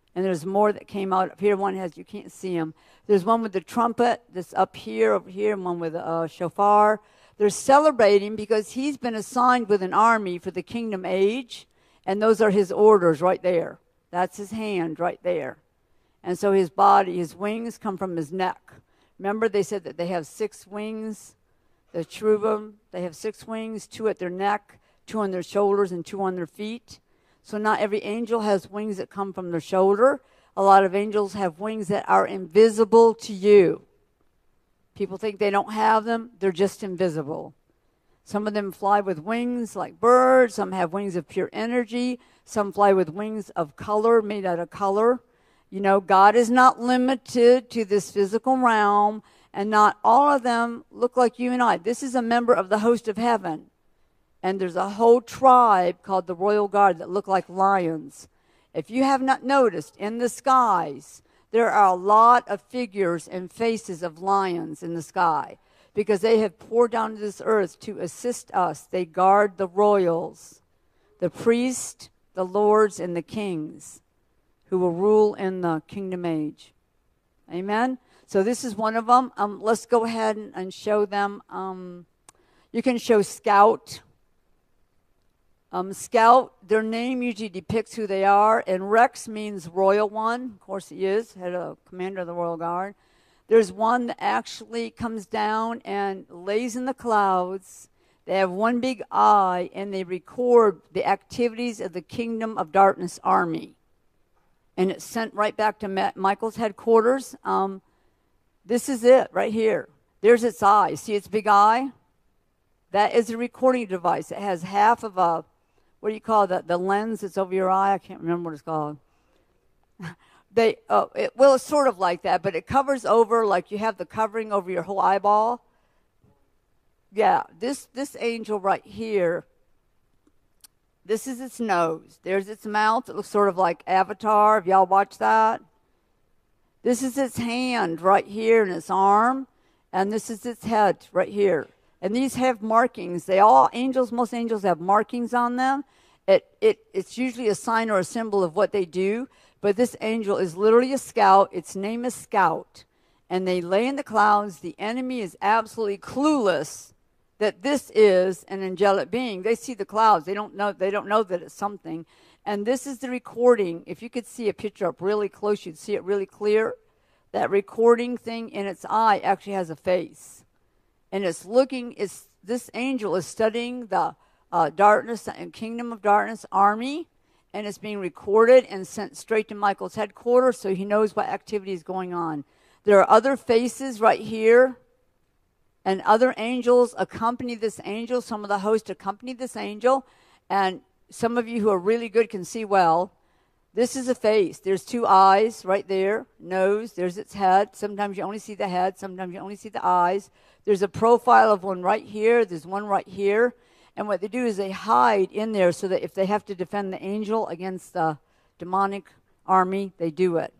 A: And there's more that came out up here. One has, you can't see them. There's one with the trumpet that's up here, over here, and one with a shofar. They're celebrating because he's been assigned with an army for the kingdom age, and those are his orders right there. That's his hand right there. And so his body, his wings come from his neck. Remember they said that they have 6 wings? The cherubim, they have 6 wings, 2 at their neck, 2 on their shoulders, and 2 on their feet. So not every angel has wings that come from their shoulder. A lot of angels have wings that are invisible to you. People think they don't have them. They're just invisible. Some of them fly with wings like birds. Some have wings of pure energy. Some fly with wings of color, made out of color. You know, God is not limited to this physical realm, and not all of them look like you and I. This is a member of the host of heaven. And there's a whole tribe called the royal guard that look like lions. If you have not noticed, in the skies, there are a lot of figures and faces of lions in the sky because they have poured down to this earth to assist us. They guard the royals, the priests, the lords, and the kings who will rule in the kingdom age. Amen? So this is one of them. Let's go ahead and show them. You can show Scout. Scout, their name usually depicts who they are, and Rex means royal one. Of course he is, head of commander of the royal guard. There's one that actually comes down and lays in the clouds. They have one big eye, and they record the activities of the kingdom of darkness army. And it's sent right back to Michael's headquarters. This is it right here. There's its eye. See its big eye? That is a recording device. It has half of a, what do you call that? The lens that's over your eye. I can't remember what it's called. It's sort of like that, but it covers over like you have the covering over your whole eyeball. Yeah, this angel right here, this is its nose. There's its mouth. It looks sort of like Avatar. Have y'all watched that? This is its hand right here and its arm, and this is its head right here. And these have markings. Most angels have markings on them. It's usually a sign or a symbol of what they do. But this angel is literally a scout. Its name is Scout. And they lay in the clouds. The enemy is absolutely clueless that this is an angelic being. They see the clouds. They don't know that it's something. And this is the recording. If you could see a picture up really close, you'd see it really clear. That recording thing in its eye actually has a face. And this angel is studying the darkness and kingdom of darkness army, and it's being recorded and sent straight to Michael's headquarters so he knows what activity is going on. There are other faces right here, and other angels accompany this angel. Some of the hosts accompany this angel, and some of you who are really good can see well. This is a face. There's 2 eyes right there, nose, there's its head. Sometimes you only see the head, sometimes you only see the eyes. There's a profile of one right here, there's one right here. And what they do is they hide in there so that if they have to defend the angel against the demonic army, they do it.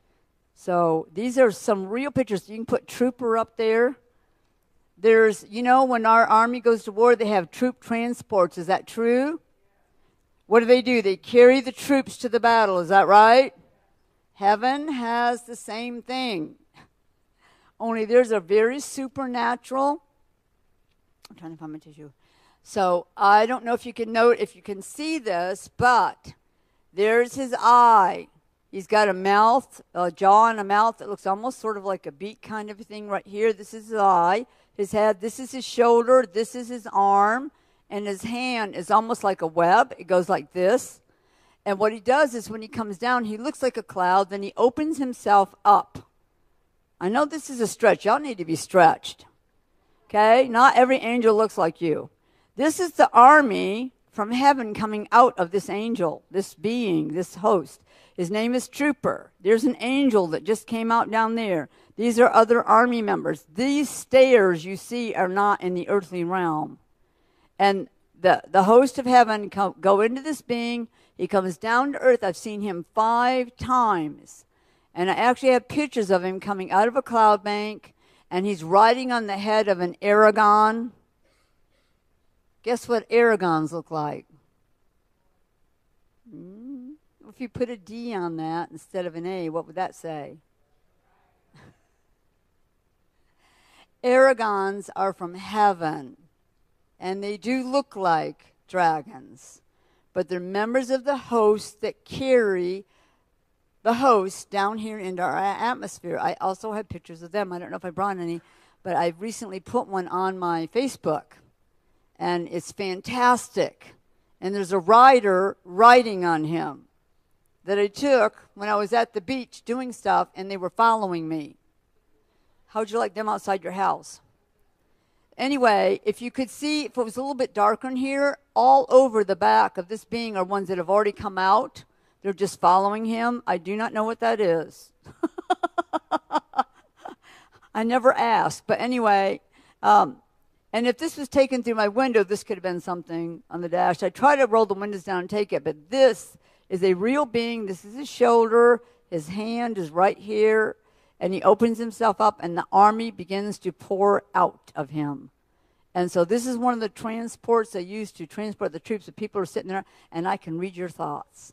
A: So these are some real pictures. You can put trooper up there. There's, when our army goes to war, they have troop transports. Is that true? What do? They carry the troops to the battle. Is that right? Heaven has the same thing. Only there's a very supernatural. I'm trying to find my tissue. So I don't know if you can see this, but there's his eye. He's got a mouth, a jaw and a mouth that looks almost sort of like a beak kind of thing right here. This is his eye, his head. This is his shoulder. This is his arm. And his hand is almost like a web. It goes like this. And what he does is when he comes down, he looks like a cloud. Then he opens himself up. I know this is a stretch. Y'all need to be stretched. Okay? Not every angel looks like you. This is the army from heaven coming out of this angel, this being, this host. His name is Trooper. There's an angel that just came out down there. These are other army members. These stairs you see are not in the earthly realm. And the host of heaven go into this being. He comes down to earth. I've seen him 5 times. And I actually have pictures of him coming out of a cloud bank. And he's riding on the head of an Aragon. Guess what Aragons look like? if you put a D on that instead of an A, what would that say? Aragons are from heaven, and they do look like dragons, but they're members of the host that carry the host down here into our atmosphere. I also have pictures of them. I don't know if I brought any, but I recently put one on my Facebook, and it's fantastic. And there's a rider riding on him that I took when I was at the beach doing stuff, and they were following me. How'd you like them outside your house? Anyway, if you could see, if it was a little bit darker in here, all over the back of this being are ones that have already come out. They're just following him. I do not know what that is. I never asked. But anyway, and if this was taken through my window, this could have been something on the dash. I try to roll the windows down and take it, but this is a real being. This is his shoulder. His hand is right here. And he opens himself up, and the army begins to pour out of him. And so this is one of the transports they use to transport the troops. The people are sitting there, and I can read your thoughts.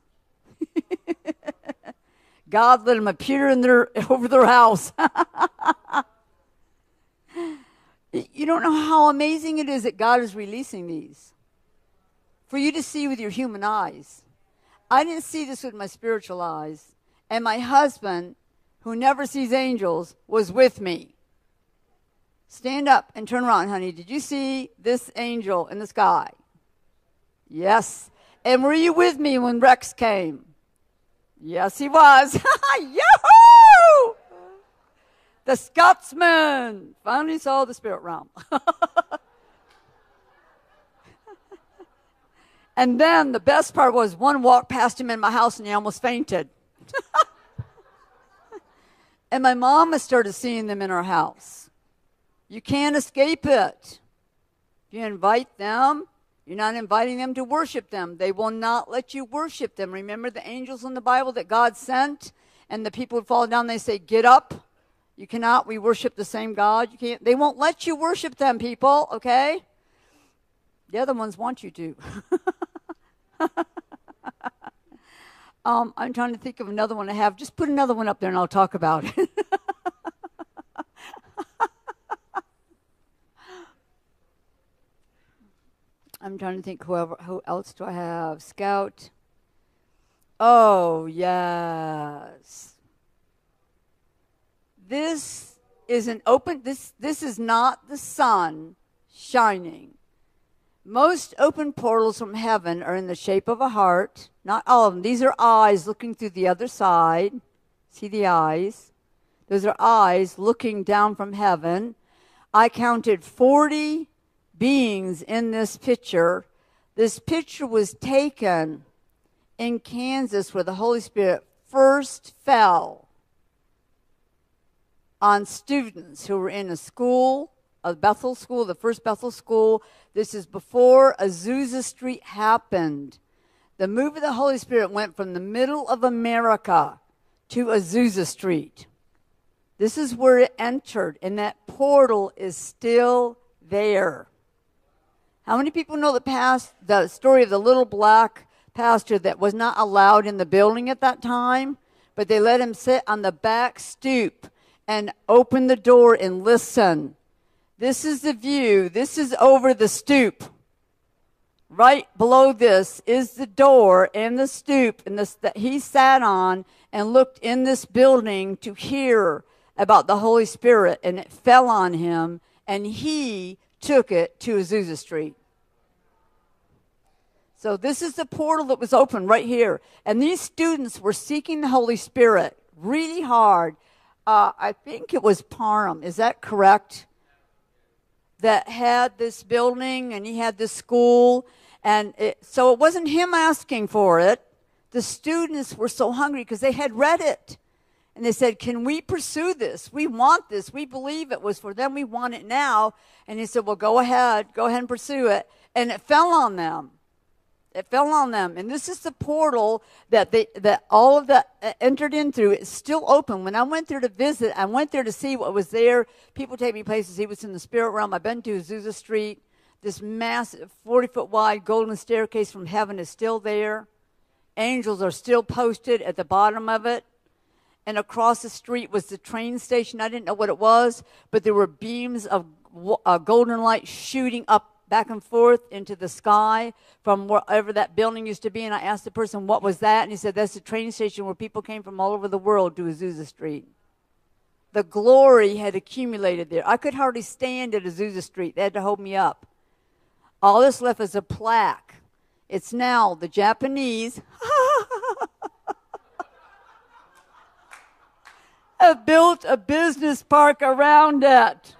A: God let him appear over their house. You don't know how amazing it is that God is releasing these for you to see with your human eyes. I didn't see this with my spiritual eyes. And my husband, who never sees angels, was with me. Stand up and turn around, honey. Did you see this angel in the sky? Yes. And were you with me when Rex came? Yes, he was. Yahoo! The Scotsman finally saw the spirit realm. And then the best part was one walked past him in my house and he almost fainted. And my mama started seeing them in our house. You can't escape it. If you invite them, you're not inviting them to worship them. They will not let you worship them. Remember the angels in the Bible that God sent? And the people would fall down, they say, get up. You cannot. We worship the same God. You can't. They won't let you worship them, people, okay? The other ones want you to. I'm trying to think of another one I have. Just put another one up there and I'll talk about it. I'm trying to think who else do I have? Scout. Oh, yes. This is an open, this is not the sun shining. Most open portals from heaven are in the shape of a heart. Not all of them. These are eyes looking through the other side. See the eyes? Those are eyes looking down from heaven. I counted 40 beings in this picture. This picture was taken in Kansas where the Holy Spirit first fell on students who were in a school, a Bethel school, the first Bethel school. This is before Azusa Street happened. The move of the Holy Spirit went from the middle of America to Azusa Street. This is where it entered, and that portal is still there. How many people know the story of the little black pastor that was not allowed in the building at that time, but they let him sit on the back stoop and open the door and listen? This is the view. This is over the stoop. Right below this is the door and the stoop and this that he sat on and looked in this building to hear about the Holy Spirit, and it fell on him, and he took it to Azusa Street. So this is the portal that was open right here. And these students were seeking the Holy Spirit really hard. I think it was Parham, is that correct? That had this building and he had this school. And so it wasn't him asking for it. The students were so hungry because they had read it. And they said, can we pursue this? We want this. We believe it was for them. We want it now. And he said, well, go ahead and pursue it. And it fell on them. It fell on them. And this is the portal that all of that entered in through. It's still open. When I went there to visit, I went there to see what was there. People take me places. He was in the spirit realm. I've been to Azusa Street. This massive 40-foot wide golden staircase from heaven is still there. angels are still posted at the bottom of it. And across the street was the train station. I didn't know what it was, but there were beams of golden light shooting up back and forth into the sky from wherever that building used to be. And I asked the person, what was that? And he said, that's the train station where people came from all over the world to Azusa Street. The glory had accumulated there. I could hardly stand at Azusa Street. They had to hold me up. All that's left is a plaque. It's now the Japanese have built a business park around it.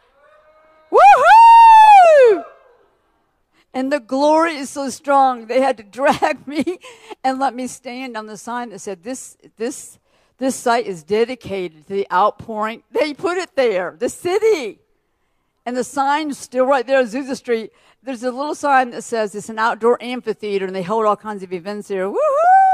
A: Woohoo! And the glory is so strong, they had to drag me and let me stand on the sign that said, this site is dedicated to the outpouring. They put it there, the city. And the sign's still right there on Azusa Street. There's a little sign that says it's an outdoor amphitheater, and they hold all kinds of events here. Woohoo!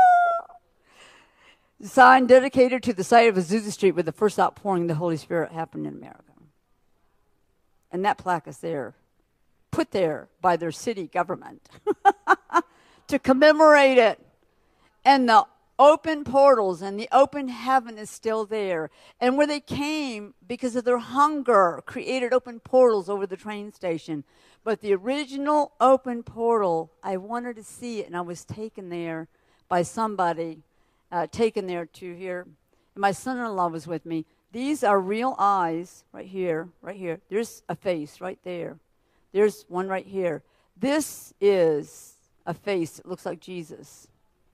A: Sign dedicated to the site of Azusa Street where the first outpouring of the Holy Spirit happened in America. And that plaque is there, put there by their city government to commemorate it. And the open portals and the open heaven is still there. And where they came, because of their hunger, created open portals over the train station. But the original open portal, I wanted to see it, and I was taken there by somebody. Taken there to here. And my son-in-law was with me. These are real eyes right here, right here. There's a face right there. There's one right here. This is a face that looks like Jesus.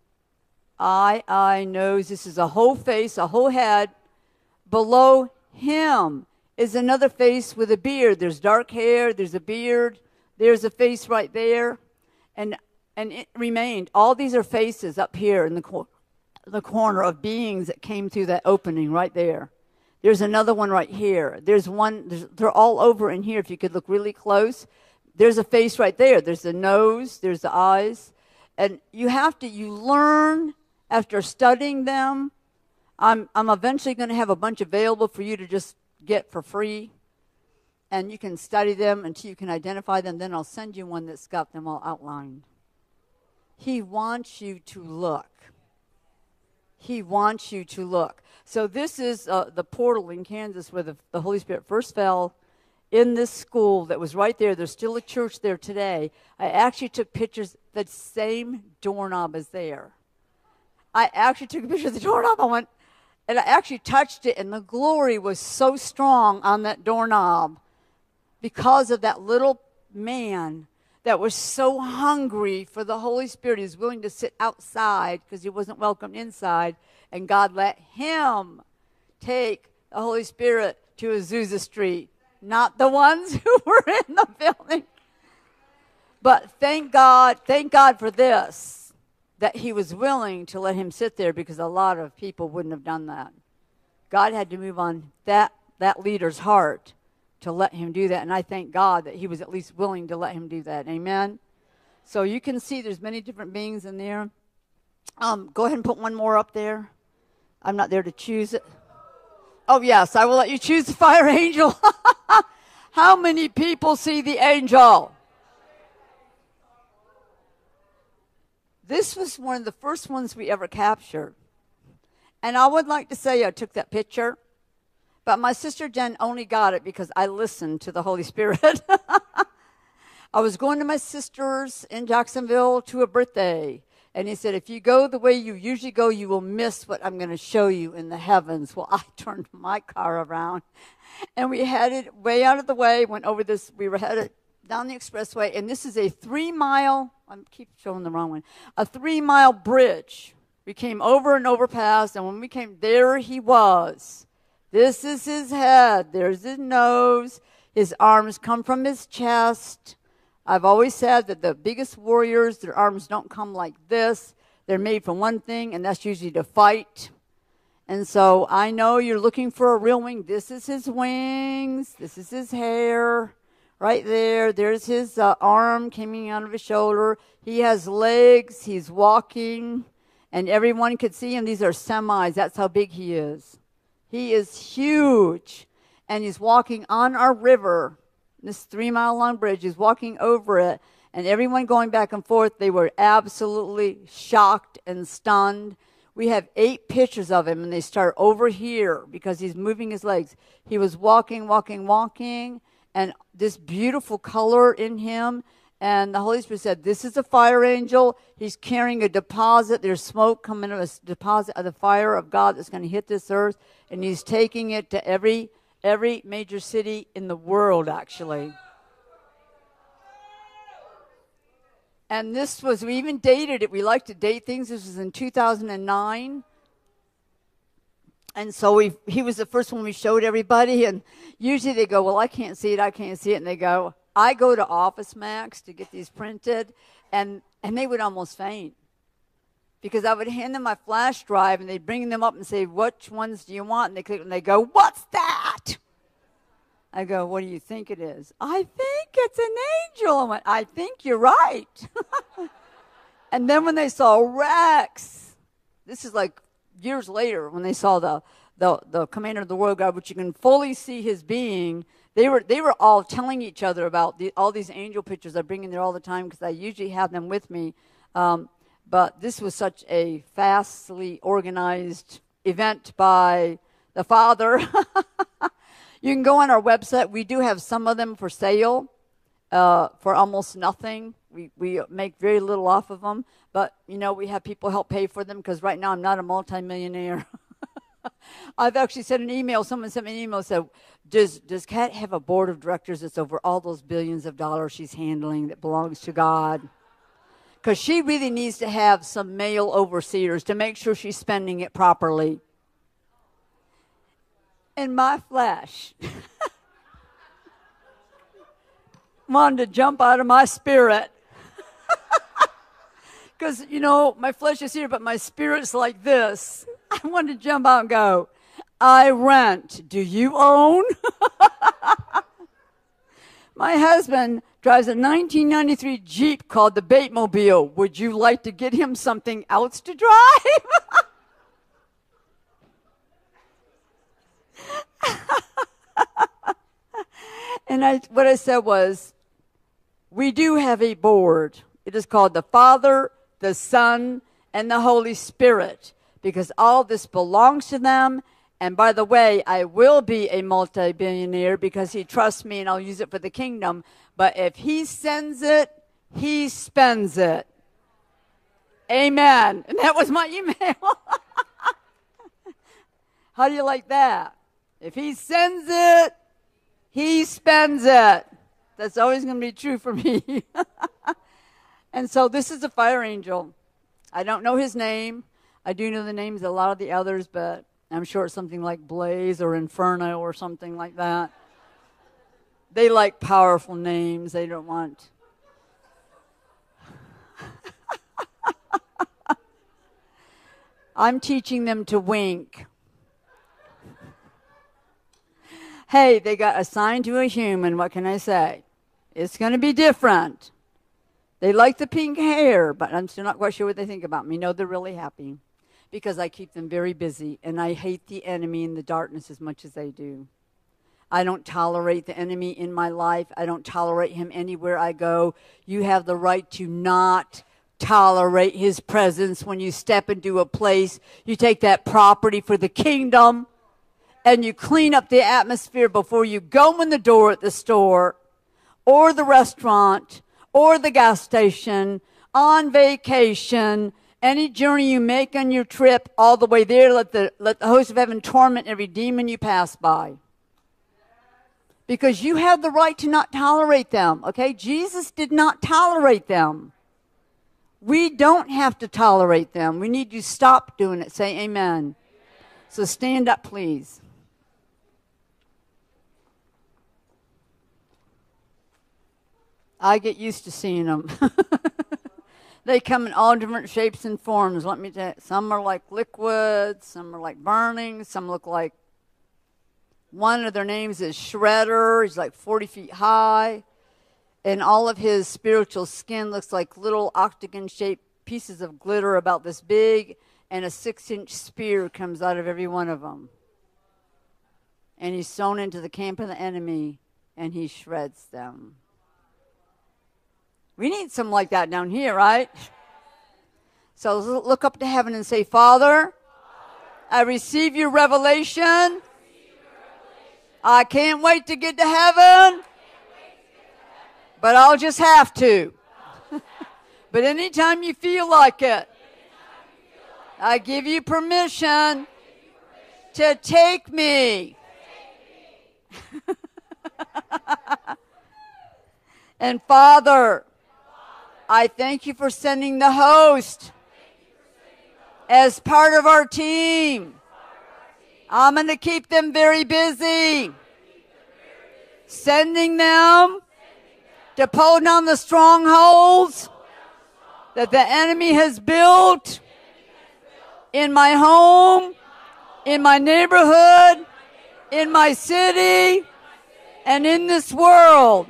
A: Eye, nose. This is a whole face, a whole head. Below him is another face with a beard. There's dark hair. There's a beard. There's a face right there. And it remained. All these are faces up here in the corner of beings that came through that opening right there. There's another one right here. They're all over in here if you could look really close. There's a face right there. There's the nose, there's the eyes. And you learn after studying them. I'm eventually going to have a bunch available for you to just get for free. And you can study them until you can identify them. Then I'll send you one that's got them all outlined. He wants you to look. He wants you to look. So this is the portal in Kansas where the Holy Spirit first fell in this school that was right there. There's still a church there today. I actually took pictures. The same doorknob is there. I actually took a picture of the doorknob. And I actually touched it, and the glory was so strong on that doorknob because of that little man that was so hungry for the Holy Spirit. He was willing to sit outside because he wasn't welcome inside. And God let him take the Holy Spirit to Azusa Street, not the ones who were in the building. But thank God for this, that he was willing to let him sit there, because a lot of people wouldn't have done that. God had to move on that leader's heart to let him do that. And I thank God that he was at least willing to let him do that. Amen? So you can see there's many different beings in there. Go ahead and put one more up there. I'm not there to choose it. Oh, yes, I will let you choose the fire angel. How many people see the angel? This was one of the first ones we ever captured. And I would like to say I took that picture. But my sister Jen only got it because I listened to the Holy Spirit. I was going to my sister's in Jacksonville to a birthday. And he said, if you go the way you usually go, you will miss what I'm going to show you in the heavens. Well, I turned my car around. And we headed way out of the way, went over this. We were headed down the expressway. And this is a 3-mile, I keep showing the wrong one, a 3-mile bridge. We came over and overpass. And when we came, there he was. This is his head. There's his nose. His arms come from his chest. I've always said that the biggest warriors, their arms don't come like this. They're made for one thing, and that's usually to fight. And so I know you're looking for a real wing. This is his wings. This is his hair right there. There's his arm coming out of his shoulder. He has legs. He's walking, and everyone could see him. These are semis. That's how big he is. He is huge, and he's walking on our river, this 3-mile long bridge. He's walking over it, And everyone going back and forth, they were absolutely shocked and stunned. We have 8 pictures of him, and they start over here because he's moving his legs. He was walking, and this beautiful color in him. And the Holy Spirit said, this is a fire angel. He's carrying a deposit. There's smoke coming out of a deposit of the fire of God that's going to hit this earth. And he's taking it to every major city in the world, actually. And this was, we even dated it. We like to date things. This was in 2009. And so he was the first one we showed everybody. And usually they go, well, I can't see it. And they go, I go to Office Max to get these printed. And they would almost faint. Because I would hand them my flash drive, and they'd bring them up and say, which ones do you want? And they click, and they go, what's that? I go, what do you think it is? I think it's an angel. I went, I think you're right. And then when they saw Rex, this is like years later, when they saw the commander of the Royal Guard, which you can fully see his being, they were all telling each other about all these angel pictures. I bring in there all the time because I usually have them with me. But this was such a fastly organized event by the Father. You can go on our website. We do have some of them for sale for almost nothing. We make very little off of them. But, we have people help pay for them because right now I'm not a multimillionaire. I've actually sent an email. Someone sent me an email and said, does Kat have a board of directors that's over all those billions of dollars she's handling that belongs to God? Because she really needs to have some male overseers to make sure she's spending it properly. In my flesh, wanted to jump out of my spirit. Because, my flesh is here, but my spirit's like this. I wanted to jump out and go, I rent. Do you own? My husband drives a 1993 Jeep called the Batemobile. Would you like to get him something else to drive? And what I said was, we do have a board. It is called the Father, the Son, and the Holy Spirit, because all this belongs to them. And by the way, I will be a multi-billionaire because he trusts me and I'll use it for the kingdom. But if he sends it, he spends it. Amen. And that was my email. How do you like that? If he sends it, he spends it. That's always going to be true for me. And so this is a fire angel. I don't know his name. I do know the names of a lot of the others, but I'm sure it's something like Blaze or Inferno or something like that. They like powerful names. They don't want. I'm teaching them to wink. Hey, they got assigned to a human. What can I say? It's going to be different. They like the pink hair, but I'm still not quite sure what they think about me. No, they're really happy because I keep them very busy, and I hate the enemy in the darkness as much as they do. I don't tolerate the enemy in my life. I don't tolerate him anywhere I go. You have the right to not tolerate his presence when you step into a place. You take that property for the kingdom, and you clean up the atmosphere before you go in the door at the store or the restaurant or the gas station, on vacation, any journey you make on your trip, all the way there, let the host of heaven torment every demon you pass by. Because you have the right to not tolerate them, okay? Jesus did not tolerate them. We don't have to tolerate them. We need to stop doing it. Say amen. So stand up, please. I get used to seeing them. They come in all different shapes and forms. Let me tell you, some are like liquid, some are like burning, some look like, one of their names is Shredder. He's like 40 feet high. And all of his spiritual skin looks like little octagon-shaped pieces of glitter about this big, and a 6-inch spear comes out of every one of them. And he's sown into the camp of the enemy, and he shreds them. We need some like that down here, right? So look up to heaven and say, Father, I receive your revelation. I can't wait to get to heaven, but I'll just have to. But anytime you feel like it, I give you permission to take me. And Father, I thank you for sending the host as part of our team. I'm going to keep them very busy, sending them to pull down the strongholds that the enemy has built in my home, in my neighborhood, in my city, and in this world.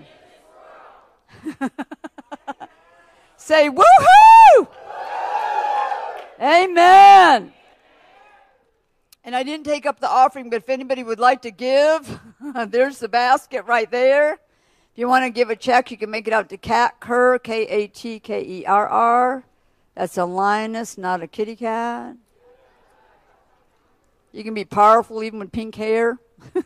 A: Say, woohoo! Amen. And I didn't take up the offering, but if anybody would like to give, there's the basket right there. If you want to give a check, you can make it out to Kerr, Katkerr. That's a lioness, not a kitty cat. You can be powerful even with pink hair.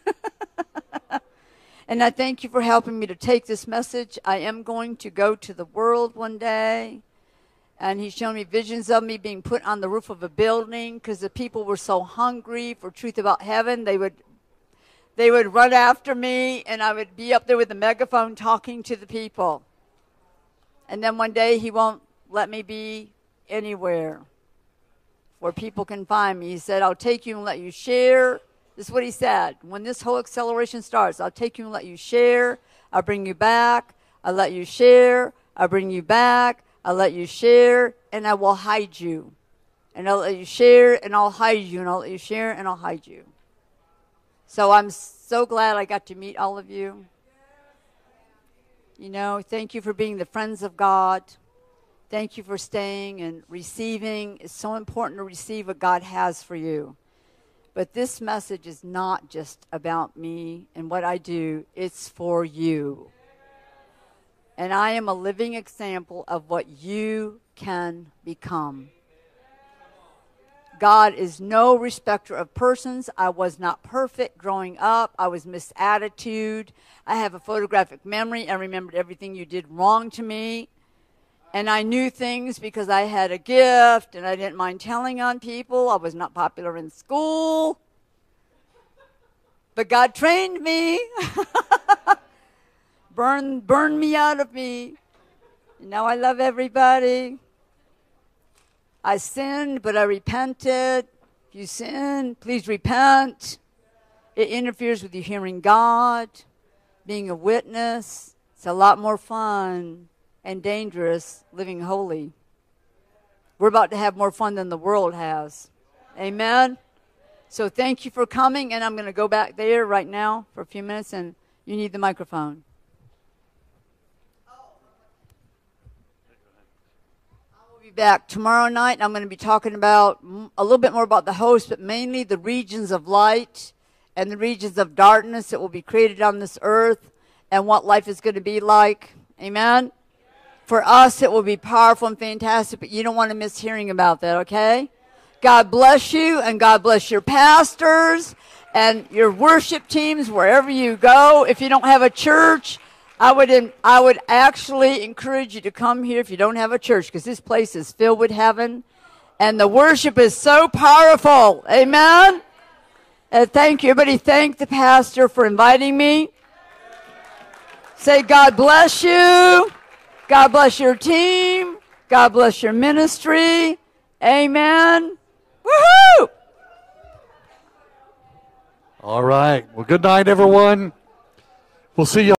A: And I thank you for helping me to take this message. I am going to go to the world one day. And he's shown me visions of me being put on the roof of a building because the people were so hungry for truth about heaven. They would run after me, and I would be up there with a megaphone talking to the people. And then one day he won't let me be anywhere where people can find me. He said, I'll take you and let you share. This is what he said. When this whole acceleration starts, I'll take you and let you share. I'll bring you back. I'll let you share. I'll bring you back. I'll let you share, and I will hide you. And I'll let you share, and I'll hide you. And I'll let you share, and I'll hide you. So I'm so glad I got to meet all of you. You know, thank you for being the friends of God. Thank you for staying and receiving. It's so important to receive what God has for you. But this message is not just about me and what I do. It's for you. And I am a living example of what you can become. God is no respecter of persons. I was not perfect growing up. I was misattitude. I have a photographic memory. I remembered everything you did wrong to me. And I knew things because I had a gift, and I didn't mind telling on people. I was not popular in school. But God trained me. Burn me out of me. And now I love everybody. I sinned, but I repented. If you sin, please repent. It interferes with you hearing God, being a witness. It's a lot more fun and dangerous living holy. We're about to have more fun than the world has. Amen? So thank you for coming, and I'm going to go back there right now for a few minutes, and you need the microphone. Back tomorrow night. I'm going to be talking about a little bit more about the host, but mainly the regions of light and the regions of darkness that will be created on this earth and what life is going to be like. Amen? For us, it will be powerful and fantastic, but you don't want to miss hearing about that, okay? God bless you, and God bless your pastors and your worship teams wherever you go. If you don't have a church, I would actually encourage you to come here if you don't have a church, because this place is filled with heaven, and the worship is so powerful. Amen? And thank you. Everybody thank the pastor for inviting me. Say, God bless you. God bless your team. God bless your ministry. Amen. Woohoo!
B: All right. Well, good night, everyone. We'll see you.